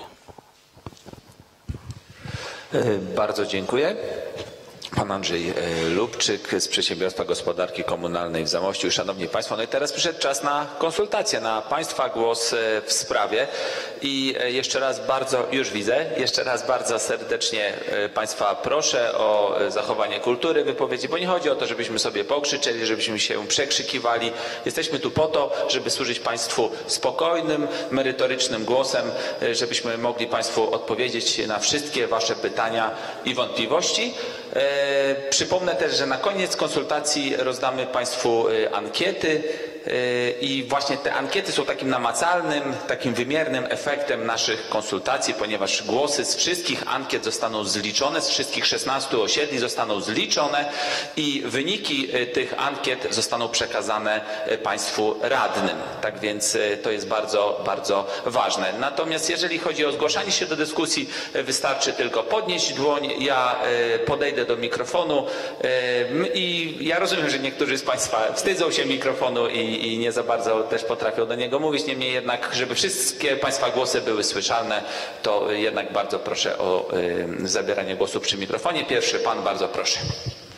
Bardzo dziękuję. Pan Andrzej Lubczyk z Przedsiębiorstwa Gospodarki Komunalnej w Zamościu. Szanowni Państwo, no i teraz przyszedł czas na konsultację, na Państwa głos w sprawie. I jeszcze raz bardzo, już widzę, jeszcze raz bardzo serdecznie Państwa proszę o zachowanie kultury wypowiedzi, bo nie chodzi o to, żebyśmy sobie pokrzyczeli, żebyśmy się przekrzykiwali. Jesteśmy tu po to, żeby służyć Państwu spokojnym, merytorycznym głosem, żebyśmy mogli Państwu odpowiedzieć na wszystkie Wasze pytania i wątpliwości. Przypomnę też, że na koniec konsultacji rozdamy Państwu ankiety i właśnie te ankiety są takim namacalnym, takim wymiernym efektem naszych konsultacji, ponieważ głosy z wszystkich ankiet zostaną zliczone, z wszystkich szesnastu osiedli zostaną zliczone i wyniki tych ankiet zostaną przekazane Państwu radnym. Tak więc to jest bardzo, bardzo ważne. Natomiast jeżeli chodzi o zgłaszanie się do dyskusji, wystarczy tylko podnieść dłoń, ja podejdę do mikrofonu i ja rozumiem, że niektórzy z Państwa wstydzą się mikrofonu i, i nie za bardzo też potrafią do niego mówić. Niemniej jednak, żeby wszystkie Państwa głosy były słyszalne, to jednak bardzo proszę o zabieranie głosu przy mikrofonie. Pierwszy Pan, bardzo proszę.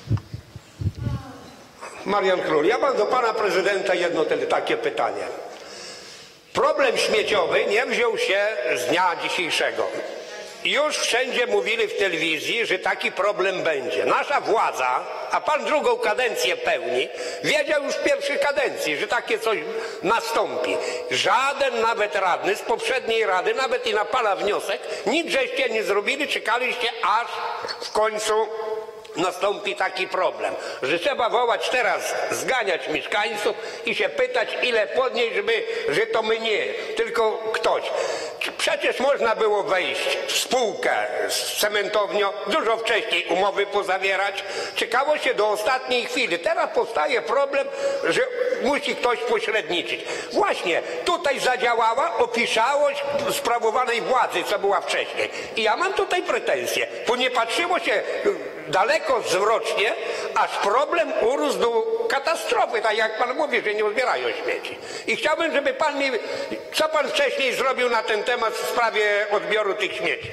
Marian Król, ja mam do pana prezydenta jedno takie pytanie. Problem śmieciowy nie wziął się z dnia dzisiejszego. Już wszędzie mówili w telewizji, że taki problem będzie. Nasza władza, a pan drugą kadencję pełni, wiedział już w pierwszej kadencji, że takie coś nastąpi. Żaden nawet radny z poprzedniej rady, nawet i na pana wniosek, nic żeście nie zrobili, czekaliście aż w końcu nastąpi taki problem, że trzeba wołać teraz, zganiać mieszkańców i się pytać, ile podnieść, żeby, że to my nie, tylko ktoś. Przecież można było wejść w spółkę z cementownią, dużo wcześniej umowy pozawierać, czekało się do ostatniej chwili. Teraz powstaje problem, że musi ktoś pośredniczyć. Właśnie tutaj zadziałała opieszałość sprawowanej władzy, co była wcześniej. I ja mam tutaj pretensje, bo nie patrzyło się daleko zwrocznie, aż problem urósł do katastrofy, tak jak pan mówi, że nie odbierają śmieci. I chciałbym, żeby pan mi, co pan wcześniej zrobił na ten temat w sprawie odbioru tych śmieci.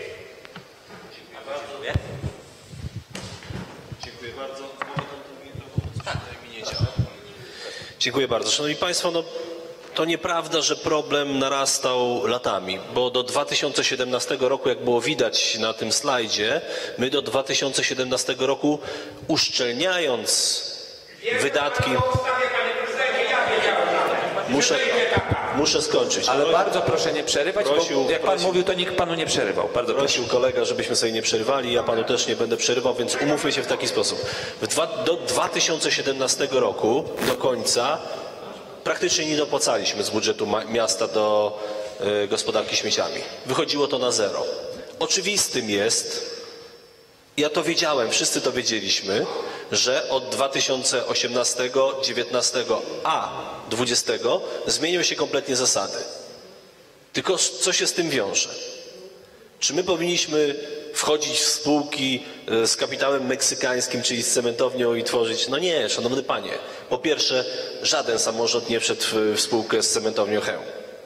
Dziękuję bardzo. Dziękuję bardzo. Szanowni Państwo, no, to nieprawda, że problem narastał latami, bo do dwa tysiące siedemnastego roku, jak było widać na tym slajdzie, my do dwa tysiące siedemnastego roku uszczelniając wydatki... Muszę, muszę skończyć. Ale bardzo proszę nie przerywać, prosił, bo jak pan prosił, mówił, to nikt panu nie przerywał. Bardzo prosił proszę. kolega, żebyśmy sobie nie przerywali, ja panu też nie będę przerywał, więc umówmy się w taki sposób. W dwa, do dwa tysiące siedemnastego roku, do końca, praktycznie nie dopłacaliśmy z budżetu miasta do y, gospodarki śmieciami. Wychodziło to na zero. Oczywistym jest, ja to wiedziałem, wszyscy to wiedzieliśmy, że od dwa tysiące osiemnastego, dziewiętnastego, a dwudziestego zmienią się kompletnie zasady. Tylko co się z tym wiąże? Czy my powinniśmy wchodzić w spółki z kapitałem meksykańskim, czyli z cementownią i tworzyć? No nie, szanowny panie. Po pierwsze, żaden samorząd nie wszedł w spółkę z cementownią Chełm.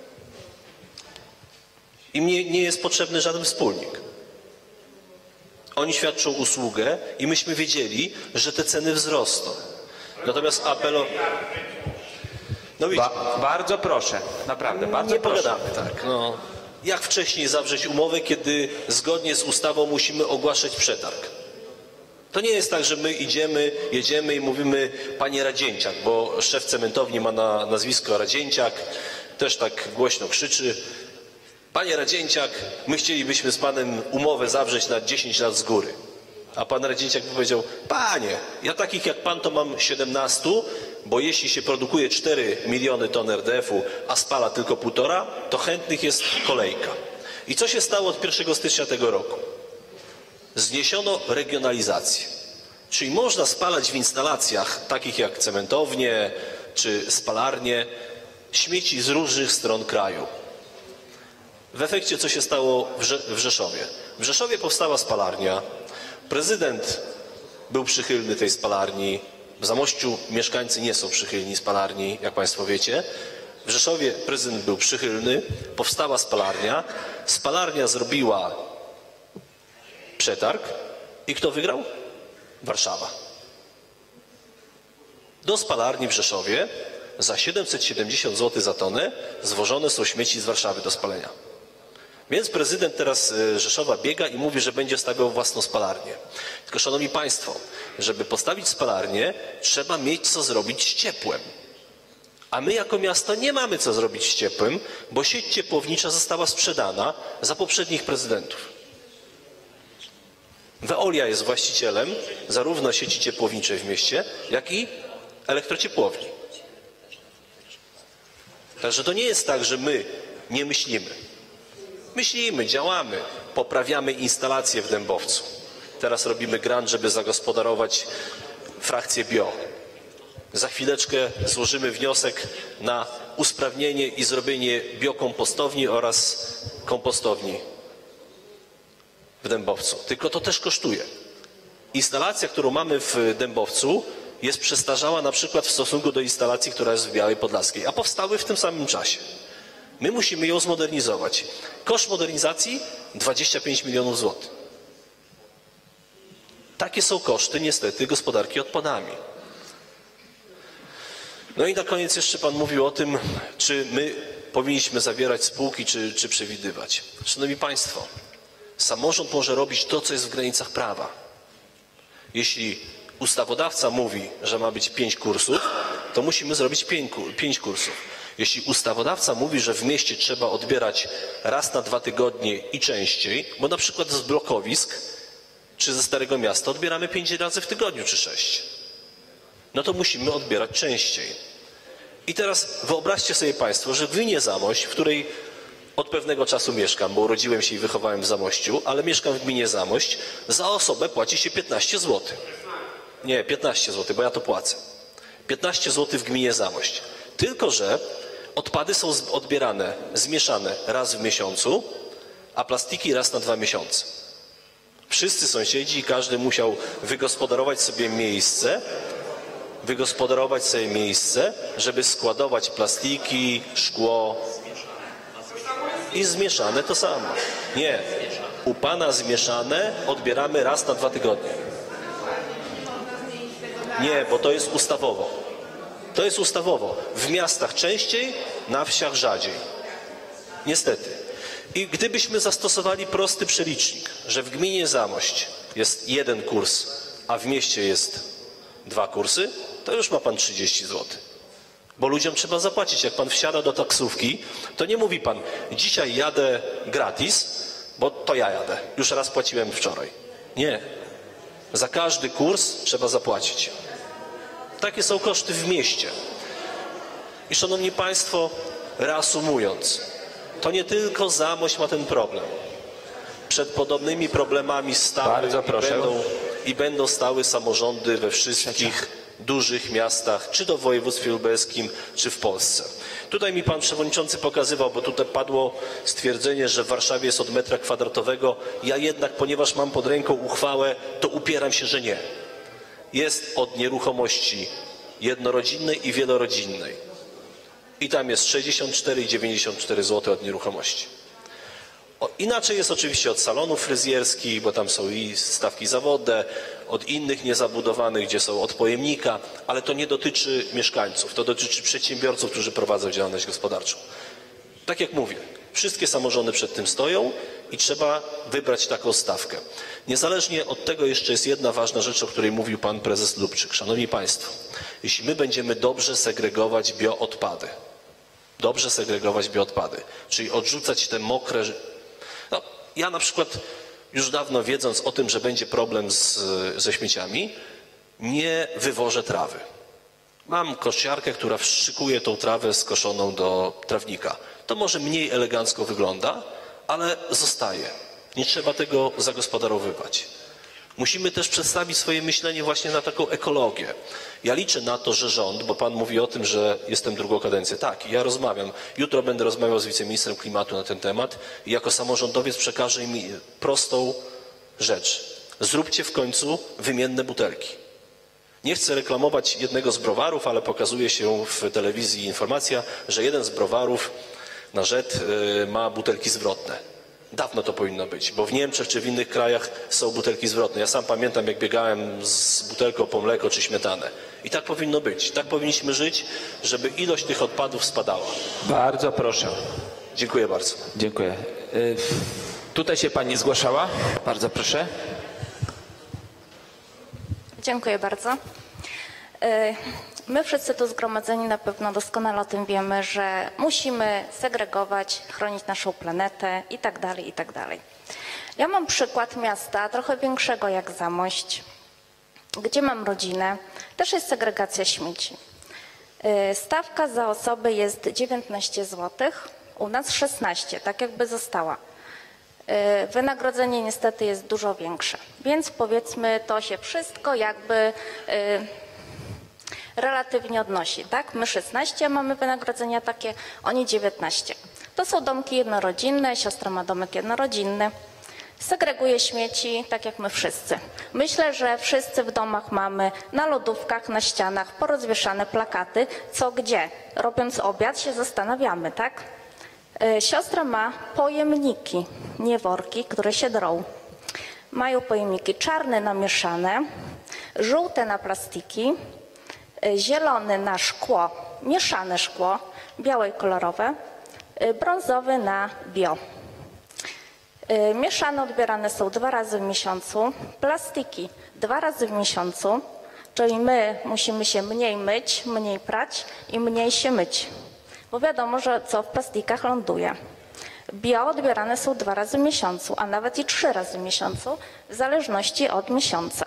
Im nie, nie jest potrzebny żaden wspólnik. Oni świadczą usługę i myśmy wiedzieli, że te ceny wzrosną. Natomiast apelo... No widzicie, Ba bardzo proszę, naprawdę, bardzo nie proszę. pogadamy, tak. No. Jak wcześniej zawrzeć umowę, kiedy zgodnie z ustawą musimy ogłaszać przetarg? To nie jest tak, że my idziemy, jedziemy i mówimy panie Radzięciak, bo szef cementowni ma na nazwisko Radzięciak, też tak głośno krzyczy. Panie Radzięciak, my chcielibyśmy z panem umowę zawrzeć na dziesięć lat z góry. A pan Radzięciak powiedział, panie, ja takich jak pan to mam siedemnastu, bo jeśli się produkuje cztery miliony ton R D F-u, a spala tylko półtora, to chętnych jest kolejka. I co się stało od pierwszego stycznia tego roku? Zniesiono regionalizację. Czyli można spalać w instalacjach takich jak cementownie czy spalarnie śmieci z różnych stron kraju. W efekcie co się stało w, Rze w Rzeszowie? W Rzeszowie powstała spalarnia. Prezydent był przychylny tej spalarni. W Zamościu mieszkańcy nie są przychylni spalarni, jak państwo wiecie. W Rzeszowie prezydent był przychylny. Powstała spalarnia. Spalarnia zrobiła przetarg. I kto wygrał? Warszawa. Do spalarni w Rzeszowie za siedemset siedemdziesiąt złotych za tonę zwożone są śmieci z Warszawy do spalenia. Więc prezydent teraz Rzeszowa biega i mówi, że będzie stawiał własną spalarnię. Tylko szanowni państwo, żeby postawić spalarnię, trzeba mieć co zrobić z ciepłem. A my jako miasto nie mamy co zrobić z ciepłem, bo sieć ciepłownicza została sprzedana za poprzednich prezydentów. Veolia jest właścicielem zarówno sieci ciepłowniczej w mieście, jak i elektrociepłowni. Także to nie jest tak, że my nie myślimy. Myślimy, działamy, poprawiamy instalacje w Dębowcu. Teraz robimy grant, żeby zagospodarować frakcję bio. Za chwileczkę złożymy wniosek na usprawnienie i zrobienie biokompostowni oraz kompostowni w Dębowcu. Tylko to też kosztuje. Instalacja, którą mamy w Dębowcu, jest przestarzała na przykład w stosunku do instalacji, która jest w Białej Podlaskiej, a powstały w tym samym czasie. My musimy ją zmodernizować. Koszt modernizacji dwadzieścia pięć milionów złotych. Takie są koszty niestety gospodarki odpadami. No i na koniec jeszcze Pan mówił o tym, czy my powinniśmy zawierać spółki, czy, czy przewidywać. Szanowni Państwo, samorząd może robić to, co jest w granicach prawa. Jeśli ustawodawca mówi, że ma być pięć kursów, to musimy zrobić pięć, pięć kursów. Jeśli ustawodawca mówi, że w mieście trzeba odbierać raz na dwa tygodnie i częściej, bo na przykład z blokowisk czy ze Starego Miasta odbieramy pięć razy w tygodniu czy sześć, no to musimy odbierać częściej. I teraz wyobraźcie sobie Państwo, że w gminie Zamość, w której od pewnego czasu mieszkam, bo urodziłem się i wychowałem w Zamościu, ale mieszkam w gminie Zamość, za osobę płaci się piętnaście złotych. Nie, piętnaście złotych, bo ja to płacę. piętnaście złotych w gminie Zamość. Tylko że odpady są odbierane, zmieszane raz w miesiącu, a plastiki raz na dwa miesiące. Wszyscy sąsiedzi i każdy musiał wygospodarować sobie miejsce, wygospodarować sobie miejsce, żeby składować plastiki, szkło i zmieszane to samo. Nie, u Pana zmieszane odbieramy raz na dwa tygodnie. Nie, bo to jest ustawowo. To jest ustawowo. W miastach częściej, na wsiach rzadziej. Niestety. I gdybyśmy zastosowali prosty przelicznik, że w gminie Zamość jest jeden kurs, a w mieście jest dwa kursy, to już ma Pan trzydzieści złotych. Bo ludziom trzeba zapłacić. Jak Pan wsiada do taksówki, to nie mówi Pan, dzisiaj jadę gratis, bo to ja jadę. Już raz płaciłem wczoraj. Nie. Za każdy kurs trzeba zapłacić. Takie są koszty w mieście. I szanowni Państwo, reasumując, to nie tylko Zamość ma ten problem. Przed podobnymi problemami stały i będą, i będą stały samorządy we wszystkich dużych miastach, czy to w województwie lubelskim, czy w Polsce. Tutaj mi Pan Przewodniczący pokazywał, bo tutaj padło stwierdzenie, że w Warszawie jest od metra kwadratowego. Ja jednak, ponieważ mam pod ręką uchwałę, to upieram się, że nie. Jest od nieruchomości jednorodzinnej i wielorodzinnej. I tam jest sześćdziesiąt cztery i dziewięćdziesiąt cztery złote od nieruchomości. O, inaczej jest oczywiście od salonów fryzjerskich, bo tam są i stawki zawodne, od innych niezabudowanych, gdzie są od pojemnika, ale to nie dotyczy mieszkańców, to dotyczy przedsiębiorców, którzy prowadzą działalność gospodarczą. Tak jak mówię, wszystkie samorządy przed tym stoją i trzeba wybrać taką stawkę. Niezależnie od tego jeszcze jest jedna ważna rzecz, o której mówił Pan Prezes Lubczyk. Szanowni Państwo, jeśli my będziemy dobrze segregować bioodpady, dobrze segregować bioodpady, czyli odrzucać te mokre... No, ja na przykład już dawno wiedząc o tym, że będzie problem z, ze śmieciami, nie wywożę trawy. Mam kosiarkę, która wszczykuje tą trawę skoszoną do trawnika. To może mniej elegancko wygląda, ale zostaje. Nie trzeba tego zagospodarowywać. Musimy też przedstawić swoje myślenie właśnie na taką ekologię. Ja liczę na to, że rząd, bo Pan mówi o tym, że jestem drugą kadencję. Tak, ja rozmawiam. Jutro będę rozmawiał z wiceministrem klimatu na ten temat i jako samorządowiec przekażę im prostą rzecz. Zróbcie w końcu wymienne butelki. Nie chcę reklamować jednego z browarów, ale pokazuje się w telewizji informacja, że jeden z browarów na Rzet ma butelki zwrotne. Dawno to powinno być, bo w Niemczech czy w innych krajach są butelki zwrotne. Ja sam pamiętam, jak biegałem z butelką po mleko czy śmietanę. I tak powinno być. Tak powinniśmy żyć, żeby ilość tych odpadów spadała. Bardzo proszę. Dziękuję bardzo. Dziękuję. Y, tutaj się Pani zgłaszała. Bardzo proszę. Dziękuję bardzo. My wszyscy tu zgromadzeni na pewno doskonale o tym wiemy, że musimy segregować, chronić naszą planetę i tak dalej, i tak dalej. Ja mam przykład miasta trochę większego jak Zamość, gdzie mam rodzinę. Też jest segregacja śmieci. Stawka za osobę jest dziewiętnaście złotych, u nas szesnaście, tak jakby została. Wynagrodzenie niestety jest dużo większe, więc powiedzmy to się wszystko jakby relatywnie odnosi, tak? My szesnaście mamy wynagrodzenia takie, oni dziewiętnaście. To są domki jednorodzinne, siostra ma domek jednorodzinny. Segreguje śmieci, tak jak my wszyscy. Myślę, że wszyscy w domach mamy na lodówkach, na ścianach porozwieszane plakaty, co gdzie. Robiąc obiad się zastanawiamy, tak? Siostra ma pojemniki, nie worki, które się drą. Mają pojemniki czarne namieszane, żółte na plastiki, zielony na szkło, mieszane szkło, białe i kolorowe, brązowy na bio. Mieszane odbierane są dwa razy w miesiącu, plastiki dwa razy w miesiącu, czyli my musimy się mniej myć, mniej prać i mniej się myć, bo wiadomo, że co w plastikach ląduje. Bio odbierane są dwa razy w miesiącu, a nawet i trzy razy w miesiącu, w zależności od miesiąca.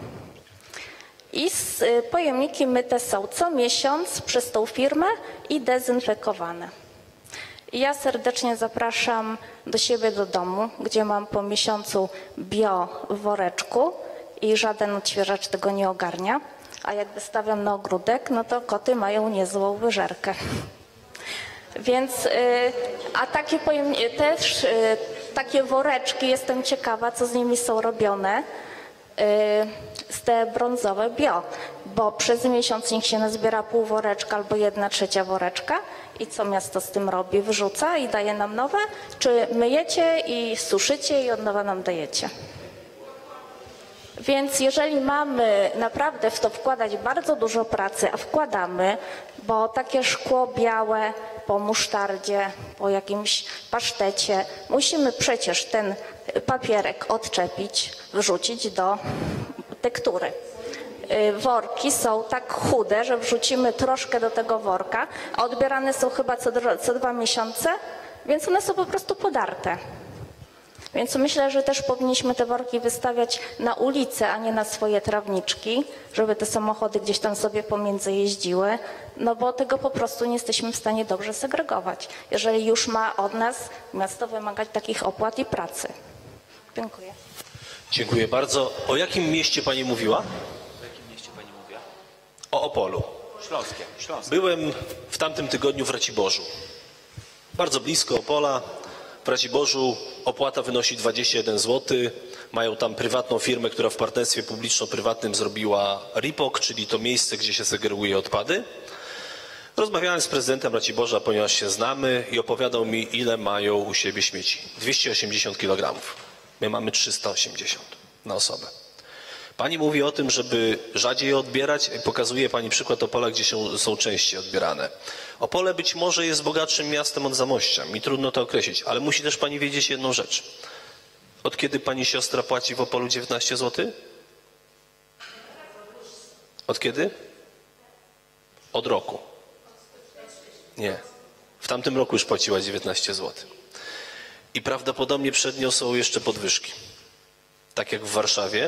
I pojemniki myte są co miesiąc przez tą firmę i dezynfekowane. I ja serdecznie zapraszam do siebie do domu, gdzie mam po miesiącu bio w woreczku i żaden odświeżacz tego nie ogarnia, a jak wystawiam na ogródek, no to koty mają niezłą wyżerkę. Więc, a takie pojemniki, też takie woreczki, jestem ciekawa, co z nimi są robione, z te brązowe bio, bo przez miesiąc niech się nazbiera pół woreczka albo jedna trzecia woreczka i co miasto z tym robi? Wyrzuca i daje nam nowe? Czy myjecie i suszycie i od nowa nam dajecie? Więc jeżeli mamy naprawdę w to wkładać bardzo dużo pracy, a wkładamy, bo takie szkło białe po musztardzie, po jakimś pasztecie, musimy przecież ten papierek odczepić, wrzucić do tektury. Worki są tak chude, że wrzucimy troszkę do tego worka, a odbierane są chyba co, co dwa miesiące, więc one są po prostu podarte. Więc myślę, że też powinniśmy te worki wystawiać na ulicę, a nie na swoje trawniczki, żeby te samochody gdzieś tam sobie pomiędzy jeździły, no bo tego po prostu nie jesteśmy w stanie dobrze segregować, jeżeli już ma od nas miasto wymagać takich opłat i pracy. Dziękuję. Dziękuję bardzo. O jakim mieście pani mówiła? W jakim mieście pani mówiła? O Opolu. Śląskie. Śląskie. Byłem w tamtym tygodniu w Raciborzu. Bardzo blisko Opola. W Raciborzu opłata wynosi dwadzieścia jeden złotych. Mają tam prywatną firmę, która w partnerstwie publiczno-prywatnym zrobiła RIPOK, czyli to miejsce, gdzie się segreguje odpady. Rozmawiałem z prezydentem Raciborza, ponieważ się znamy, i opowiadał mi, ile mają u siebie śmieci. dwieście osiemdziesiąt kilogramów. My mamy trzysta osiemdziesiąt na osobę. Pani mówi o tym, żeby rzadziej je odbierać. Pokazuje pani przykład Opola, gdzie się, są częściej odbierane. Opole być może jest bogatszym miastem od Zamościa. Mi trudno to określić, ale musi też pani wiedzieć jedną rzecz. Od kiedy pani siostra płaci w Opolu dziewiętnaście złotych? Od kiedy? Od roku. Nie. W tamtym roku już płaciła dziewiętnaście złotych. I prawdopodobnie przed nią są jeszcze podwyżki. Tak jak w Warszawie.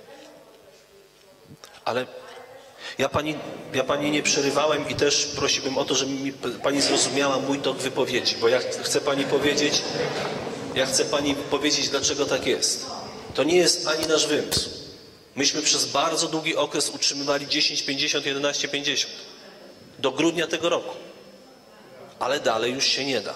Ale ja pani, ja pani nie przerywałem i też prosiłbym o to, żeby mi, pani zrozumiała mój tok wypowiedzi, bo ja chcę pani powiedzieć, ja chcę pani powiedzieć, dlaczego tak jest. To nie jest ani nasz wymysł. Myśmy przez bardzo długi okres utrzymywali dziesięć pięćdziesiąt, jedenaście pięćdziesiąt. Do grudnia tego roku. Ale dalej już się nie da.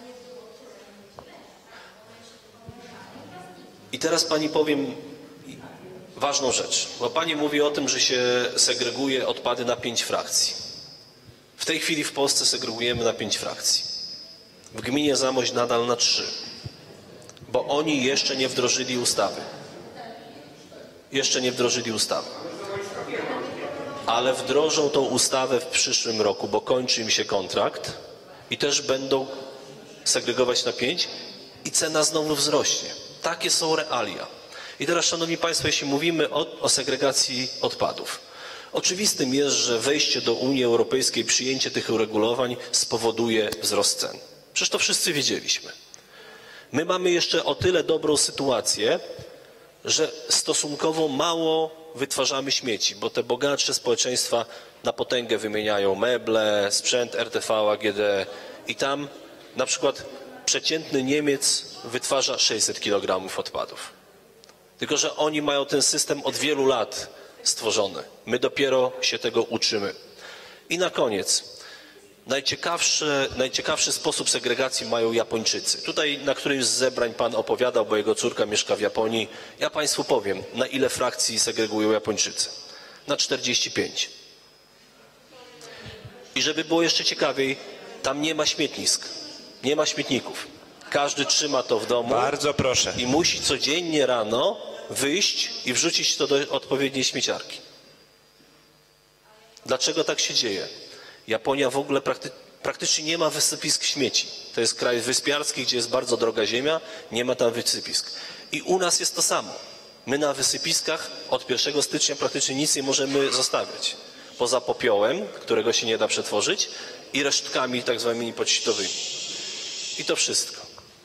I teraz pani powiem ważną rzecz, bo pani mówi o tym, że się segreguje odpady na pięć frakcji. W tej chwili w Polsce segregujemy na pięć frakcji. W gminie Zamość nadal na trzy, bo oni jeszcze nie wdrożyli ustawy. Jeszcze nie wdrożyli ustawy. Ale wdrożą tą ustawę w przyszłym roku, bo kończy im się kontrakt i też będą segregować na pięć i cena znowu wzrośnie. Takie są realia. I teraz, szanowni państwo, jeśli mówimy o, o segregacji odpadów, oczywistym jest, że wejście do Unii Europejskiej, przyjęcie tych uregulowań spowoduje wzrost cen. Przecież to wszyscy wiedzieliśmy. My mamy jeszcze o tyle dobrą sytuację, że stosunkowo mało wytwarzamy śmieci, bo te bogatsze społeczeństwa na potęgę wymieniają meble, sprzęt R T V, A G D i tam na przykład przeciętny Niemiec wytwarza sześćset kilogramów odpadów. Tylko że oni mają ten system od wielu lat stworzony. My dopiero się tego uczymy. I na koniec. Najciekawszy, najciekawszy sposób segregacji mają Japończycy. Tutaj na którymś z zebrań pan opowiadał, bo jego córka mieszka w Japonii. Ja państwu powiem, na ile frakcji segregują Japończycy. Na czterdzieści pięć. I żeby było jeszcze ciekawiej, tam nie ma śmietnisk. Nie ma śmietników. Każdy trzyma to w domu. Bardzo proszę. I musi codziennie rano wyjść i wrzucić to do odpowiedniej śmieciarki. Dlaczego tak się dzieje? Japonia w ogóle prakty praktycznie nie ma wysypisk śmieci. To jest kraj wyspiarski, gdzie jest bardzo droga ziemia, nie ma tam wysypisk. I u nas jest to samo. My na wysypiskach od pierwszego stycznia praktycznie nic nie możemy zostawiać. Poza popiołem, którego się nie da przetworzyć, i resztkami tak zwanymi podścitowymi. I to wszystko.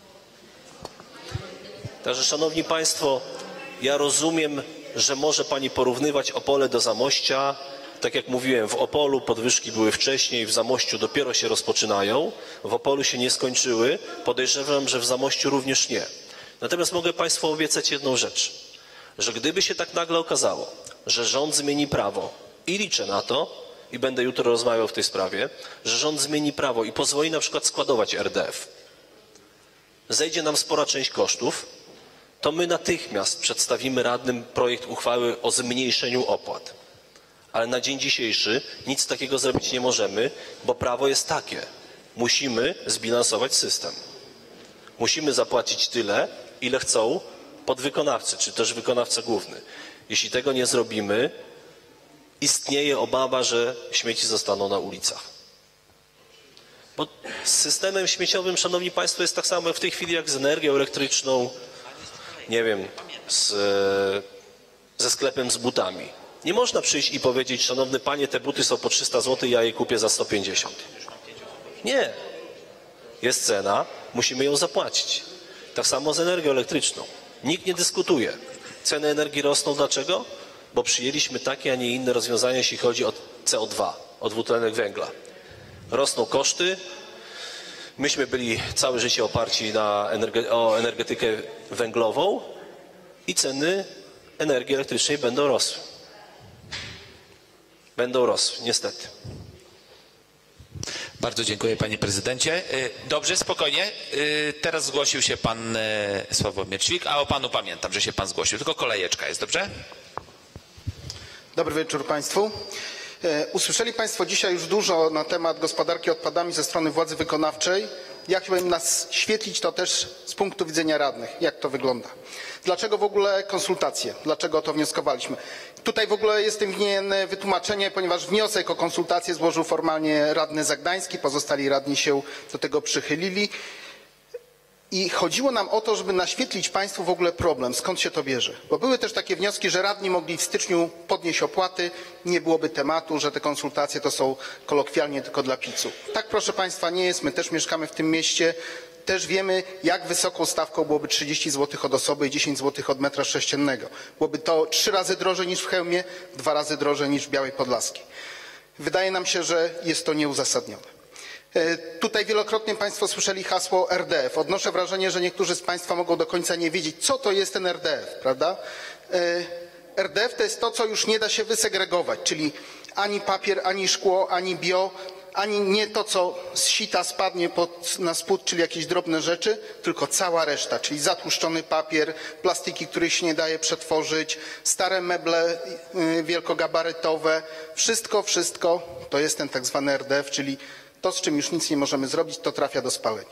Także, szanowni państwo, ja rozumiem, że może pani porównywać Opole do Zamościa. Tak jak mówiłem, w Opolu podwyżki były wcześniej, w Zamościu dopiero się rozpoczynają. W Opolu się nie skończyły. Podejrzewam, że w Zamościu również nie. Natomiast mogę państwu obiecać jedną rzecz, że gdyby się tak nagle okazało, że rząd zmieni prawo, i liczę na to, i będę jutro rozmawiał w tej sprawie, że rząd zmieni prawo i pozwoli na przykład składować R D F, zejdzie nam spora część kosztów, to my natychmiast przedstawimy radnym projekt uchwały o zmniejszeniu opłat. Ale na dzień dzisiejszy nic takiego zrobić nie możemy, bo prawo jest takie. Musimy zbilansować system. Musimy zapłacić tyle, ile chcą podwykonawcy, czy też wykonawca główny. Jeśli tego nie zrobimy, istnieje obawa, że śmieci zostaną na ulicach. Bo z systemem śmieciowym, szanowni państwo, jest tak samo w tej chwili jak z energią elektryczną, nie wiem, z, ze sklepem z butami. Nie można przyjść i powiedzieć, szanowny panie, te buty są po trzysta złotych, ja je kupię za sto pięćdziesiąt. Nie. Jest cena, musimy ją zapłacić. Tak samo z energią elektryczną. Nikt nie dyskutuje. Ceny energii rosną. Dlaczego? Bo przyjęliśmy takie, a nie inne rozwiązania, jeśli chodzi o C O dwa, o dwutlenek węgla. Rosną koszty. Myśmy byli całe życie oparci na energe o energetykę węglową i ceny energii elektrycznej będą rosły. Będą rosły, niestety. Bardzo dziękuję, panie prezydencie. Dobrze, spokojnie. Teraz zgłosił się pan Sławomir Ćwik, a o panu pamiętam, że się pan zgłosił. Tylko kolejeczka jest, dobrze? Dobry wieczór państwu. Usłyszeli państwo dzisiaj już dużo na temat gospodarki odpadami ze strony władzy wykonawczej. Ja chciałbym nas świetlić to też z punktu widzenia radnych, jak to wygląda. Dlaczego w ogóle konsultacje? Dlaczego o to wnioskowaliśmy? Tutaj w ogóle jestem winien wytłumaczenie, ponieważ wniosek o konsultacje złożył formalnie radny Zagdański, pozostali radni się do tego przychylili. I chodziło nam o to, żeby naświetlić państwu w ogóle problem, skąd się to bierze. Bo były też takie wnioski, że radni mogli w styczniu podnieść opłaty, nie byłoby tematu, że te konsultacje to są kolokwialnie tylko dla picu. Tak, proszę państwa, nie jest. My też mieszkamy w tym mieście. Też wiemy, jak wysoką stawką byłoby trzydzieści złotych od osoby i dziesięć złotych od metra sześciennego. Byłoby to trzy razy drożej niż w Chełmie, dwa razy drożej niż w Białej Podlaskiej. Wydaje nam się, że jest to nieuzasadnione. Tutaj wielokrotnie państwo słyszeli hasło R D F. Odnoszę wrażenie, że niektórzy z państwa mogą do końca nie wiedzieć, co to jest ten R D F, prawda? R D F to jest to, co już nie da się wysegregować, czyli ani papier, ani szkło, ani bio, ani nie to, co z sita spadnie pod, na spód, czyli jakieś drobne rzeczy, tylko cała reszta, czyli zatłuszczony papier, plastiki, których się nie daje przetworzyć, stare meble wielkogabarytowe, wszystko, wszystko to jest ten tak zwany R D F, czyli to, z czym już nic nie możemy zrobić, to trafia do spalenia.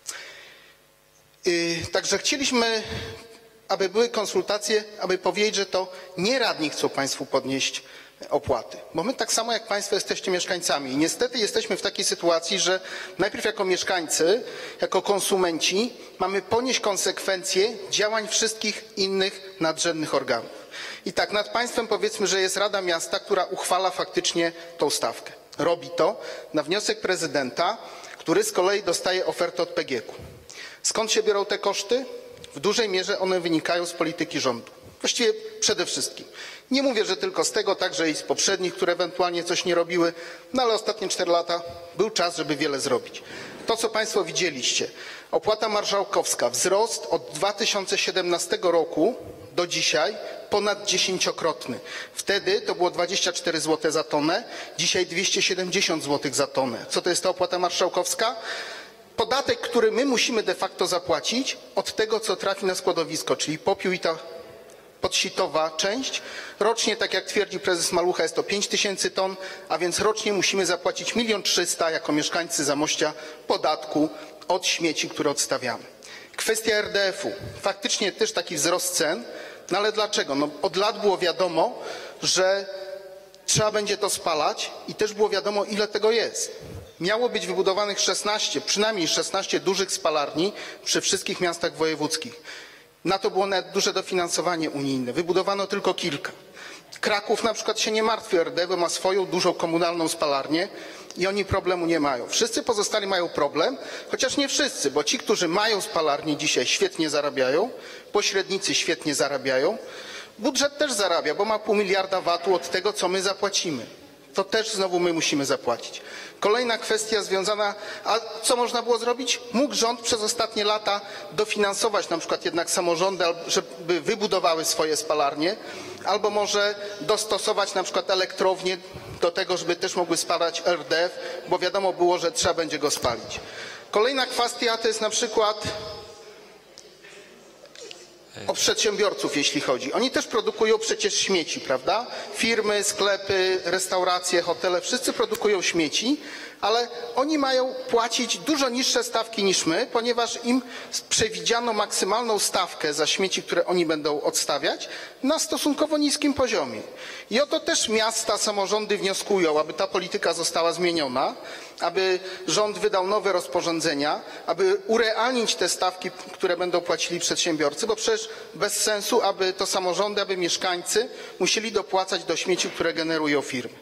Yy, także chcieliśmy, aby były konsultacje, aby powiedzieć, że to nie radni chcą państwu podnieść opłaty. Bo my tak samo jak państwo jesteście mieszkańcami. I niestety jesteśmy w takiej sytuacji, że najpierw jako mieszkańcy, jako konsumenci mamy ponieść konsekwencje działań wszystkich innych nadrzędnych organów. I tak nad państwem powiedzmy, że jest Rada Miasta, która uchwala faktycznie tą stawkę. Robi to na wniosek prezydenta, który z kolei dostaje ofertę od P G K u. Skąd się biorą te koszty? W dużej mierze one wynikają z polityki rządu. Właściwie przede wszystkim. Nie mówię, że tylko z tego, także i z poprzednich, które ewentualnie coś nie robiły, no ale ostatnie cztery lata był czas, żeby wiele zrobić. To, co państwo widzieliście, opłata marszałkowska, wzrost od dwa tysiące siedemnastego roku do dzisiaj ponad dziesięciokrotny. Wtedy to było dwadzieścia cztery złote za tonę, dzisiaj dwieście siedemdziesiąt złotych za tonę. Co to jest ta opłata marszałkowska? Podatek, który my musimy de facto zapłacić od tego, co trafi na składowisko, czyli popiół i ta podsitowa część. Rocznie, tak jak twierdzi prezes Malucha, jest to pięć tysięcy ton, a więc rocznie musimy zapłacić milion trzysta jako mieszkańcy Zamościa podatku od śmieci, które odstawiamy. Kwestia R D F u. Faktycznie też taki wzrost cen, no ale dlaczego? No, od lat było wiadomo, że trzeba będzie to spalać i też było wiadomo, ile tego jest. Miało być wybudowanych szesnaście, przynajmniej szesnaście dużych spalarni przy wszystkich miastach wojewódzkich. Na to było nawet duże dofinansowanie unijne. Wybudowano tylko kilka. Kraków na przykład się nie martwi o R D E, bo ma swoją dużą komunalną spalarnię i oni problemu nie mają. Wszyscy pozostali mają problem, chociaż nie wszyscy, bo ci, którzy mają spalarnie dzisiaj świetnie zarabiają, pośrednicy świetnie zarabiają, budżet też zarabia, bo ma pół miliarda vatu od tego, co my zapłacimy. To też znowu my musimy zapłacić. Kolejna kwestia związana, a co można było zrobić? Mógł rząd przez ostatnie lata dofinansować na przykład jednak samorządy, żeby wybudowały swoje spalarnie, albo może dostosować na przykład elektrownie do tego, żeby też mogły spalać R D F, bo wiadomo było, że trzeba będzie go spalić. Kolejna kwestia to jest na przykład o przedsiębiorców, jeśli chodzi. Oni też produkują przecież śmieci, prawda? Firmy, sklepy, restauracje, hotele, wszyscy produkują śmieci, ale oni mają płacić dużo niższe stawki niż my, ponieważ im przewidziano maksymalną stawkę za śmieci, które oni będą odstawiać, na stosunkowo niskim poziomie. I o to też miasta, samorządy wnioskują, aby ta polityka została zmieniona, aby rząd wydał nowe rozporządzenia, aby urealnić te stawki, które będą płacili przedsiębiorcy, bo przecież bez sensu, aby to samorządy, aby mieszkańcy musieli dopłacać do śmieci, które generują firmy.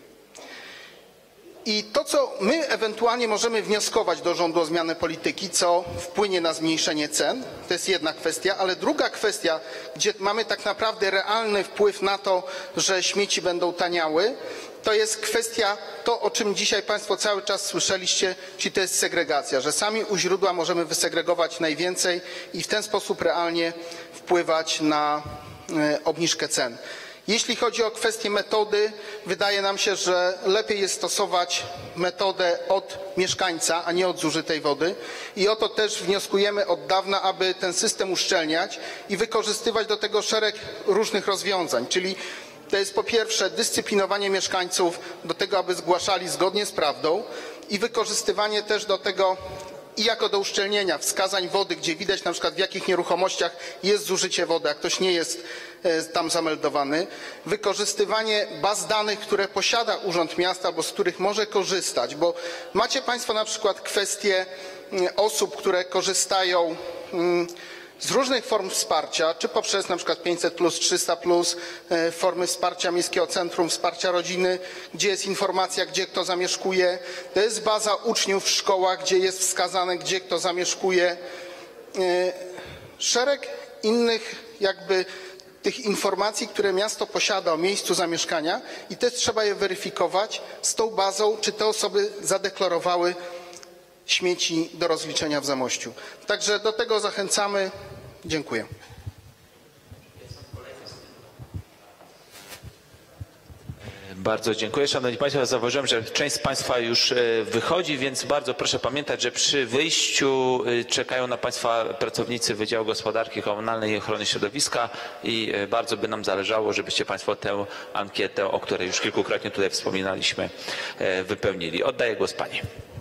I to, co my ewentualnie możemy wnioskować do rządu o zmianę polityki, co wpłynie na zmniejszenie cen, to jest jedna kwestia, ale druga kwestia, gdzie mamy tak naprawdę realny wpływ na to, że śmieci będą taniały, to jest kwestia to, o czym dzisiaj Państwo cały czas słyszeliście, czyli to jest segregacja, że sami u źródła możemy wysegregować najwięcej i w ten sposób realnie wpływać na obniżkę cen. Jeśli chodzi o kwestię metody, wydaje nam się, że lepiej jest stosować metodę od mieszkańca, a nie od zużytej wody. I o to też wnioskujemy od dawna, aby ten system uszczelniać i wykorzystywać do tego szereg różnych rozwiązań. Czyli to jest po pierwsze dyscyplinowanie mieszkańców do tego, aby zgłaszali zgodnie z prawdą i wykorzystywanie też do tego i jako do uszczelnienia wskazań wody, gdzie widać na przykład w jakich nieruchomościach jest zużycie wody, a ktoś nie jest tam zameldowany. Wykorzystywanie baz danych, które posiada Urząd Miasta, albo z których może korzystać, bo macie Państwo na przykład kwestie osób, które korzystają z różnych form wsparcia, czy poprzez na przykład pięćset plus, trzysta plus, formy wsparcia Miejskiego Centrum Wsparcia Rodziny, gdzie jest informacja, gdzie kto zamieszkuje. To jest baza uczniów w szkołach, gdzie jest wskazane, gdzie kto zamieszkuje. Szereg innych jakby tych informacji, które miasto posiada o miejscu zamieszkania i też trzeba je weryfikować z tą bazą, czy te osoby zadeklarowały śmieci do rozliczenia w Zamościu. Także do tego zachęcamy. Dziękuję. Bardzo dziękuję. Szanowni Państwo, ja zauważyłem, że część z Państwa już wychodzi, więc bardzo proszę pamiętać, że przy wyjściu czekają na Państwa pracownicy Wydziału Gospodarki Komunalnej i Ochrony Środowiska i bardzo by nam zależało, żebyście Państwo tę ankietę, o której już kilkukrotnie tutaj wspominaliśmy, wypełnili. Oddaję głos Pani.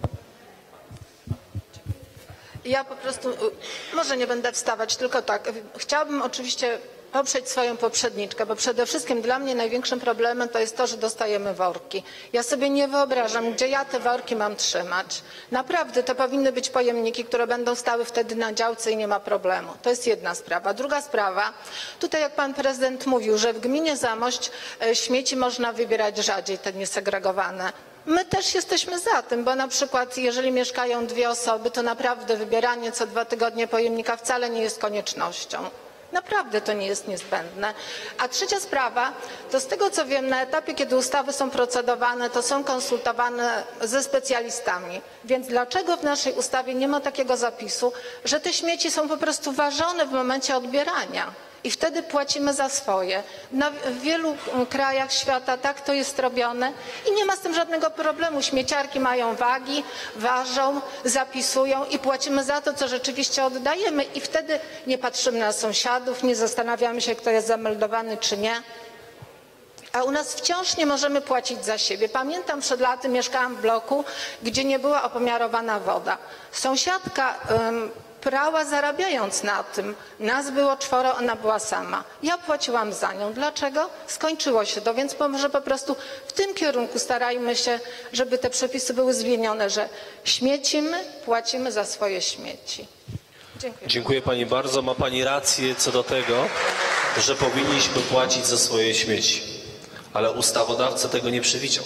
Ja po prostu, może nie będę wstawać, tylko tak, chciałabym oczywiście poprzeć swoją poprzedniczkę, bo przede wszystkim dla mnie największym problemem to jest to, że dostajemy worki. Ja sobie nie wyobrażam, gdzie ja te worki mam trzymać. Naprawdę to powinny być pojemniki, które będą stały wtedy na działce i nie ma problemu. To jest jedna sprawa. Druga sprawa, tutaj jak pan prezydent mówił, że w gminie Zamość śmieci można wybierać rzadziej, te niesegregowane. My też jesteśmy za tym, bo na przykład jeżeli mieszkają dwie osoby, to naprawdę wybieranie co dwa tygodnie pojemnika wcale nie jest koniecznością. Naprawdę to nie jest niezbędne. A trzecia sprawa, to z tego co wiem, na etapie, kiedy ustawy są procedowane, to są konsultowane ze specjalistami. Więc dlaczego w naszej ustawie nie ma takiego zapisu, że te śmieci są po prostu ważone w momencie odbierania? I wtedy płacimy za swoje. Na, w wielu krajach świata tak to jest robione i nie ma z tym żadnego problemu. Śmieciarki mają wagi, ważą, zapisują i płacimy za to, co rzeczywiście oddajemy i wtedy nie patrzymy na sąsiadów, nie zastanawiamy się, kto jest zameldowany czy nie. A u nas wciąż nie możemy płacić za siebie. Pamiętam, przed laty mieszkałam w bloku, gdzie nie była opomiarowana woda. Sąsiadka ym, prała zarabiając na tym. Nas było czworo, ona była sama. Ja płaciłam za nią. Dlaczego? Skończyło się to, więc może po prostu w tym kierunku starajmy się, żeby te przepisy były zmienione, że śmiecimy, płacimy za swoje śmieci. Dziękuję. Dziękuję Pani bardzo. Ma Pani rację co do tego, że powinniśmy płacić za swoje śmieci. Ale ustawodawca tego nie przewidział.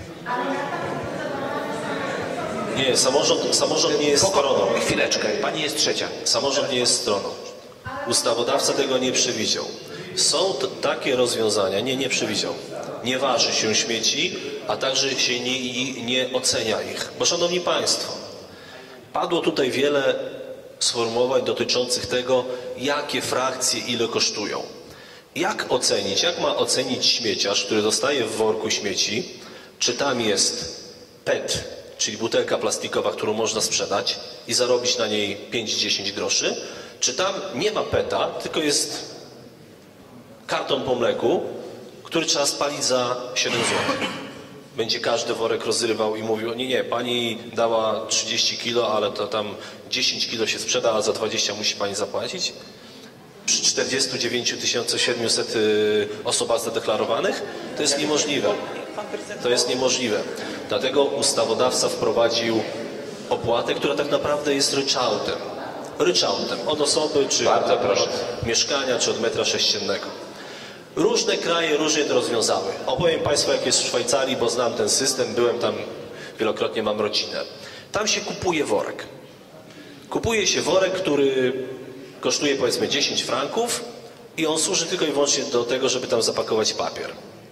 Nie, samorząd, samorząd nie jest stroną. Chwileczkę, Pani jest trzecia. Samorząd nie jest stroną. Ustawodawca tego nie przewidział. Są takie rozwiązania, nie, nie przewidział. Nie waży się śmieci, a także się nie, nie ocenia ich. Bo Szanowni Państwo, padło tutaj wiele sformułowań dotyczących tego, jakie frakcje ile kosztują. Jak ocenić, jak ma ocenić śmieciarz, który dostaje w worku śmieci, czy tam jest P E T, czyli butelka plastikowa, którą można sprzedać i zarobić na niej pięć do dziesięciu groszy, czy tam nie ma P E T a, tylko jest karton po mleku, który trzeba spalić za siedem złotych. Będzie każdy worek rozrywał i mówił, nie, nie, pani dała trzydzieści kilo, ale to tam dziesięć kilo się sprzeda, a za dwadzieścia musi pani zapłacić? Przy czterdziestu dziewięciu tysiącach siedmiuset osobach zadeklarowanych? To jest niemożliwe. To jest niemożliwe. Dlatego ustawodawca wprowadził opłatę, która tak naprawdę jest ryczałtem. Ryczałtem od osoby, czy Bardzo od, proszę. od mieszkania, czy od metra sześciennego. Różne kraje różnie to rozwiązały. Opowiem Państwu, jak jest w Szwajcarii, bo znam ten system, byłem tam wielokrotnie, mam rodzinę. Tam się kupuje worek. Kupuje się worek, który kosztuje powiedzmy dziesięć franków i on służy tylko i wyłącznie do tego, żeby tam zapakować papier.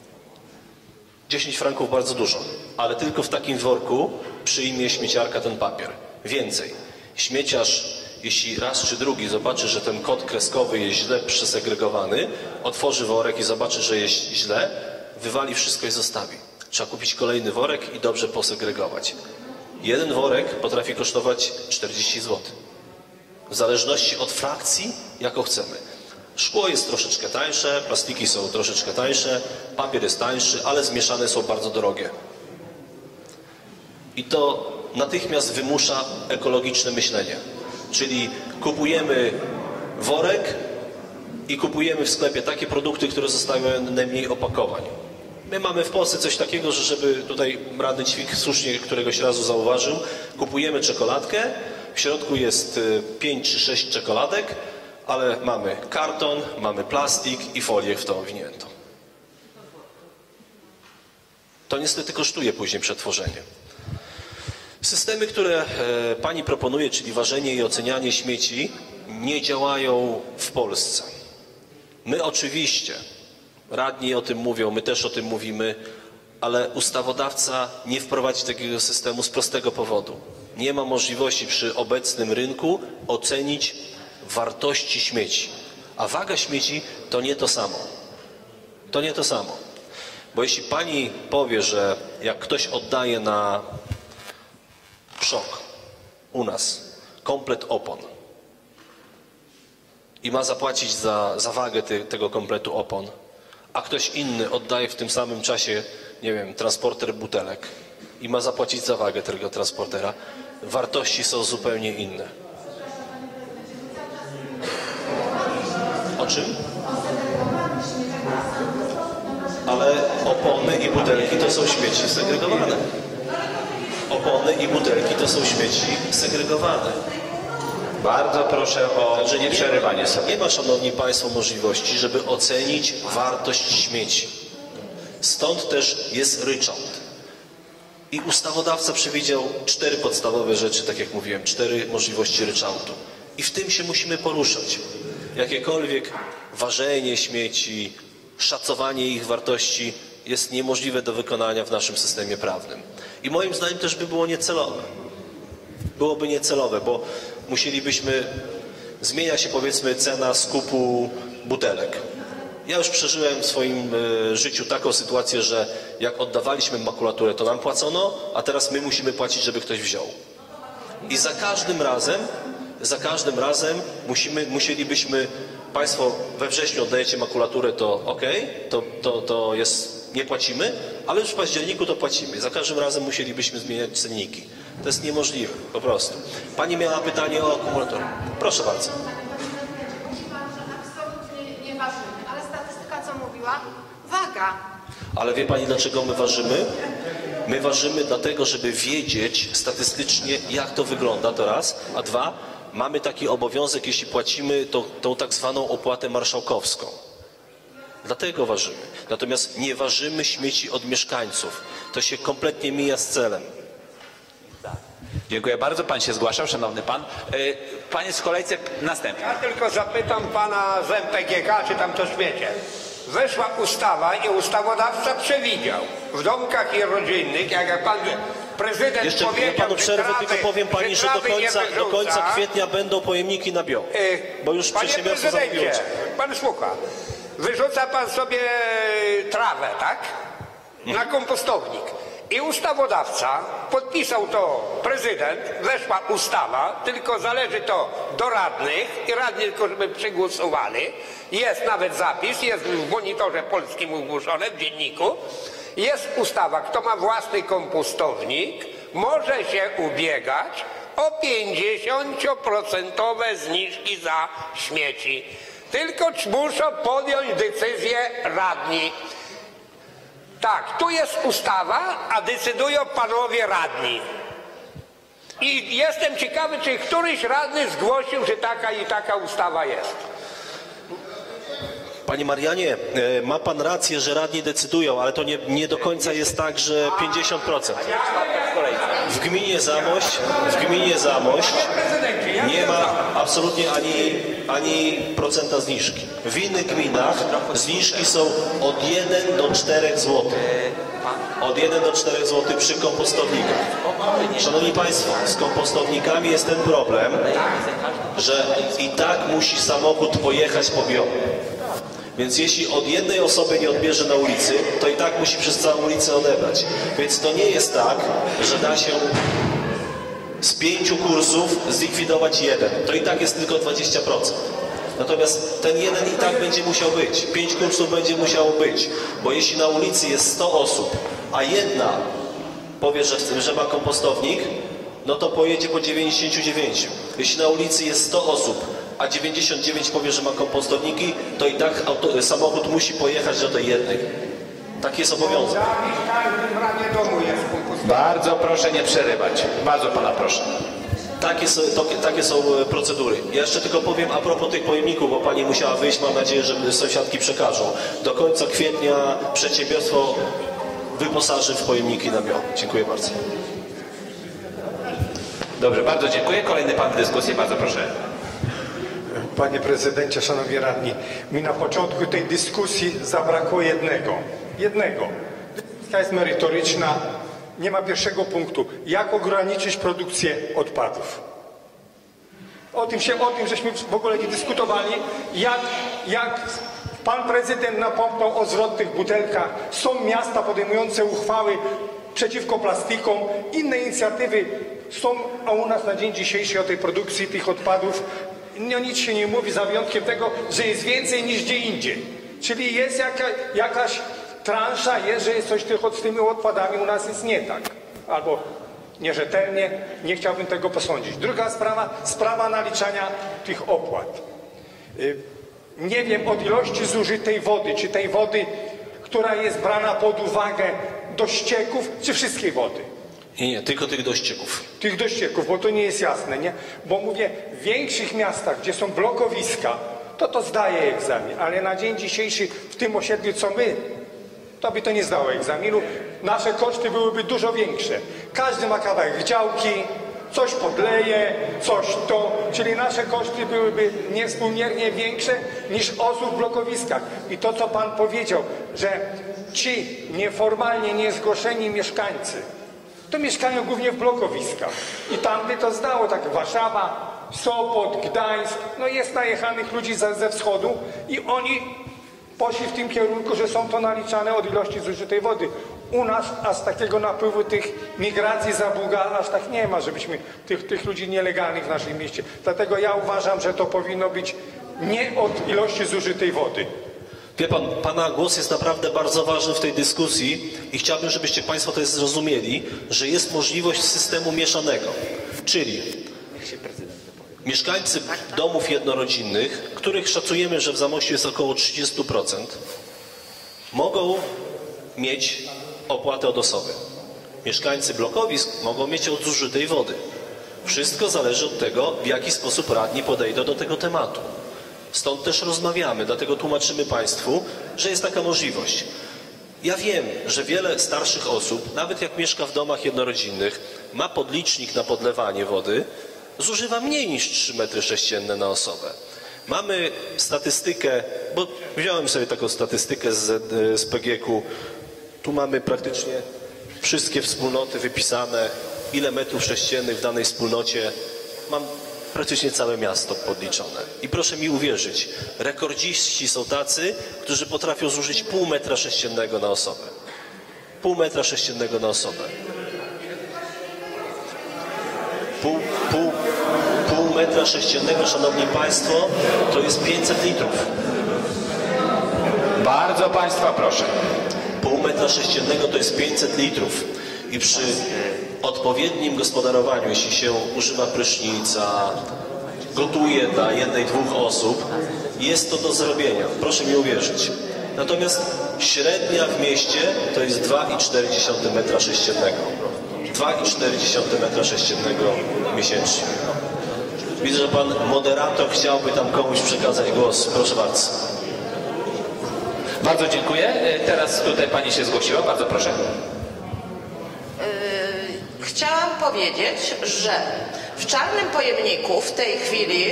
dziesięć franków bardzo dużo, ale tylko w takim worku przyjmie śmieciarka ten papier. Więcej. Śmieciarz, jeśli raz czy drugi zobaczy, że ten kod kreskowy jest źle przesegregowany, otworzy worek i zobaczy, że jest źle, wywali wszystko i zostawi. Trzeba kupić kolejny worek i dobrze posegregować. Jeden worek potrafi kosztować czterdzieści złotych. W zależności od frakcji, jaką chcemy. Szkło jest troszeczkę tańsze, plastiki są troszeczkę tańsze, papier jest tańszy, ale zmieszane są bardzo drogie. I to natychmiast wymusza ekologiczne myślenie. Czyli kupujemy worek i kupujemy w sklepie takie produkty, które zostawiają najmniej opakowań. My mamy w Polsce coś takiego, że żeby tutaj radny Ćwik słusznie któregoś razu zauważył, kupujemy czekoladkę, w środku jest pięć czy sześć czekoladek, ale mamy karton, mamy plastik i folię w to owiniętą. To niestety kosztuje później przetworzenie. Systemy, które Pani proponuje, czyli ważenie i ocenianie śmieci, nie działają w Polsce. My oczywiście, radni o tym mówią, my też o tym mówimy, ale ustawodawca nie wprowadzi takiego systemu z prostego powodu. Nie ma możliwości przy obecnym rynku ocenić wartości śmieci. A waga śmieci to nie to samo. To nie to samo. Bo jeśli Pani powie, że jak ktoś oddaje na przok u nas komplet opon i ma zapłacić za, za wagę ty, tego kompletu opon, a ktoś inny oddaje w tym samym czasie, nie wiem, transporter butelek i ma zapłacić za wagę tego transportera, wartości są zupełnie inne. O czym? Ale opony i butelki to są śmieci segregowane. Opony i butelki to są śmieci segregowane. Bardzo proszę o Także nie przerywanie sobie. Nie ma, Szanowni Państwo, możliwości, żeby ocenić wartość śmieci. Stąd też jest ryczałt. I ustawodawca przewidział cztery podstawowe rzeczy, tak jak mówiłem, cztery możliwości ryczałtu. I w tym się musimy poruszać. Jakiekolwiek ważenie śmieci, szacowanie ich wartości jest niemożliwe do wykonania w naszym systemie prawnym. I moim zdaniem też by było niecelowe. Byłoby niecelowe, bo musielibyśmy, zmienia się powiedzmy cena skupu butelek. Ja już przeżyłem w swoim y, życiu taką sytuację, że jak oddawaliśmy makulaturę, to nam płacono, a teraz my musimy płacić, żeby ktoś wziął. I za każdym razem, za każdym razem musimy, musielibyśmy, Państwo we wrześniu oddajecie makulaturę, to ok, to, to, to jest, nie płacimy, ale już w październiku to płacimy. Za każdym razem musielibyśmy zmieniać cenniki. To jest niemożliwe, po prostu. Pani miała pytanie o akumulator. Proszę bardzo. Absolutnie nie ważymy, ale statystyka co mówiła? Waga. Ale wie Pani, dlaczego my ważymy? My ważymy dlatego, żeby wiedzieć statystycznie, jak to wygląda, to raz. A dwa, mamy taki obowiązek, jeśli płacimy tą, tą tak zwaną opłatę marszałkowską. Dlatego ważymy. Natomiast nie ważymy śmieci od mieszkańców. To się kompletnie mija z celem. Dziękuję bardzo. Pan się zgłaszał, szanowny pan. Panie z kolejce następny. Ja tylko zapytam pana z M P G K, czy tam to śmiecie. Weszła ustawa i ustawodawca przewidział w domkach i rodzinnych, jak, jak pan prezydent Jeszcze powiedział, ja panu przerwę, trawy, tylko powiem Pani, że do końca, do końca kwietnia będą pojemniki na bio. Bo już Panie przedsiębiorstwo prezydencie, zamówiło. pan słucha. Wyrzuca pan sobie trawę, tak? Na kompostownik. I ustawodawca, podpisał to prezydent, weszła ustawa, tylko zależy to do radnych i radni tylko, żeby przegłosowali. Jest nawet zapis, jest w monitorze polskim ogłoszone, w dzienniku. Jest ustawa, kto ma własny kompostownik, może się ubiegać o pięćdziesięcioprocentowe zniżki za śmieci. Tylko muszą podjąć decyzję radni. Tak, tu jest ustawa, a decydują panowie radni. I jestem ciekawy, czy któryś radny zgłosił, że taka i taka ustawa jest. Panie Marianie, ma Pan rację, że radni decydują, ale to nie, nie do końca jest tak, że pięćdziesiąt procent. W gminie Zamość, w gminie Zamość nie ma absolutnie ani, ani procenta zniżki. W innych gminach zniżki są od jeden do czterech złotych. Od jeden do czterech złotych przy kompostownikach. Szanowni Państwo, z kompostownikami jest ten problem, że i tak musi samochód pojechać po bio. Więc jeśli od jednej osoby nie odbierze na ulicy, to i tak musi przez całą ulicę odebrać. Więc to nie jest tak, że da się z pięciu kursów zlikwidować jeden. To i tak jest tylko dwadzieścia procent. Natomiast ten jeden i tak będzie musiał być. Pięć kursów będzie musiało być. Bo jeśli na ulicy jest sto osób, a jedna powie, że, że ma kompostownik, no to pojedzie po dziewięćdziesięciu dziewięciu. Jeśli na ulicy jest sto osób, a dziewięćdziesiąt dziewięć powie, że ma kompostowniki, to i tak auto, samochód musi pojechać do tej jednej. Taki jest obowiązek. W każdym ranie domu jest kompostownik. Bardzo proszę nie przerywać. Bardzo pana proszę. Takie są, to, takie są procedury. Ja jeszcze tylko powiem a propos tych pojemników, bo pani musiała wyjść, mam nadzieję, że sąsiadki przekażą. Do końca kwietnia przedsiębiorstwo wyposaży w pojemniki na bio. Dziękuję bardzo. Dobrze, bardzo dziękuję. Kolejny pan w dyskusji, bardzo proszę. Panie prezydencie, szanowni radni, mi na początku tej dyskusji zabrakło jednego. Jednego. Dyskusja jest merytoryczna, nie ma pierwszego punktu. Jak ograniczyć produkcję odpadów? O tym, się, o tym żeśmy w ogóle nie dyskutowali. Jak, jak pan prezydent napomknął o zwrot tych butelkach. Są miasta podejmujące uchwały przeciwko plastikom, inne inicjatywy są, a u nas na dzień dzisiejszy o tej produkcji tych odpadów no, nic się nie mówi, za wyjątkiem tego, że jest więcej niż gdzie indziej. Czyli jest jaka, jakaś transza, jest, że jest coś tylko z tymi odpadami, u nas jest nie tak. Albo nierzetelnie, nie chciałbym tego posądzić. Druga sprawa, sprawa naliczania tych opłat. Nie wiem od ilości zużytej wody, czy tej wody, która jest brana pod uwagę do ścieków, czy wszystkiej wody. Nie, nie, tylko tych do ścieków. Tych do ścieków, bo to nie jest jasne, nie? Bo mówię, w większych miastach, gdzie są blokowiska, to to zdaje egzamin, ale na dzień dzisiejszy w tym osiedlu, co my, to by to nie zdało egzaminu. Nasze koszty byłyby dużo większe. Każdy ma kawałek działki, coś podleje, coś to, czyli nasze koszty byłyby niewspółmiernie większe niż osób w blokowiskach. I to, co pan powiedział, że ci nieformalnie niezgłoszeni mieszkańcy, to mieszkają głównie w blokowiskach. I tam by to zdało, tak Warszawa, Sopot, Gdańsk, no jest najechanych ludzi ze, ze wschodu i oni poszli w tym kierunku, że są to naliczane od ilości zużytej wody. U nas aż takiego napływu tych migracji za Bułgarą aż tak nie ma, żebyśmy tych, tych ludzi nielegalnych w naszym mieście. Dlatego ja uważam, że to powinno być nie od ilości zużytej wody. Wie pan, pana głos jest naprawdę bardzo ważny w tej dyskusji i chciałbym, żebyście państwo to zrozumieli, że jest możliwość systemu mieszanego, czyli mieszkańcy domów jednorodzinnych, których szacujemy, że w Zamościu jest około trzydzieści procent, mogą mieć opłatę od osoby. Mieszkańcy blokowisk mogą mieć od zużytej wody. Wszystko zależy od tego, w jaki sposób radni podejdą do tego tematu. Stąd też rozmawiamy, dlatego tłumaczymy państwu, że jest taka możliwość. Ja wiem, że wiele starszych osób, nawet jak mieszka w domach jednorodzinnych, ma podlicznik na podlewanie wody, zużywa mniej niż trzy metry sześcienne na osobę. Mamy statystykę, bo wziąłem sobie taką statystykę z, z P G K-u. Tu mamy praktycznie wszystkie wspólnoty wypisane, ile metrów sześciennych w danej wspólnocie. Mam praktycznie całe miasto podliczone. I proszę mi uwierzyć, rekordziści są tacy, którzy potrafią zużyć pół metra sześciennego na osobę. Pół metra sześciennego na osobę. Pół, pół, pół metra sześciennego, szanowni państwo, to jest pięćset litrów. Bardzo państwa proszę. Pół metra sześciennego to jest pięćset litrów. I przy odpowiednim gospodarowaniu, jeśli się używa prysznica, gotuje dla jednej, dwóch osób, jest to do zrobienia. Proszę mi uwierzyć. Natomiast średnia w mieście to jest dwa i cztery dziesiąte metra sześciennego. dwa i cztery dziesiąte metra sześciennego miesięcznie. Widzę, że pan moderator chciałby tam komuś przekazać głos. Proszę bardzo. Bardzo dziękuję. Teraz tutaj pani się zgłosiła. Bardzo proszę. Chciałam powiedzieć, że w czarnym pojemniku w tej chwili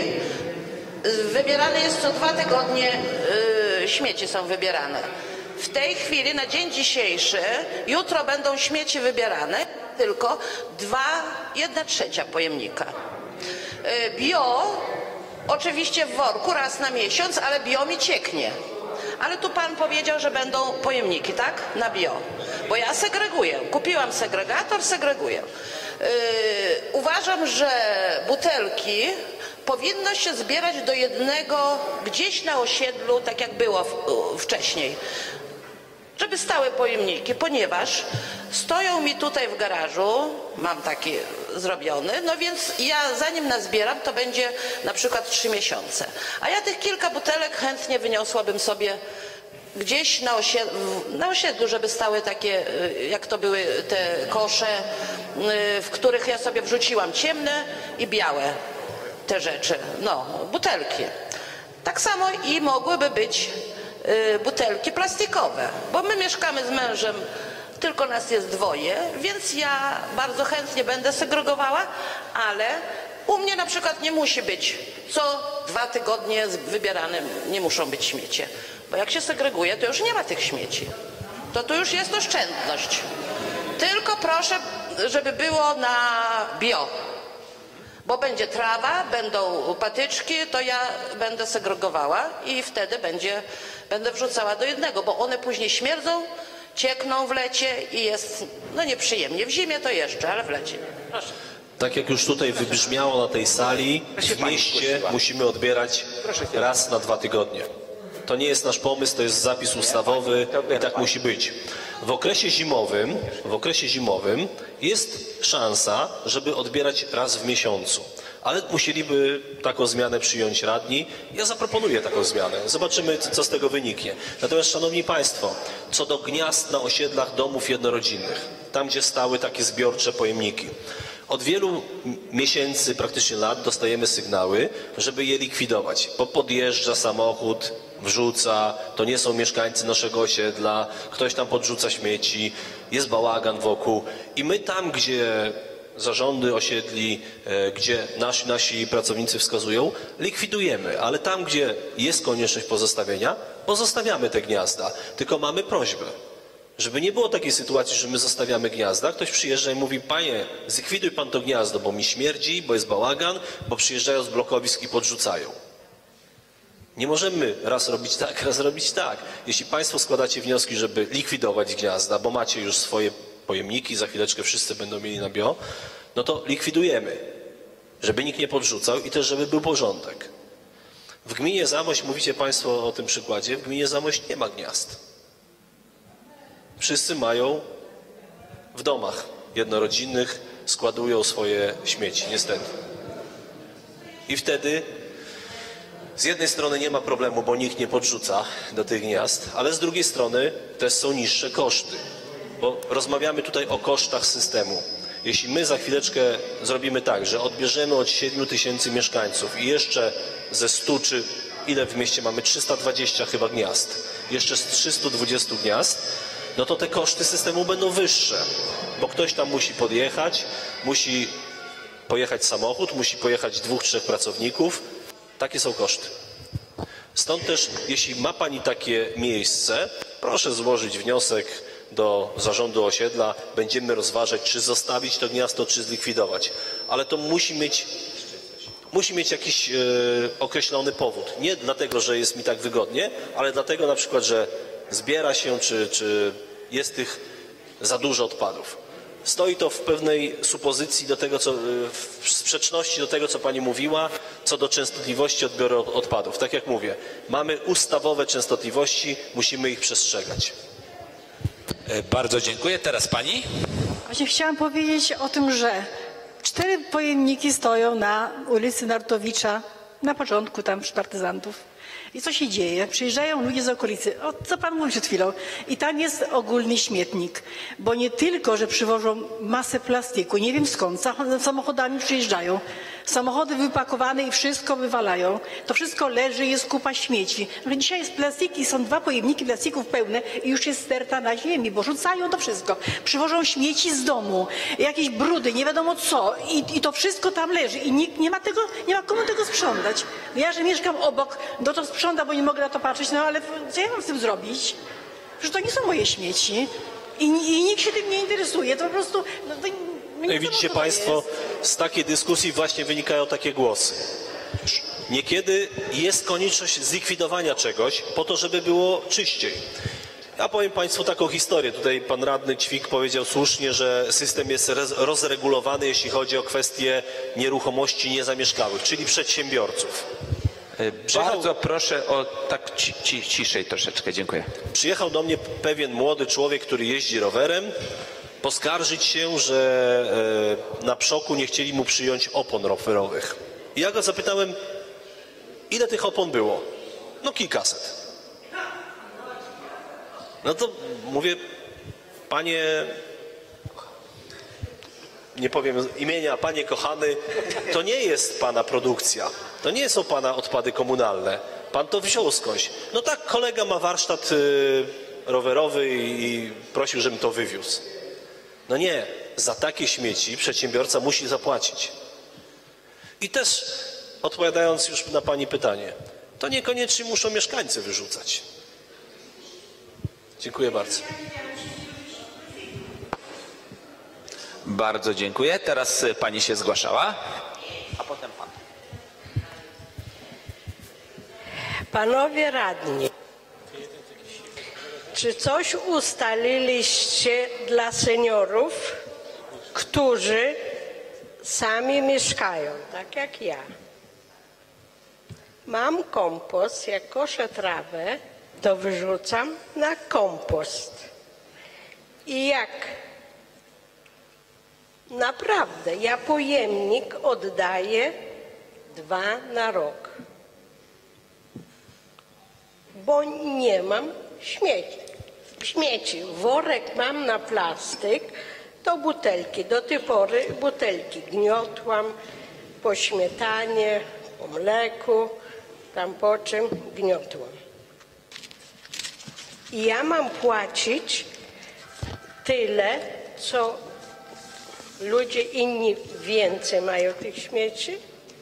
wybierane jest co dwa tygodnie, yy, śmieci są wybierane. W tej chwili, na dzień dzisiejszy, jutro będą śmieci wybierane, tylko dwa, jedna trzecia pojemnika. Yy, bio, oczywiście w worku raz na miesiąc, ale bio mi cieknie. Ale tu pan powiedział, że będą pojemniki, tak? Na bio. Bo ja segreguję. Kupiłam segregator, segreguję. Yy, uważam, że butelki powinno się zbierać do jednego gdzieś na osiedlu, tak jak było w, wcześniej. Żeby stały pojemniki, ponieważ stoją mi tutaj w garażu, mam taki zrobiony, no więc ja zanim nazbieram, to będzie na przykład trzy miesiące. A ja tych kilka butelek chętnie wyniosłabym sobie gdzieś na osiedlu, na osiedlu, żeby stały takie, jak to były te kosze, w których ja sobie wrzuciłam ciemne i białe te rzeczy, no, butelki. Tak samo i mogłyby być butelki plastikowe, bo my mieszkamy z mężem, tylko nas jest dwoje, więc ja bardzo chętnie będę segregowała, ale u mnie na przykład nie musi być co dwa tygodnie wybierane, nie muszą być śmiecie, bo jak się segreguje, to już nie ma tych śmieci, to tu już jest oszczędność. Tylko proszę, żeby było na bio, bo będzie trawa, będą patyczki, to ja będę segregowała i wtedy będzie, będę wrzucała do jednego, bo one później śmierdzą, ciekną w lecie i jest no nieprzyjemnie. W zimie to jeszcze, ale w lecie. Proszę. Tak jak już tutaj wybrzmiało na tej sali, w mieście musimy odbierać raz na dwa tygodnie. To nie jest nasz pomysł, to jest zapis ustawowy i tak musi być. W okresie zimowym, w okresie zimowym jest szansa, żeby odbierać raz w miesiącu. Ale musieliby taką zmianę przyjąć radni. Ja zaproponuję taką zmianę. Zobaczymy, co z tego wyniknie. Natomiast, szanowni państwo, co do gniazd na osiedlach domów jednorodzinnych, tam gdzie stały takie zbiorcze pojemniki, od wielu miesięcy, praktycznie lat, dostajemy sygnały, żeby je likwidować, bo podjeżdża samochód, wrzuca, to nie są mieszkańcy naszego osiedla, ktoś tam podrzuca śmieci, jest bałagan wokół i my tam, gdzie zarządy osiedli, gdzie nasi, nasi pracownicy wskazują, likwidujemy, ale tam, gdzie jest konieczność pozostawienia, pozostawiamy te gniazda, tylko mamy prośbę, żeby nie było takiej sytuacji, że my zostawiamy gniazda, ktoś przyjeżdża i mówi: panie, zlikwiduj pan to gniazdo, bo mi śmierdzi, bo jest bałagan, bo przyjeżdżają z blokowisk i podrzucają. Nie możemy raz robić tak, raz robić tak. Jeśli państwo składacie wnioski, żeby likwidować gniazda, bo macie już swoje pojemniki, za chwileczkę wszyscy będą mieli na bio, no to likwidujemy, żeby nikt nie podrzucał i też żeby był porządek. W gminie Zamość, mówicie Państwo o tym przykładzie, w gminie Zamość nie ma gniazd. Wszyscy mają w domach jednorodzinnych, składują swoje śmieci, niestety. I wtedy z jednej strony nie ma problemu, bo nikt nie podrzuca do tych gniazd, ale z drugiej strony też są niższe koszty. Bo rozmawiamy tutaj o kosztach systemu. Jeśli my za chwileczkę zrobimy tak, że odbierzemy od siedmiu tysięcy mieszkańców i jeszcze ze stu, czy ile w mieście mamy, trzysta dwadzieścia chyba gniazd, jeszcze z trzystu dwudziestu gniazd, no to te koszty systemu będą wyższe, bo ktoś tam musi podjechać, musi pojechać samochód, musi pojechać dwóch, trzech pracowników. Takie są koszty. Stąd też, jeśli ma Pani takie miejsce, proszę złożyć wniosek do zarządu osiedla. Będziemy rozważać, czy zostawić to gniazdo, czy zlikwidować. Ale to musi mieć, musi mieć jakiś e, określony powód. Nie dlatego, że jest mi tak wygodnie, ale dlatego na przykład, że zbiera się, czy, czy jest tych za dużo odpadów. Stoi to w pewnej supozycji do tego, co, w sprzeczności do tego, co Pani mówiła, co do częstotliwości odbioru odpadów. Tak jak mówię, mamy ustawowe częstotliwości, musimy ich przestrzegać. Bardzo dziękuję. Teraz Pani. Właśnie chciałam powiedzieć o tym, że cztery pojemniki stoją na ulicy Narutowicza, na początku tam przy partyzantów. I co się dzieje? Przyjeżdżają ludzie z okolicy, o co pan mówił przed chwilą, i tam jest ogólny śmietnik, bo nie tylko, że przywożą masę plastiku, nie wiem skąd, samochodami przyjeżdżają, samochody wypakowane i wszystko wywalają, to wszystko leży, jest kupa śmieci. Dzisiaj jest plastik i są dwa pojemniki plastików pełne i już jest sterta na ziemi, bo rzucają to wszystko. Przywożą śmieci z domu, jakieś brudy, nie wiadomo co, i, i to wszystko tam leży i nikt nie ma tego, nie ma komu tego sprzątać. Ja, że mieszkam obok, do to sprząta, bo nie mogę na to patrzeć, no ale co ja mam z tym zrobić? Przecież to nie są moje śmieci i, i nikt się tym nie interesuje, to po prostu... No, to, no i widzicie Państwo, z takiej dyskusji właśnie wynikają takie głosy. Niekiedy jest konieczność zlikwidowania czegoś po to, żeby było czyściej. Ja powiem Państwu taką historię. Tutaj pan radny Ćwik powiedział słusznie, że system jest rozregulowany, jeśli chodzi o kwestie nieruchomości niezamieszkałych, czyli przedsiębiorców. Przyjechał... Bardzo proszę o tak ci, ci, ciszej troszeczkę, dziękuję. Przyjechał do mnie pewien młody człowiek, który jeździ rowerem, poskarżyć się, że e, na Przoku nie chcieli mu przyjąć opon rowerowych. I ja go zapytałem, ile tych opon było? No kilkaset. No to mówię, panie, nie powiem imienia, panie kochany, to nie jest pana produkcja, to nie są pana odpady komunalne, pan to wziął skądś. No tak, kolega ma warsztat y, rowerowy i, i prosił, żebym to wywiózł. No nie, za takie śmieci przedsiębiorca musi zapłacić. I też, odpowiadając już na pani pytanie, to niekoniecznie muszą mieszkańcy wyrzucać. Dziękuję bardzo. Bardzo dziękuję. Teraz pani się zgłaszała, a potem pan. Panowie radni, czy coś ustaliliście dla seniorów, którzy sami mieszkają, tak jak ja? Mam kompost, jak koszę trawę, to wyrzucam na kompost. I jak naprawdę ja pojemnik oddaję dwa na rok, bo nie mam śmieci. Śmieci. Worek mam na plastyk, to butelki. Do tej pory butelki gniotłam po śmietanie, po mleku, tam po czym gniotłam. I ja mam płacić tyle, co ludzie inni więcej mają tych śmieci?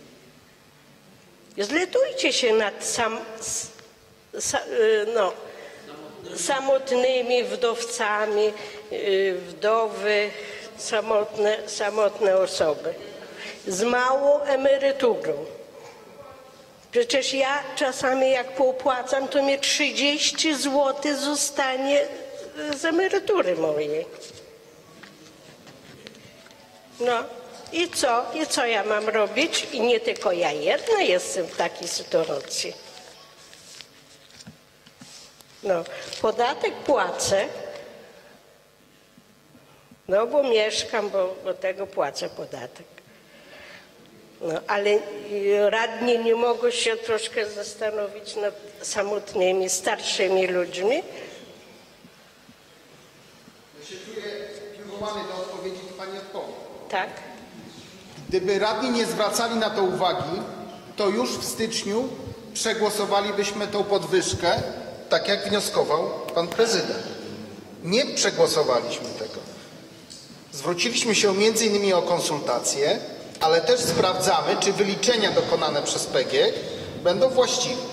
Zlitujcie się nad sam, sa, no, samotnymi wdowcami, wdowy, samotne, samotne osoby z małą emeryturą. Przecież ja czasami jak poopłacam, to mnie trzydzieści złotych zostanie z emerytury mojej. No, I co? I co ja mam robić? I nie tylko ja jedna jestem w takiej sytuacji. No, podatek płacę, no bo mieszkam, bo, bo tego płacę podatek. No, ale radni nie mogą się troszkę zastanowić nad samotnymi, starszymi ludźmi. Ja się czuję piłowany do odpowiedzi, to pani odpowie. Tak. Gdyby radni nie zwracali na to uwagi, to już w styczniu przegłosowalibyśmy tą podwyżkę, tak jak wnioskował pan prezydent. Nie przegłosowaliśmy tego. Zwróciliśmy się między innymi o konsultacje, ale też sprawdzamy, czy wyliczenia dokonane przez P G E K będą właściwe.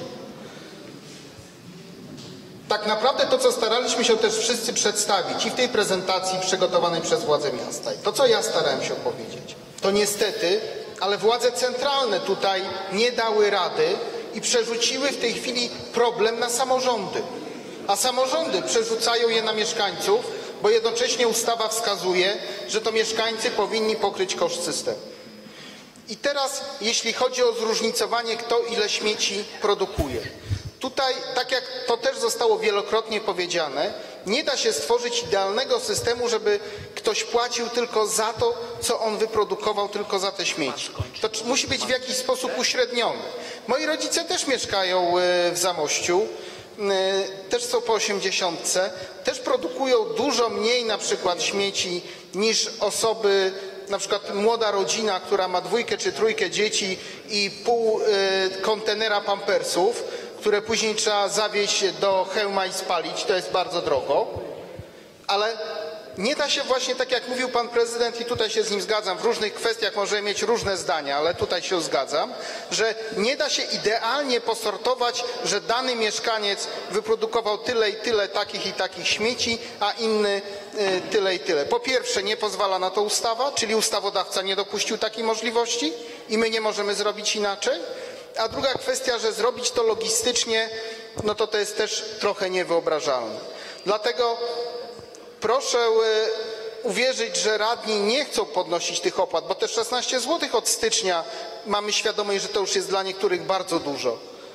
Tak naprawdę to, co staraliśmy się też wszyscy przedstawić i w tej prezentacji przygotowanej przez władze miasta, i to, co ja starałem się opowiedzieć, to niestety, ale władze centralne tutaj nie dały rady i przerzuciły w tej chwili problem na samorządy. A samorządy przerzucają je na mieszkańców, bo jednocześnie ustawa wskazuje, że to mieszkańcy powinni pokryć koszt systemu. I teraz, jeśli chodzi o zróżnicowanie, kto ile śmieci produkuje. Tutaj, tak jak to też zostało wielokrotnie powiedziane, nie da się stworzyć idealnego systemu, żeby ktoś płacił tylko za to, co on wyprodukował, tylko za te śmieci. To musi być w jakiś sposób uśrednione. Moi rodzice też mieszkają w Zamościu, też są po osiemdziesiątce, też produkują dużo mniej na przykład śmieci niż osoby, na przykład młoda rodzina, która ma dwójkę czy trójkę dzieci i pół kontenera pampersów, które później trzeba zawieźć do Chełma i spalić, to jest bardzo drogo, ale nie da się właśnie, tak jak mówił pan prezydent i tutaj się z nim zgadzam, w różnych kwestiach możemy mieć różne zdania, ale tutaj się zgadzam, że nie da się idealnie posortować, że dany mieszkaniec wyprodukował tyle i tyle takich i takich śmieci, a inny y, tyle i tyle. Po pierwsze, nie pozwala na to ustawa, czyli ustawodawca nie dopuścił takiej możliwości i my nie możemy zrobić inaczej. A druga kwestia, że zrobić to logistycznie, no to to jest też trochę niewyobrażalne. Dlatego proszę uwierzyć, że radni nie chcą podnosić tych opłat, bo te szesnaście złotych od stycznia mamy świadomość, że to już jest dla niektórych bardzo dużo.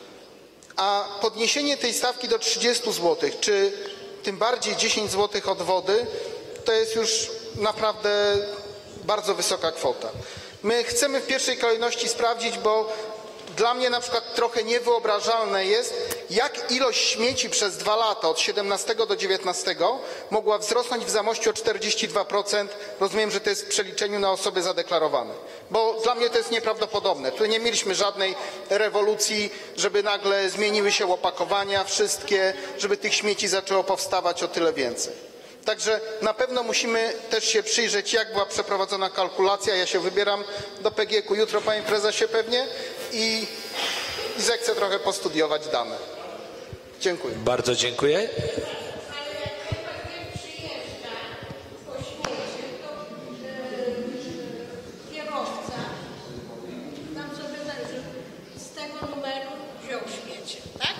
A podniesienie tej stawki do trzydziestu złotych, czy tym bardziej dziesięć złotych od wody, to jest już naprawdę bardzo wysoka kwota. My chcemy w pierwszej kolejności sprawdzić, bo dla mnie na przykład trochę niewyobrażalne jest, jak ilość śmieci przez dwa lata, od siedemnastego do dziewiętnastego, mogła wzrosnąć w Zamościu o czterdzieści dwa procent. Rozumiem, że to jest w przeliczeniu na osoby zadeklarowane. Bo dla mnie to jest nieprawdopodobne. Tu nie mieliśmy żadnej rewolucji, żeby nagle zmieniły się opakowania wszystkie, żeby tych śmieci zaczęło powstawać o tyle więcej. Także na pewno musimy też się przyjrzeć, jak była przeprowadzona kalkulacja. Ja się wybieram do P G E K-u jutro, panie prezesie, pewnie i, i zechcę trochę postudiować dane. Dziękuję. Bardzo dziękuję. Kierowca tam sobie z tego numeru wziął śmiecie, tak?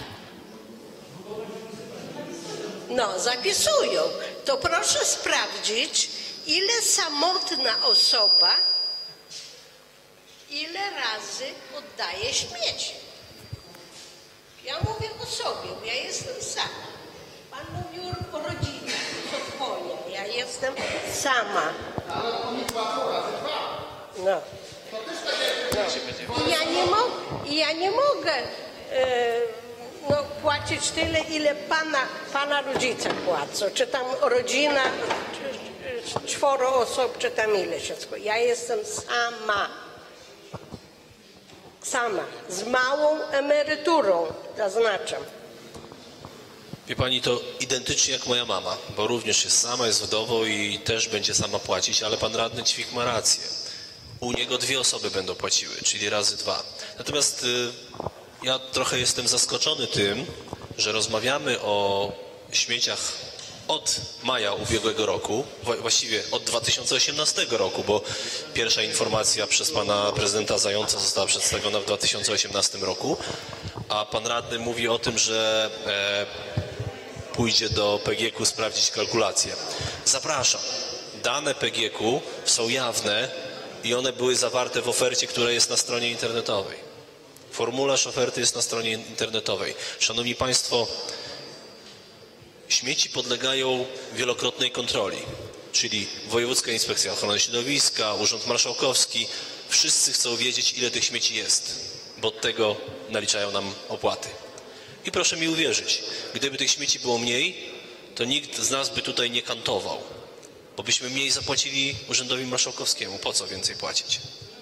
No, zapisują. To proszę sprawdzić, ile samotna osoba, ile razy oddaje śmieci. Ja mówię o sobie, bo ja jestem sama. Pan mówił o rodzinie, co twoje. Ja jestem sama. No. no. Ja nie mogę, ja nie mogę e, no, płacić tyle, ile pana, pana rodzice płacą. Czy tam rodzina, czy, czworo osób, czy tam ile się składa. Ja jestem sama. Sama. Z małą emeryturą, zaznaczam. Wie pani, to identycznie jak moja mama, bo również jest sama, jest wdową i też będzie sama płacić, ale pan radny Ćwik ma rację. U niego dwie osoby będą płaciły, czyli razy dwa. Natomiast y, ja trochę jestem zaskoczony tym, że rozmawiamy o śmieciach od maja ubiegłego roku, właściwie od dwa tysiące osiemnastego roku, bo pierwsza informacja przez pana prezydenta Zająca została przedstawiona w dwa tysiące osiemnastym roku, a pan radny mówi o tym, że e, pójdzie do P G E K-u sprawdzić kalkulację. Zapraszam. Dane P G E K-u są jawne i one były zawarte w ofercie, która jest na stronie internetowej. Formularz oferty jest na stronie internetowej. Szanowni Państwo, śmieci podlegają wielokrotnej kontroli, czyli Wojewódzka Inspekcja Ochrony Środowiska, Urząd Marszałkowski. Wszyscy chcą wiedzieć, ile tych śmieci jest, bo od tego naliczają nam opłaty. I proszę mi uwierzyć, gdyby tych śmieci było mniej, to nikt z nas by tutaj nie kantował, bo byśmy mniej zapłacili Urzędowi Marszałkowskiemu. Po co więcej płacić?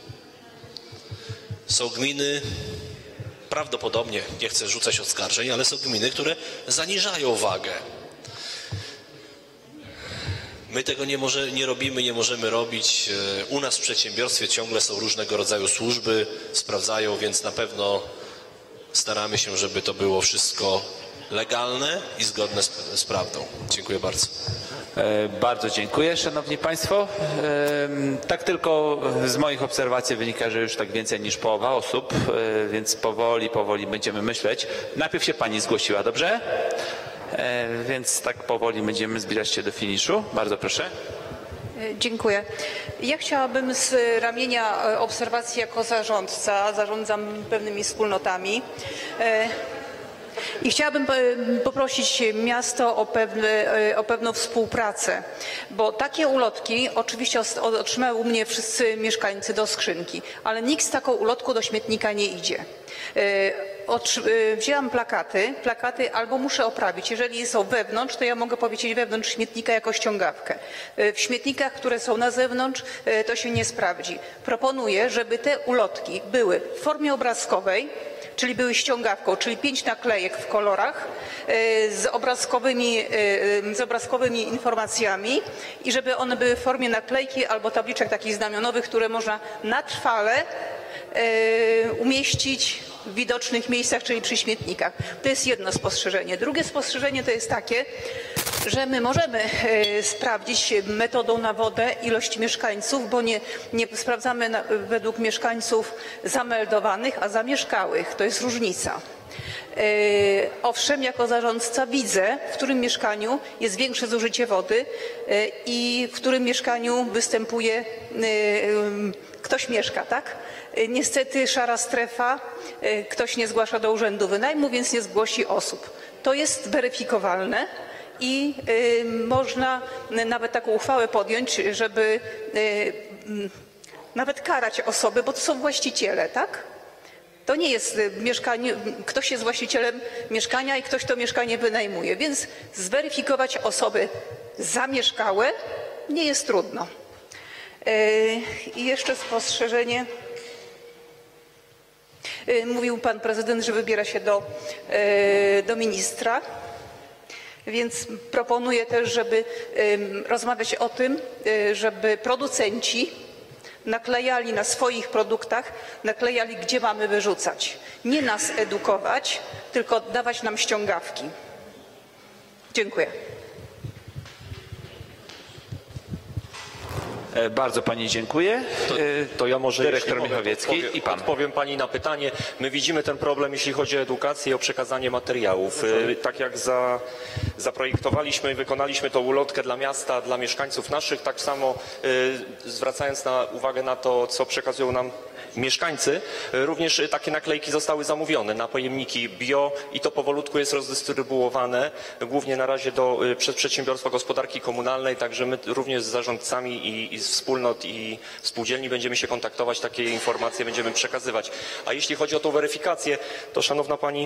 Są gminy, prawdopodobnie, nie chcę rzucać oskarżeń, ale są gminy, które zaniżają wagę. My tego nie, może, nie robimy, nie możemy robić. U nas w przedsiębiorstwie ciągle są różnego rodzaju służby, sprawdzają, więc na pewno staramy się, żeby to było wszystko legalne i zgodne z, z prawdą. Dziękuję bardzo. E, bardzo dziękuję, Szanowni Państwo. E, tak tylko z moich obserwacji wynika, że już tak więcej niż połowa osób, e, więc powoli, powoli będziemy myśleć. Najpierw się Pani zgłosiła, dobrze? E, więc tak powoli będziemy zbliżać się do finiszu. Bardzo proszę. Dziękuję. Ja chciałabym z ramienia obserwacji jako zarządca, zarządzam pewnymi wspólnotami i chciałabym poprosić miasto o, pewne, o pewną współpracę, bo takie ulotki oczywiście otrzymały u mnie wszyscy mieszkańcy do skrzynki, ale nikt z taką ulotką do śmietnika nie idzie. Wzięłam plakaty, plakaty albo muszę oprawić. Jeżeli są wewnątrz, to ja mogę powiedzieć wewnątrz śmietnika jako ściągawkę. W śmietnikach, które są na zewnątrz, to się nie sprawdzi. Proponuję, żeby te ulotki były w formie obrazkowej, czyli były ściągawką, czyli pięć naklejek w kolorach z obrazkowymi, z obrazkowymi informacjami i żeby one były w formie naklejki albo tabliczek takich znamionowych, które można na trwale umieścić w widocznych miejscach, czyli przy śmietnikach. To jest jedno spostrzeżenie. Drugie spostrzeżenie to jest takie, że my możemy sprawdzić metodą na wodę ilość mieszkańców, bo nie, nie sprawdzamy na, według mieszkańców zameldowanych, a zamieszkałych. To jest różnica. Owszem, jako zarządca widzę, w którym mieszkaniu jest większe zużycie wody i w którym mieszkaniu występuje, ktoś mieszka, tak? Niestety szara strefa, ktoś nie zgłasza do urzędu wynajmu, więc nie zgłosi osób. To jest weryfikowalne i można nawet taką uchwałę podjąć, żeby nawet karać osoby, bo to są właściciele, tak? To nie jest mieszkanie, ktoś jest właścicielem mieszkania i ktoś to mieszkanie wynajmuje, więc zweryfikować osoby zamieszkałe nie jest trudno. I jeszcze spostrzeżenie. Mówił pan prezydent, że wybiera się do, do ministra, więc proponuję też, żeby rozmawiać o tym, żeby producenci naklejali na swoich produktach, naklejali, gdzie mamy wyrzucać. Nie nas edukować, tylko dawać nam ściągawki. Dziękuję. Bardzo Pani dziękuję. To, to ja może Dyrektor Michowiecki odpowiem, i Pan. Odpowiem Pani na pytanie. My widzimy ten problem, jeśli chodzi o edukację i o przekazanie materiałów. Tak jak za, zaprojektowaliśmy i wykonaliśmy tą ulotkę dla miasta, dla mieszkańców naszych, tak samo y, zwracając na uwagę na to, co przekazują nam mieszkańcy, również takie naklejki zostały zamówione na pojemniki bio i to powolutku jest rozdystrybuowane, głównie na razie do, przez przedsiębiorstwa gospodarki komunalnej, także my również z zarządcami i, i z wspólnot i spółdzielni będziemy się kontaktować, takie informacje będziemy przekazywać. A jeśli chodzi o tą weryfikację, to szanowna Pani,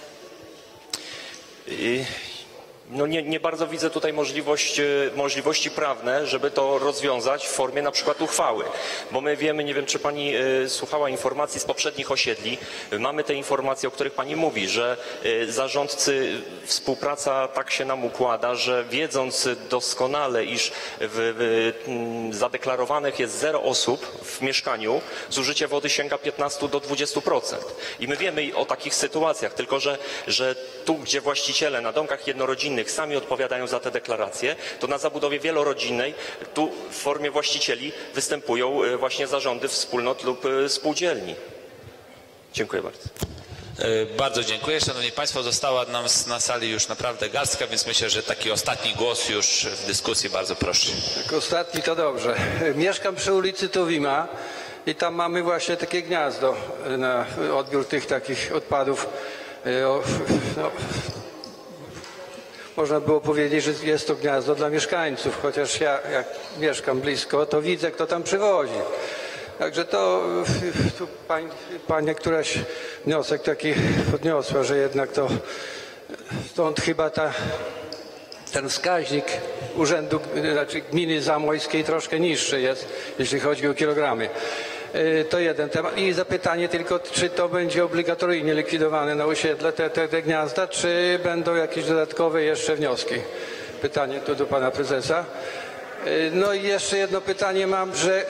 yy, no nie, nie bardzo widzę tutaj możliwość, możliwości prawne, żeby to rozwiązać w formie na przykład uchwały. Bo my wiemy, nie wiem czy Pani y, słuchała informacji z poprzednich osiedli, mamy te informacje, o których Pani mówi, że y, zarządcy, współpraca tak się nam układa, że wiedząc doskonale, iż w, w, zadeklarowanych jest zero osób w mieszkaniu, zużycie wody sięga piętnaście do dwudziestu procent. I my wiemy o takich sytuacjach, tylko że, że tu, gdzie właściciele na domkach jednorodzinnych sami odpowiadają za te deklaracje, to na zabudowie wielorodzinnej tu w formie właścicieli występują właśnie zarządy wspólnot lub spółdzielni. Dziękuję bardzo. Bardzo dziękuję. Szanowni Państwo, została nam na sali już naprawdę garstka, więc myślę, że taki ostatni głos już w dyskusji. Bardzo proszę. Jak ostatni to dobrze. Mieszkam przy ulicy Tuwima i tam mamy właśnie takie gniazdo na odbiór tych takich odpadów. No, można było powiedzieć, że jest to gniazdo dla mieszkańców, chociaż ja jak mieszkam blisko, to widzę, kto tam przywozi. Także to tu pań, pani któraś wniosek taki podniosła, że jednak to stąd chyba ta, ten wskaźnik urzędu, znaczy gminy zamojskiej troszkę niższy jest, jeśli chodzi o kilogramy. To jeden temat. I zapytanie tylko, czy to będzie obligatoryjnie likwidowane na osiedle te, te, te gniazda, czy będą jakieś dodatkowe jeszcze wnioski? Pytanie tu do pana prezesa. No i jeszcze jedno pytanie mam, że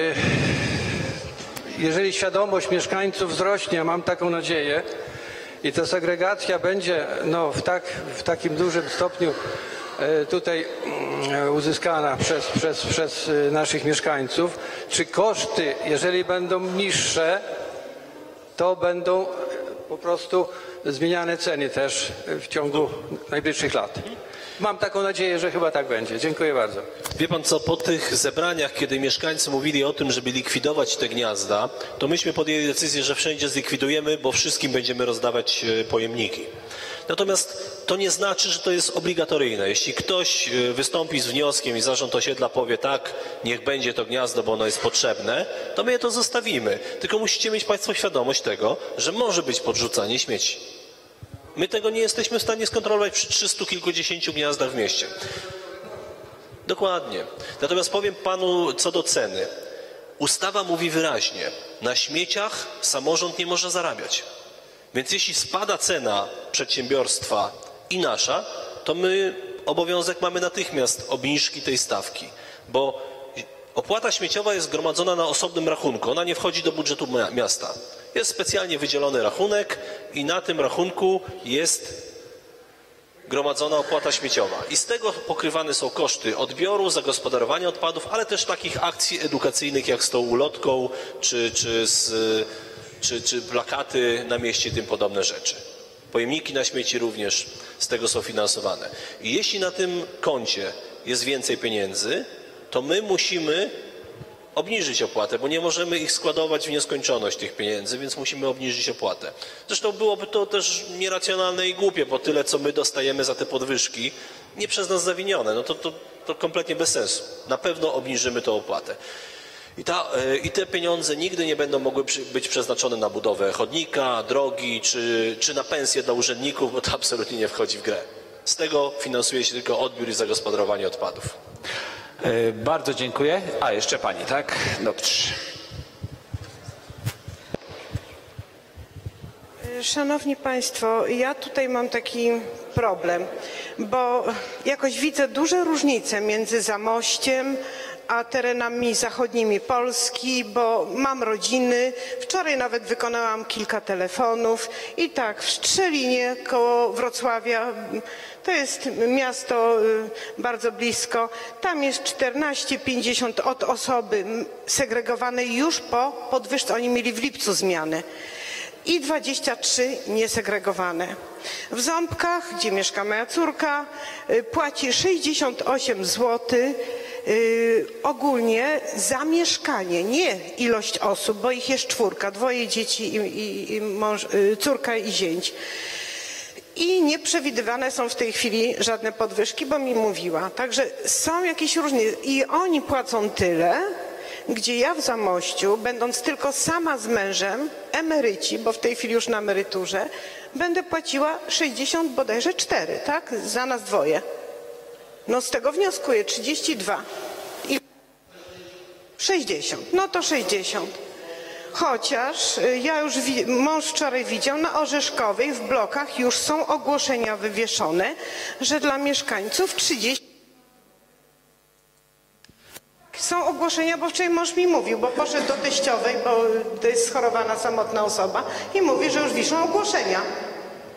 jeżeli świadomość mieszkańców wzrośnie, a mam taką nadzieję, i ta segregacja będzie no, w, tak, w takim dużym stopniu tutaj uzyskana przez, przez, przez naszych mieszkańców, czy koszty, jeżeli będą niższe, to będą po prostu zmieniane ceny też w ciągu najbliższych lat. Mam taką nadzieję, że chyba tak będzie. Dziękuję bardzo. Wie pan co, po tych zebraniach, kiedy mieszkańcy mówili o tym, żeby likwidować te gniazda, to myśmy podjęli decyzję, że wszędzie zlikwidujemy, bo wszystkim będziemy rozdawać pojemniki. Natomiast to nie znaczy, że to jest obligatoryjne. Jeśli ktoś wystąpi z wnioskiem i zarząd osiedla powie tak, niech będzie to gniazdo, bo ono jest potrzebne, to my je to zostawimy. Tylko musicie mieć państwo świadomość tego, że może być podrzucanie śmieci. My tego nie jesteśmy w stanie skontrolować przy trzystu kilkudziesięciu gniazdach w mieście. Dokładnie. Natomiast powiem panu co do ceny. Ustawa mówi wyraźnie, na śmieciach samorząd nie może zarabiać. Więc jeśli spada cena przedsiębiorstwa i nasza, to my obowiązek mamy natychmiast obniżki tej stawki. Bo opłata śmieciowa jest gromadzona na osobnym rachunku. Ona nie wchodzi do budżetu miasta. Jest specjalnie wydzielony rachunek i na tym rachunku jest gromadzona opłata śmieciowa. I z tego pokrywane są koszty odbioru, zagospodarowania odpadów, ale też takich akcji edukacyjnych jak z tą ulotką, czy, czy, z, czy, czy plakaty na mieście i tym podobne rzeczy. Pojemniki na śmieci również z tego są finansowane. I jeśli na tym koncie jest więcej pieniędzy, to my musimy obniżyć opłatę, bo nie możemy ich składować w nieskończoność tych pieniędzy, więc musimy obniżyć opłatę. Zresztą byłoby to też nieracjonalne i głupie, bo tyle, co my dostajemy za te podwyżki, nie przez nas zawinione, no to, to, to kompletnie bez sensu. Na pewno obniżymy tę opłatę. I, ta, I te pieniądze nigdy nie będą mogły przy, być przeznaczone na budowę chodnika, drogi, czy, czy na pensje dla urzędników, bo to absolutnie nie wchodzi w grę. Z tego finansuje się tylko odbiór i zagospodarowanie odpadów. Bardzo dziękuję. A, jeszcze pani, tak? Dobrze. Szanowni Państwo, ja tutaj mam taki problem, bo jakoś widzę duże różnice między Zamościem a terenami zachodnimi Polski, bo mam rodziny. Wczoraj nawet wykonałam kilka telefonów i tak w Strzelinie koło Wrocławia, to jest miasto bardzo blisko, tam jest czternaście pięćdziesiąt od osoby segregowanej już po podwyżce, oni mieli w lipcu zmiany. I dwadzieścia trzy niesegregowane. W Ząbkach, gdzie mieszka moja córka, płaci sześćdziesiąt osiem złotych yy, ogólnie za mieszkanie, nie ilość osób, bo ich jest czwórka, dwoje dzieci, i, i, i mąż, yy, córka i zięć. I nie przewidywane są w tej chwili żadne podwyżki, bo mi mówiła. Także są jakieś różnice i oni płacą tyle, gdzie ja w Zamościu, będąc tylko sama z mężem, emeryci, bo w tej chwili już na emeryturze, będę płaciła sześćdziesiąt bodajże cztery, tak? Za nas dwoje. No z tego wnioskuję trzydzieści dwa. I sześćdziesiąt. No to sześćdziesiąt. Chociaż ja już, mąż wczoraj widział, na Orzeszkowej w blokach już są ogłoszenia wywieszone, że dla mieszkańców trzydzieści. Są ogłoszenia, bo wczoraj mąż mi mówił, bo poszedł do teściowej, bo to jest schorowana samotna osoba i mówi, że już wiszą ogłoszenia.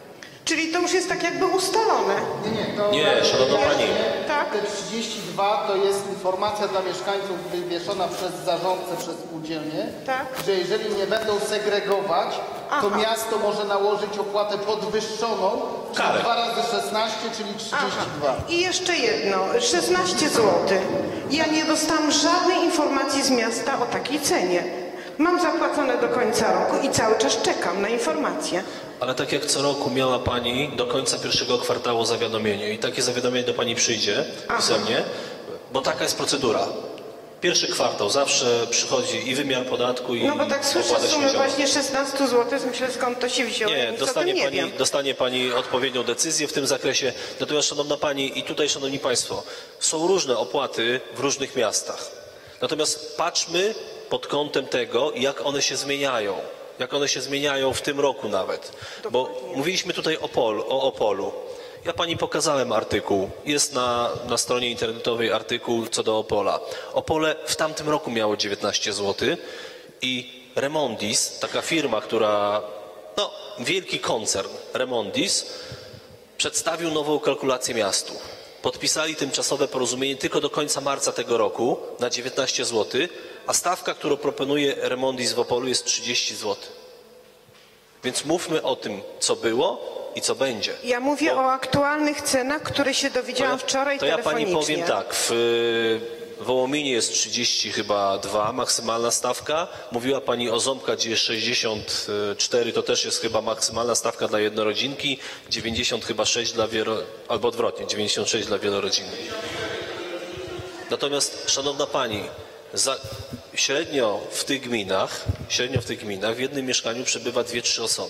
Czyli to już jest tak jakby ustalone. Nie, nie, to Nie, szanowna pani. Tak? Te trzydzieści dwa to jest informacja dla mieszkańców wywieszona przez zarządcę, przez spółdzielnię, tak? że jeżeli nie będą segregować, Aha. to miasto może nałożyć opłatę podwyższoną, czyli Karę. dwa razy szesnaście, czyli trzydzieści dwa. Aha. I jeszcze jedno, szesnaście złotych. Ja nie dostałam żadnej informacji z miasta o takiej cenie. Mam zapłacone do końca roku i cały czas czekam na informację. Ale tak jak co roku miała Pani do końca pierwszego kwartału zawiadomienie i takie zawiadomienie do Pani przyjdzie pisemnie, bo taka jest procedura. Pierwszy kwartał zawsze przychodzi i wymiar podatku i No bo tak słyszę opłata sumę śmieciowa. właśnie szesnaście złotych, myślę skąd to się wzięło, Nie, nic o tym dostanie nie pani, wiem. dostanie Pani odpowiednią decyzję w tym zakresie. Natomiast Szanowna Pani i tutaj Szanowni Państwo, są różne opłaty w różnych miastach. Natomiast patrzmy pod kątem tego, jak one się zmieniają. Jak one się zmieniają w tym roku nawet. Bo mówiliśmy tutaj o, Pol, o Opolu. Ja Pani pokazałem artykuł. Jest na, na stronie internetowej artykuł co do Opola. Opole w tamtym roku miało dziewiętnaście złotych i Remondis, taka firma, która, no wielki koncern Remondis, przedstawił nową kalkulację miastu. Podpisali tymczasowe porozumienie tylko do końca marca tego roku na dziewiętnaście złotych, a stawka, którą proponuje Remondis w Opolu jest trzydzieści złotych. Więc mówmy o tym, co było i co będzie. Ja mówię o aktualnych cenach, które się dowiedziałam To ja- wczoraj To ja Pani telefonicznie. powiem tak, w Wołominie jest trzydzieści chyba dwa maksymalna stawka. Mówiła Pani o Ząbka, gdzie jest sześćdziesiąt cztery, to też jest chyba maksymalna stawka dla jednorodzinki, dziewięćdziesiąt chyba sześć dla wielo, albo odwrotnie, dziewięćdziesiąt sześć dla wielorodzinnej. Natomiast, Szanowna Pani, za, średnio w tych gminach, średnio w tych gminach w jednym mieszkaniu przebywa dwie, trzy osoby.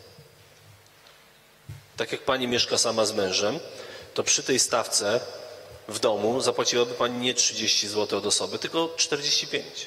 Tak jak Pani mieszka sama z mężem, to przy tej stawce w domu zapłaciłaby Pani nie trzydzieści złotych od osoby, tylko czterdzieści pięć.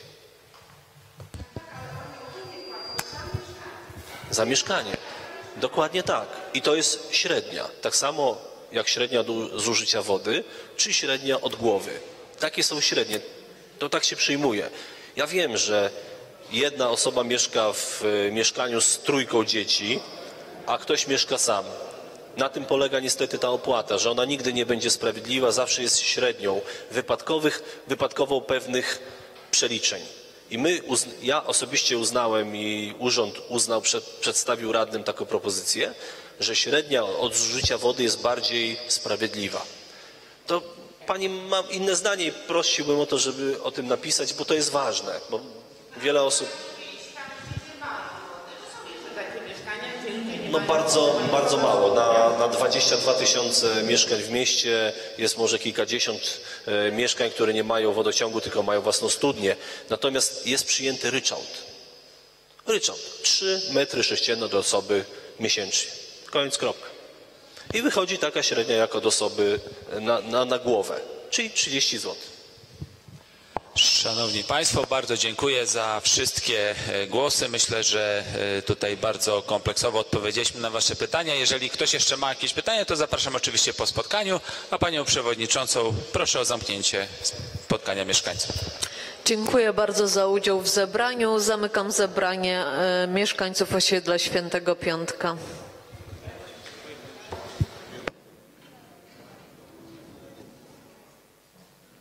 Za mieszkanie. Dokładnie tak. I to jest średnia. Tak samo jak średnia du- zużycia wody, czy średnia od głowy. Takie są średnie. To tak się przyjmuje. Ja wiem, że jedna osoba mieszka w e, mieszkaniu z trójką dzieci, a ktoś mieszka sam. Na tym polega niestety ta opłata, że ona nigdy nie będzie sprawiedliwa, zawsze jest średnią wypadkowych, wypadkową pewnych przeliczeń. I my, uzn- ja osobiście uznałem i urząd uznał, przed, przedstawił radnym taką propozycję, że średnia od zużycia wody jest bardziej sprawiedliwa. To Pani ma inne zdanie i prosiłbym o to, żeby o tym napisać, bo to jest ważne, bo wiele osób... No bardzo, bardzo mało. Na, na dwadzieścia dwa tysiące mieszkań w mieście jest może kilkadziesiąt e, mieszkań, które nie mają wodociągu, tylko mają własną studnię. Natomiast jest przyjęty ryczałt. Ryczałt. trzy metry sześcienne do osoby miesięcznie. Koniec, kropka. I wychodzi taka średnia jak od osoby na, na, na głowę, czyli trzydzieści złotych. Szanowni Państwo, bardzo dziękuję za wszystkie e, głosy. Myślę, że e, tutaj bardzo kompleksowo odpowiedzieliśmy na Wasze pytania. Jeżeli ktoś jeszcze ma jakieś pytania, to zapraszam oczywiście po spotkaniu, a Panią Przewodniczącą proszę o zamknięcie spotkania mieszkańców. Dziękuję bardzo za udział w zebraniu. Zamykam zebranie e, mieszkańców osiedla Świętego Piątka.